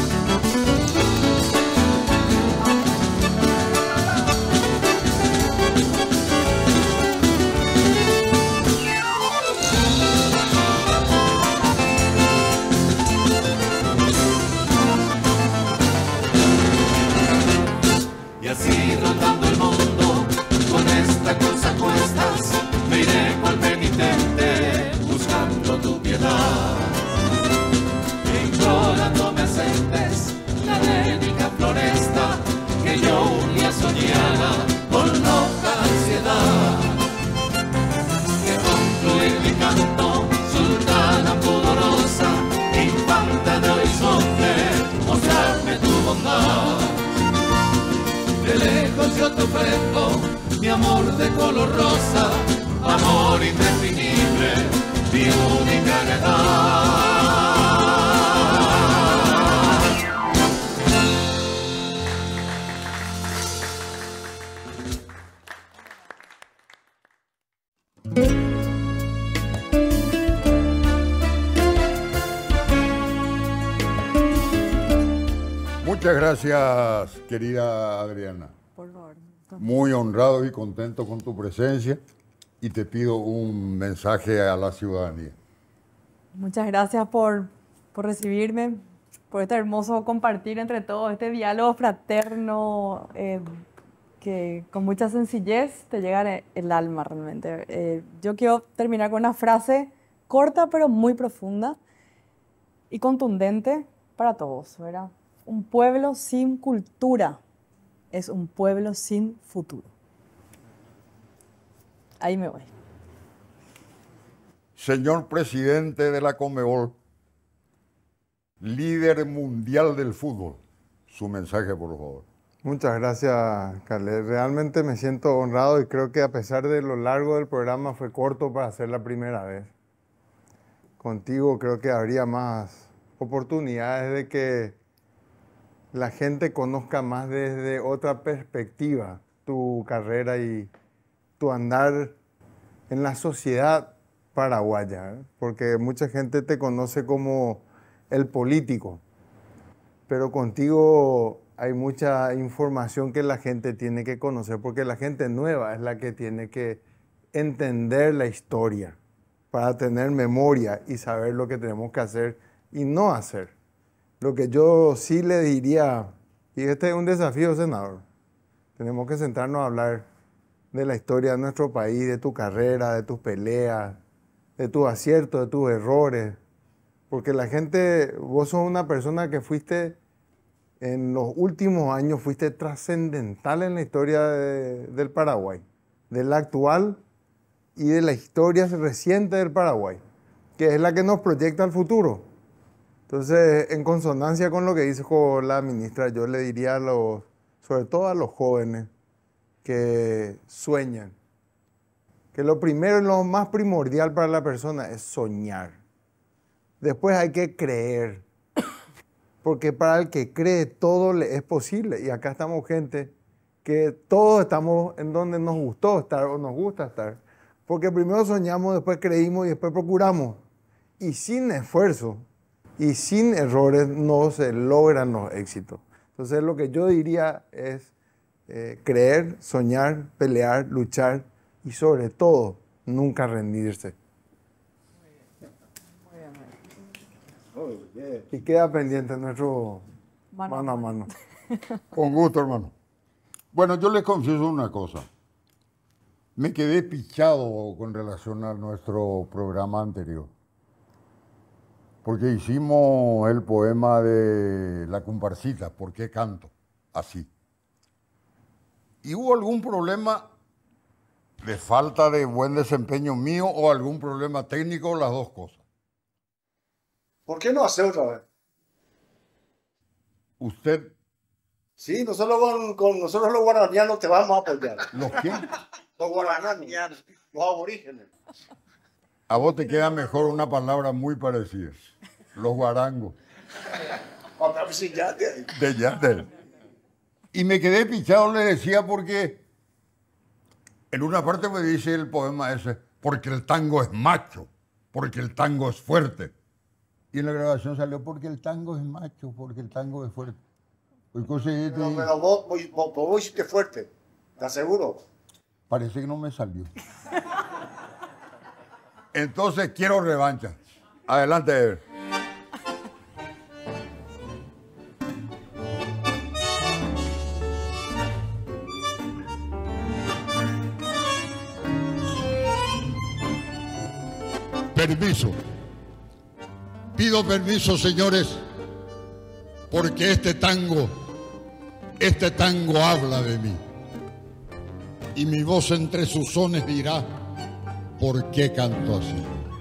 Y así rondando el mundo, con esta cruz a cuestas, me iré cual penitente, buscando tu piedad. Implorando me aceptes la délica floresta, que yo un día soñara con loca ansiedad. Que concluir mi canto, sultana pudorosa, infanta de horizonte, mostrarme tu bondad. De lejos yo te ofrezco mi amor de color rosa, amor indefinible, mi única heredad. Muchas gracias, querida Adriana. Por favor. Muy honrado y contento con tu presencia, y te pido un mensaje a la ciudadanía. Muchas gracias por, por recibirme, por este hermoso compartir entre todos, este diálogo fraterno eh, que con mucha sencillez te llega en el alma realmente. Eh, yo quiero terminar con una frase corta pero muy profunda y contundente para todos, ¿verdad? Un pueblo sin cultura es un pueblo sin futuro. Ahí me voy. Señor presidente de la Conmebol, líder mundial del fútbol, su mensaje, por favor. Muchas gracias, Carles. Realmente me siento honrado y creo que a pesar de lo largo del programa fue corto para ser la primera vez. Contigo creo que habría más oportunidades de que la gente conozca más desde otra perspectiva tu carrera y tu andar en la sociedad paraguaya, ¿eh? Porque mucha gente te conoce como el político, pero contigo hay mucha información que la gente tiene que conocer, porque la gente nueva es la que tiene que entender la historia para tener memoria y saber lo que tenemos que hacer y no hacer. Lo que yo sí le diría, y este es un desafío, senador, tenemos que sentarnos a hablar de la historia de nuestro país, de tu carrera, de tus peleas, de tus aciertos, de tus errores, porque la gente, vos sos una persona que fuiste, en los últimos años, fuiste trascendental en la historia de, del Paraguay, de la actual y de la historia reciente del Paraguay, que es la que nos proyecta al futuro. Entonces, en consonancia con lo que dijo la ministra, yo le diría a los, sobre todo a los jóvenes que sueñan, que lo primero y lo más primordial para la persona es soñar. Después hay que creer, porque para el que cree todo le es posible. Y acá estamos gente que todos estamos en donde nos gustó estar o nos gusta estar. Porque primero soñamos, después creímos y después procuramos. Y sin esfuerzo y sin errores no se logran los éxitos. Entonces lo que yo diría es eh, creer, soñar, pelear, luchar y sobre todo nunca rendirse. Muy bien. Y queda pendiente nuestro mano, mano a mano. Con gusto, hermano. Bueno, yo les confieso una cosa. Me quedé pichado con relación a nuestro programa anterior. Porque hicimos el poema de La Comparsita, ¿por qué canto así? ¿Y hubo algún problema de falta de buen desempeño mío o algún problema técnico o las dos cosas? ¿Por qué no hacer otra vez? Usted... Sí, nosotros con, con nosotros los guaranianos te vamos a apoyar. ¿Los qué? Los guaranianos, los aborígenes. A vos te queda mejor una palabra muy parecida. Los guarangos. De Yatel. Y me quedé pichado, le decía, porque en una parte me dice el poema ese, porque el tango es macho, porque el tango es fuerte. Y en la grabación salió, porque el tango es macho, porque el tango es fuerte. Pues, pero, pero vos, vos, vos, vos hiciste fuerte, ¿te aseguro? Parece que no me salió. Entonces quiero revancha. Adelante, Ever. Permiso. Pido permiso, señores, porque este tango, este tango habla de mí. Y mi voz entre sus sones dirá, ¿por qué canto así?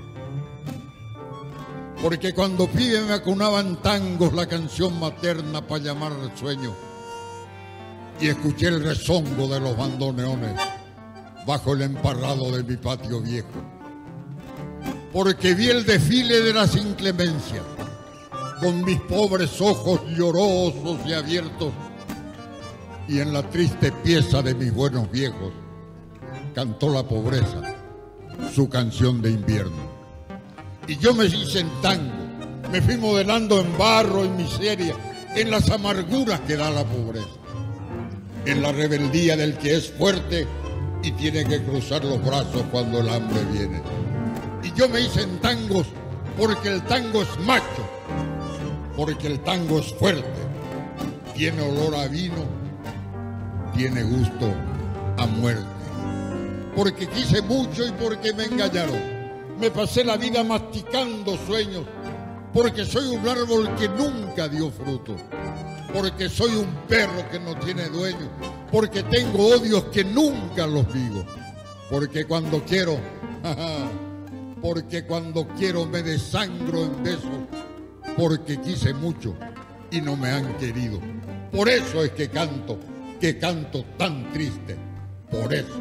Porque cuando pibe me acunaban tangos la canción materna para llamar al sueño. Y escuché el rezongo de los bandoneones bajo el emparrado de mi patio viejo. Porque vi el desfile de las inclemencias con mis pobres ojos llorosos y abiertos, y en la triste pieza de mis buenos viejos cantó la pobreza su canción de invierno. Y yo me hice en tango, me fui modelando en barro y miseria, en las amarguras que da la pobreza, en la rebeldía del que es fuerte y tiene que cruzar los brazos cuando el hambre viene. Y yo me hice en tangos porque el tango es macho, porque el tango es fuerte, tiene olor a vino, tiene gusto a muerte. Porque quise mucho y porque me engañaron. Me pasé la vida masticando sueños, porque soy un árbol que nunca dio fruto, porque soy un perro que no tiene dueño, porque tengo odios que nunca los digo, porque cuando quiero, porque cuando quiero me desangro en besos, porque quise mucho y no me han querido. Por eso es que canto, que canto tan triste, por eso.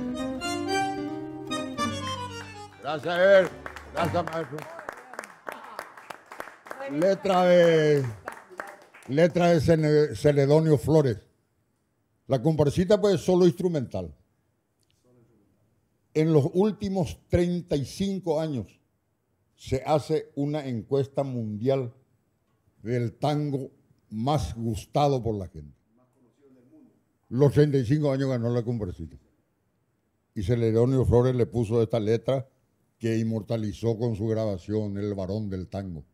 Gracias, Ever. Gracias, maestro. Letra de, letra de Celedonio Flores. La comparsita pues es solo instrumental. En los últimos treinta y cinco años se hace una encuesta mundial del tango más gustado por la gente. Los treinta y cinco años ganó la comparsita. Y Celedonio Flores le puso esta letra que inmortalizó con su grabación El varón del tango.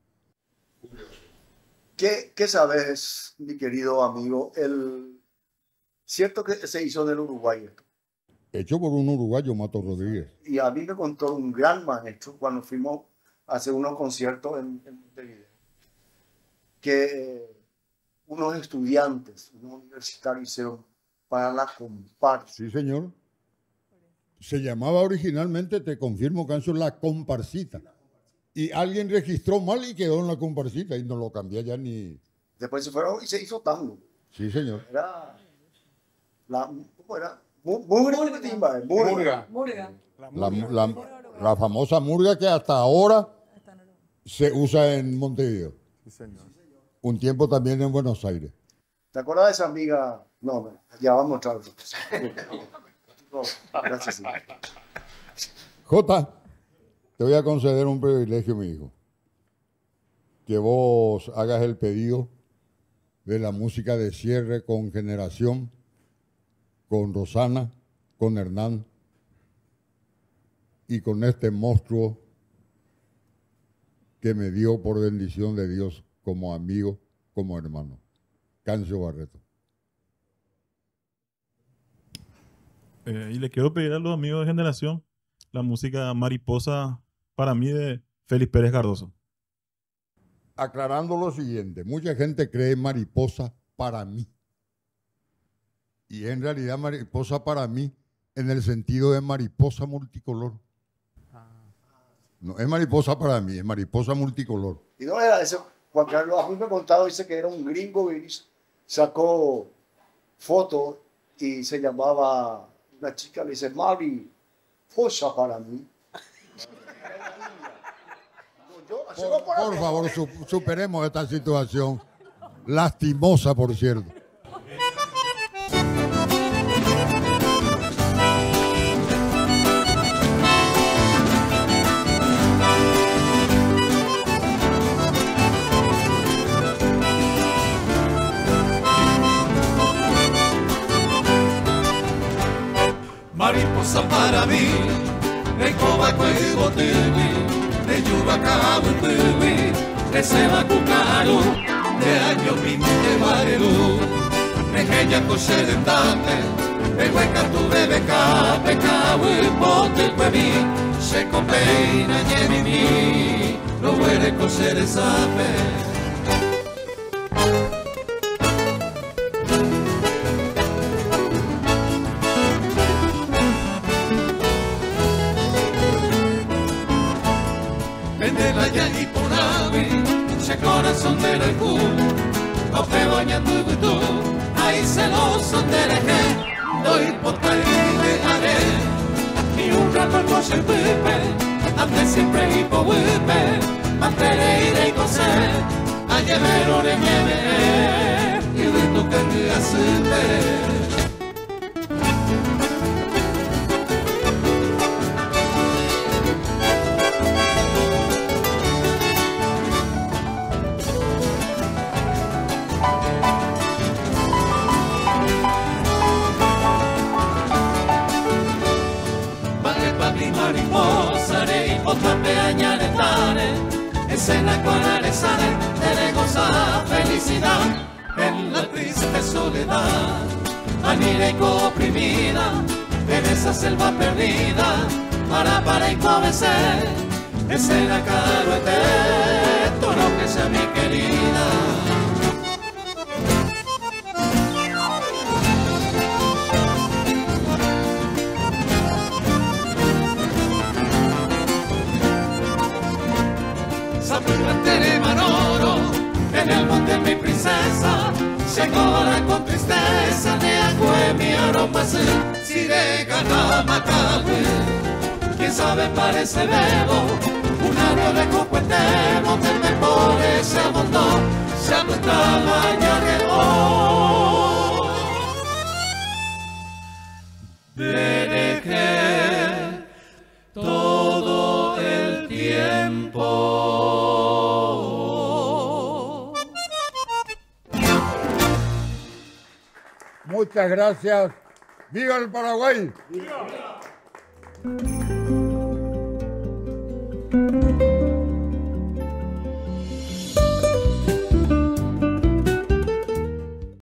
¿Qué, qué sabes, mi querido amigo? El... Cierto que se hizo en el Uruguay esto. Hecho por un uruguayo, Mato Rodríguez. Y a mí me contó un gran maestro cuando fuimos a hacer unos conciertos en, en Montevideo, que unos estudiantes, unos universitarios hicieron para la comparsa. Sí, señor. Se llamaba originalmente, te confirmo, canción, La Comparsita. Y alguien registró mal y quedó en La Comparsita y no lo cambié ya ni... Después se fueron y se hizo tango. Sí, señor. Era... La, ¿Cómo era? Murga. Murga. Murga. La, la, la famosa murga que hasta ahora se usa en Montevideo. Sí, señor. Un tiempo también en Buenos Aires. ¿Te acuerdas de esa amiga? No, no, ya vamos a entrar otra cosa. No, gracias, señor. Jota, te voy a conceder un privilegio, mi hijo. Que vos hagas el pedido de la música de cierre con Generación, con Rosana, con Hernán y con este monstruo que me dio por bendición de Dios como amigo, como hermano. Cancio Barreto. Eh, y le quiero pedir a los amigos de Generación la música Mariposa para mí de Félix Pérez Cardoso. Aclarando lo siguiente, mucha gente cree mariposa para mí. Y en realidad mariposa para mí en el sentido de mariposa multicolor. No es mariposa para mí, es mariposa multicolor. Y no era eso. Juan Carlos a mí me ha contado, dice que era un gringo y sacó fotos y se llamaba, una chica le dice, Mari, posa para mí. Por, por favor, su, superemos esta situación, lastimosa por cierto. Mariposa para mí, de cobaco y botibi, de yubaca buibi, de seba cucaru, de año pinto de barelu, de gella cosedentante, de hueca tu bebe cape, caui bote cuevi, se copeina ñemimi, no huele coser sape. Corazón del cu, no te bañando y tú, ahí celoso te dejé, doy por tal y te haré, ni un rato no se pepe, ande siempre y po huepe, mantere y coser, a llevar de nieve, y de tu que hace. Escena con aresare, de goza felicidad en la triste soledad, anírico oprimida en esa selva perdida, para para y convencer, escena caro eterno que sea mi querida. En el monte mi princesa, llegó con tristeza, de agua mi aroma si de gana macabre. Quién sabe parece bebo, un ario de cocuete, donde me pone se abondó, se apuntaba ya de hoy. Dejé todo el tiempo. Muchas gracias. ¡Viva el Paraguay! ¡Viva!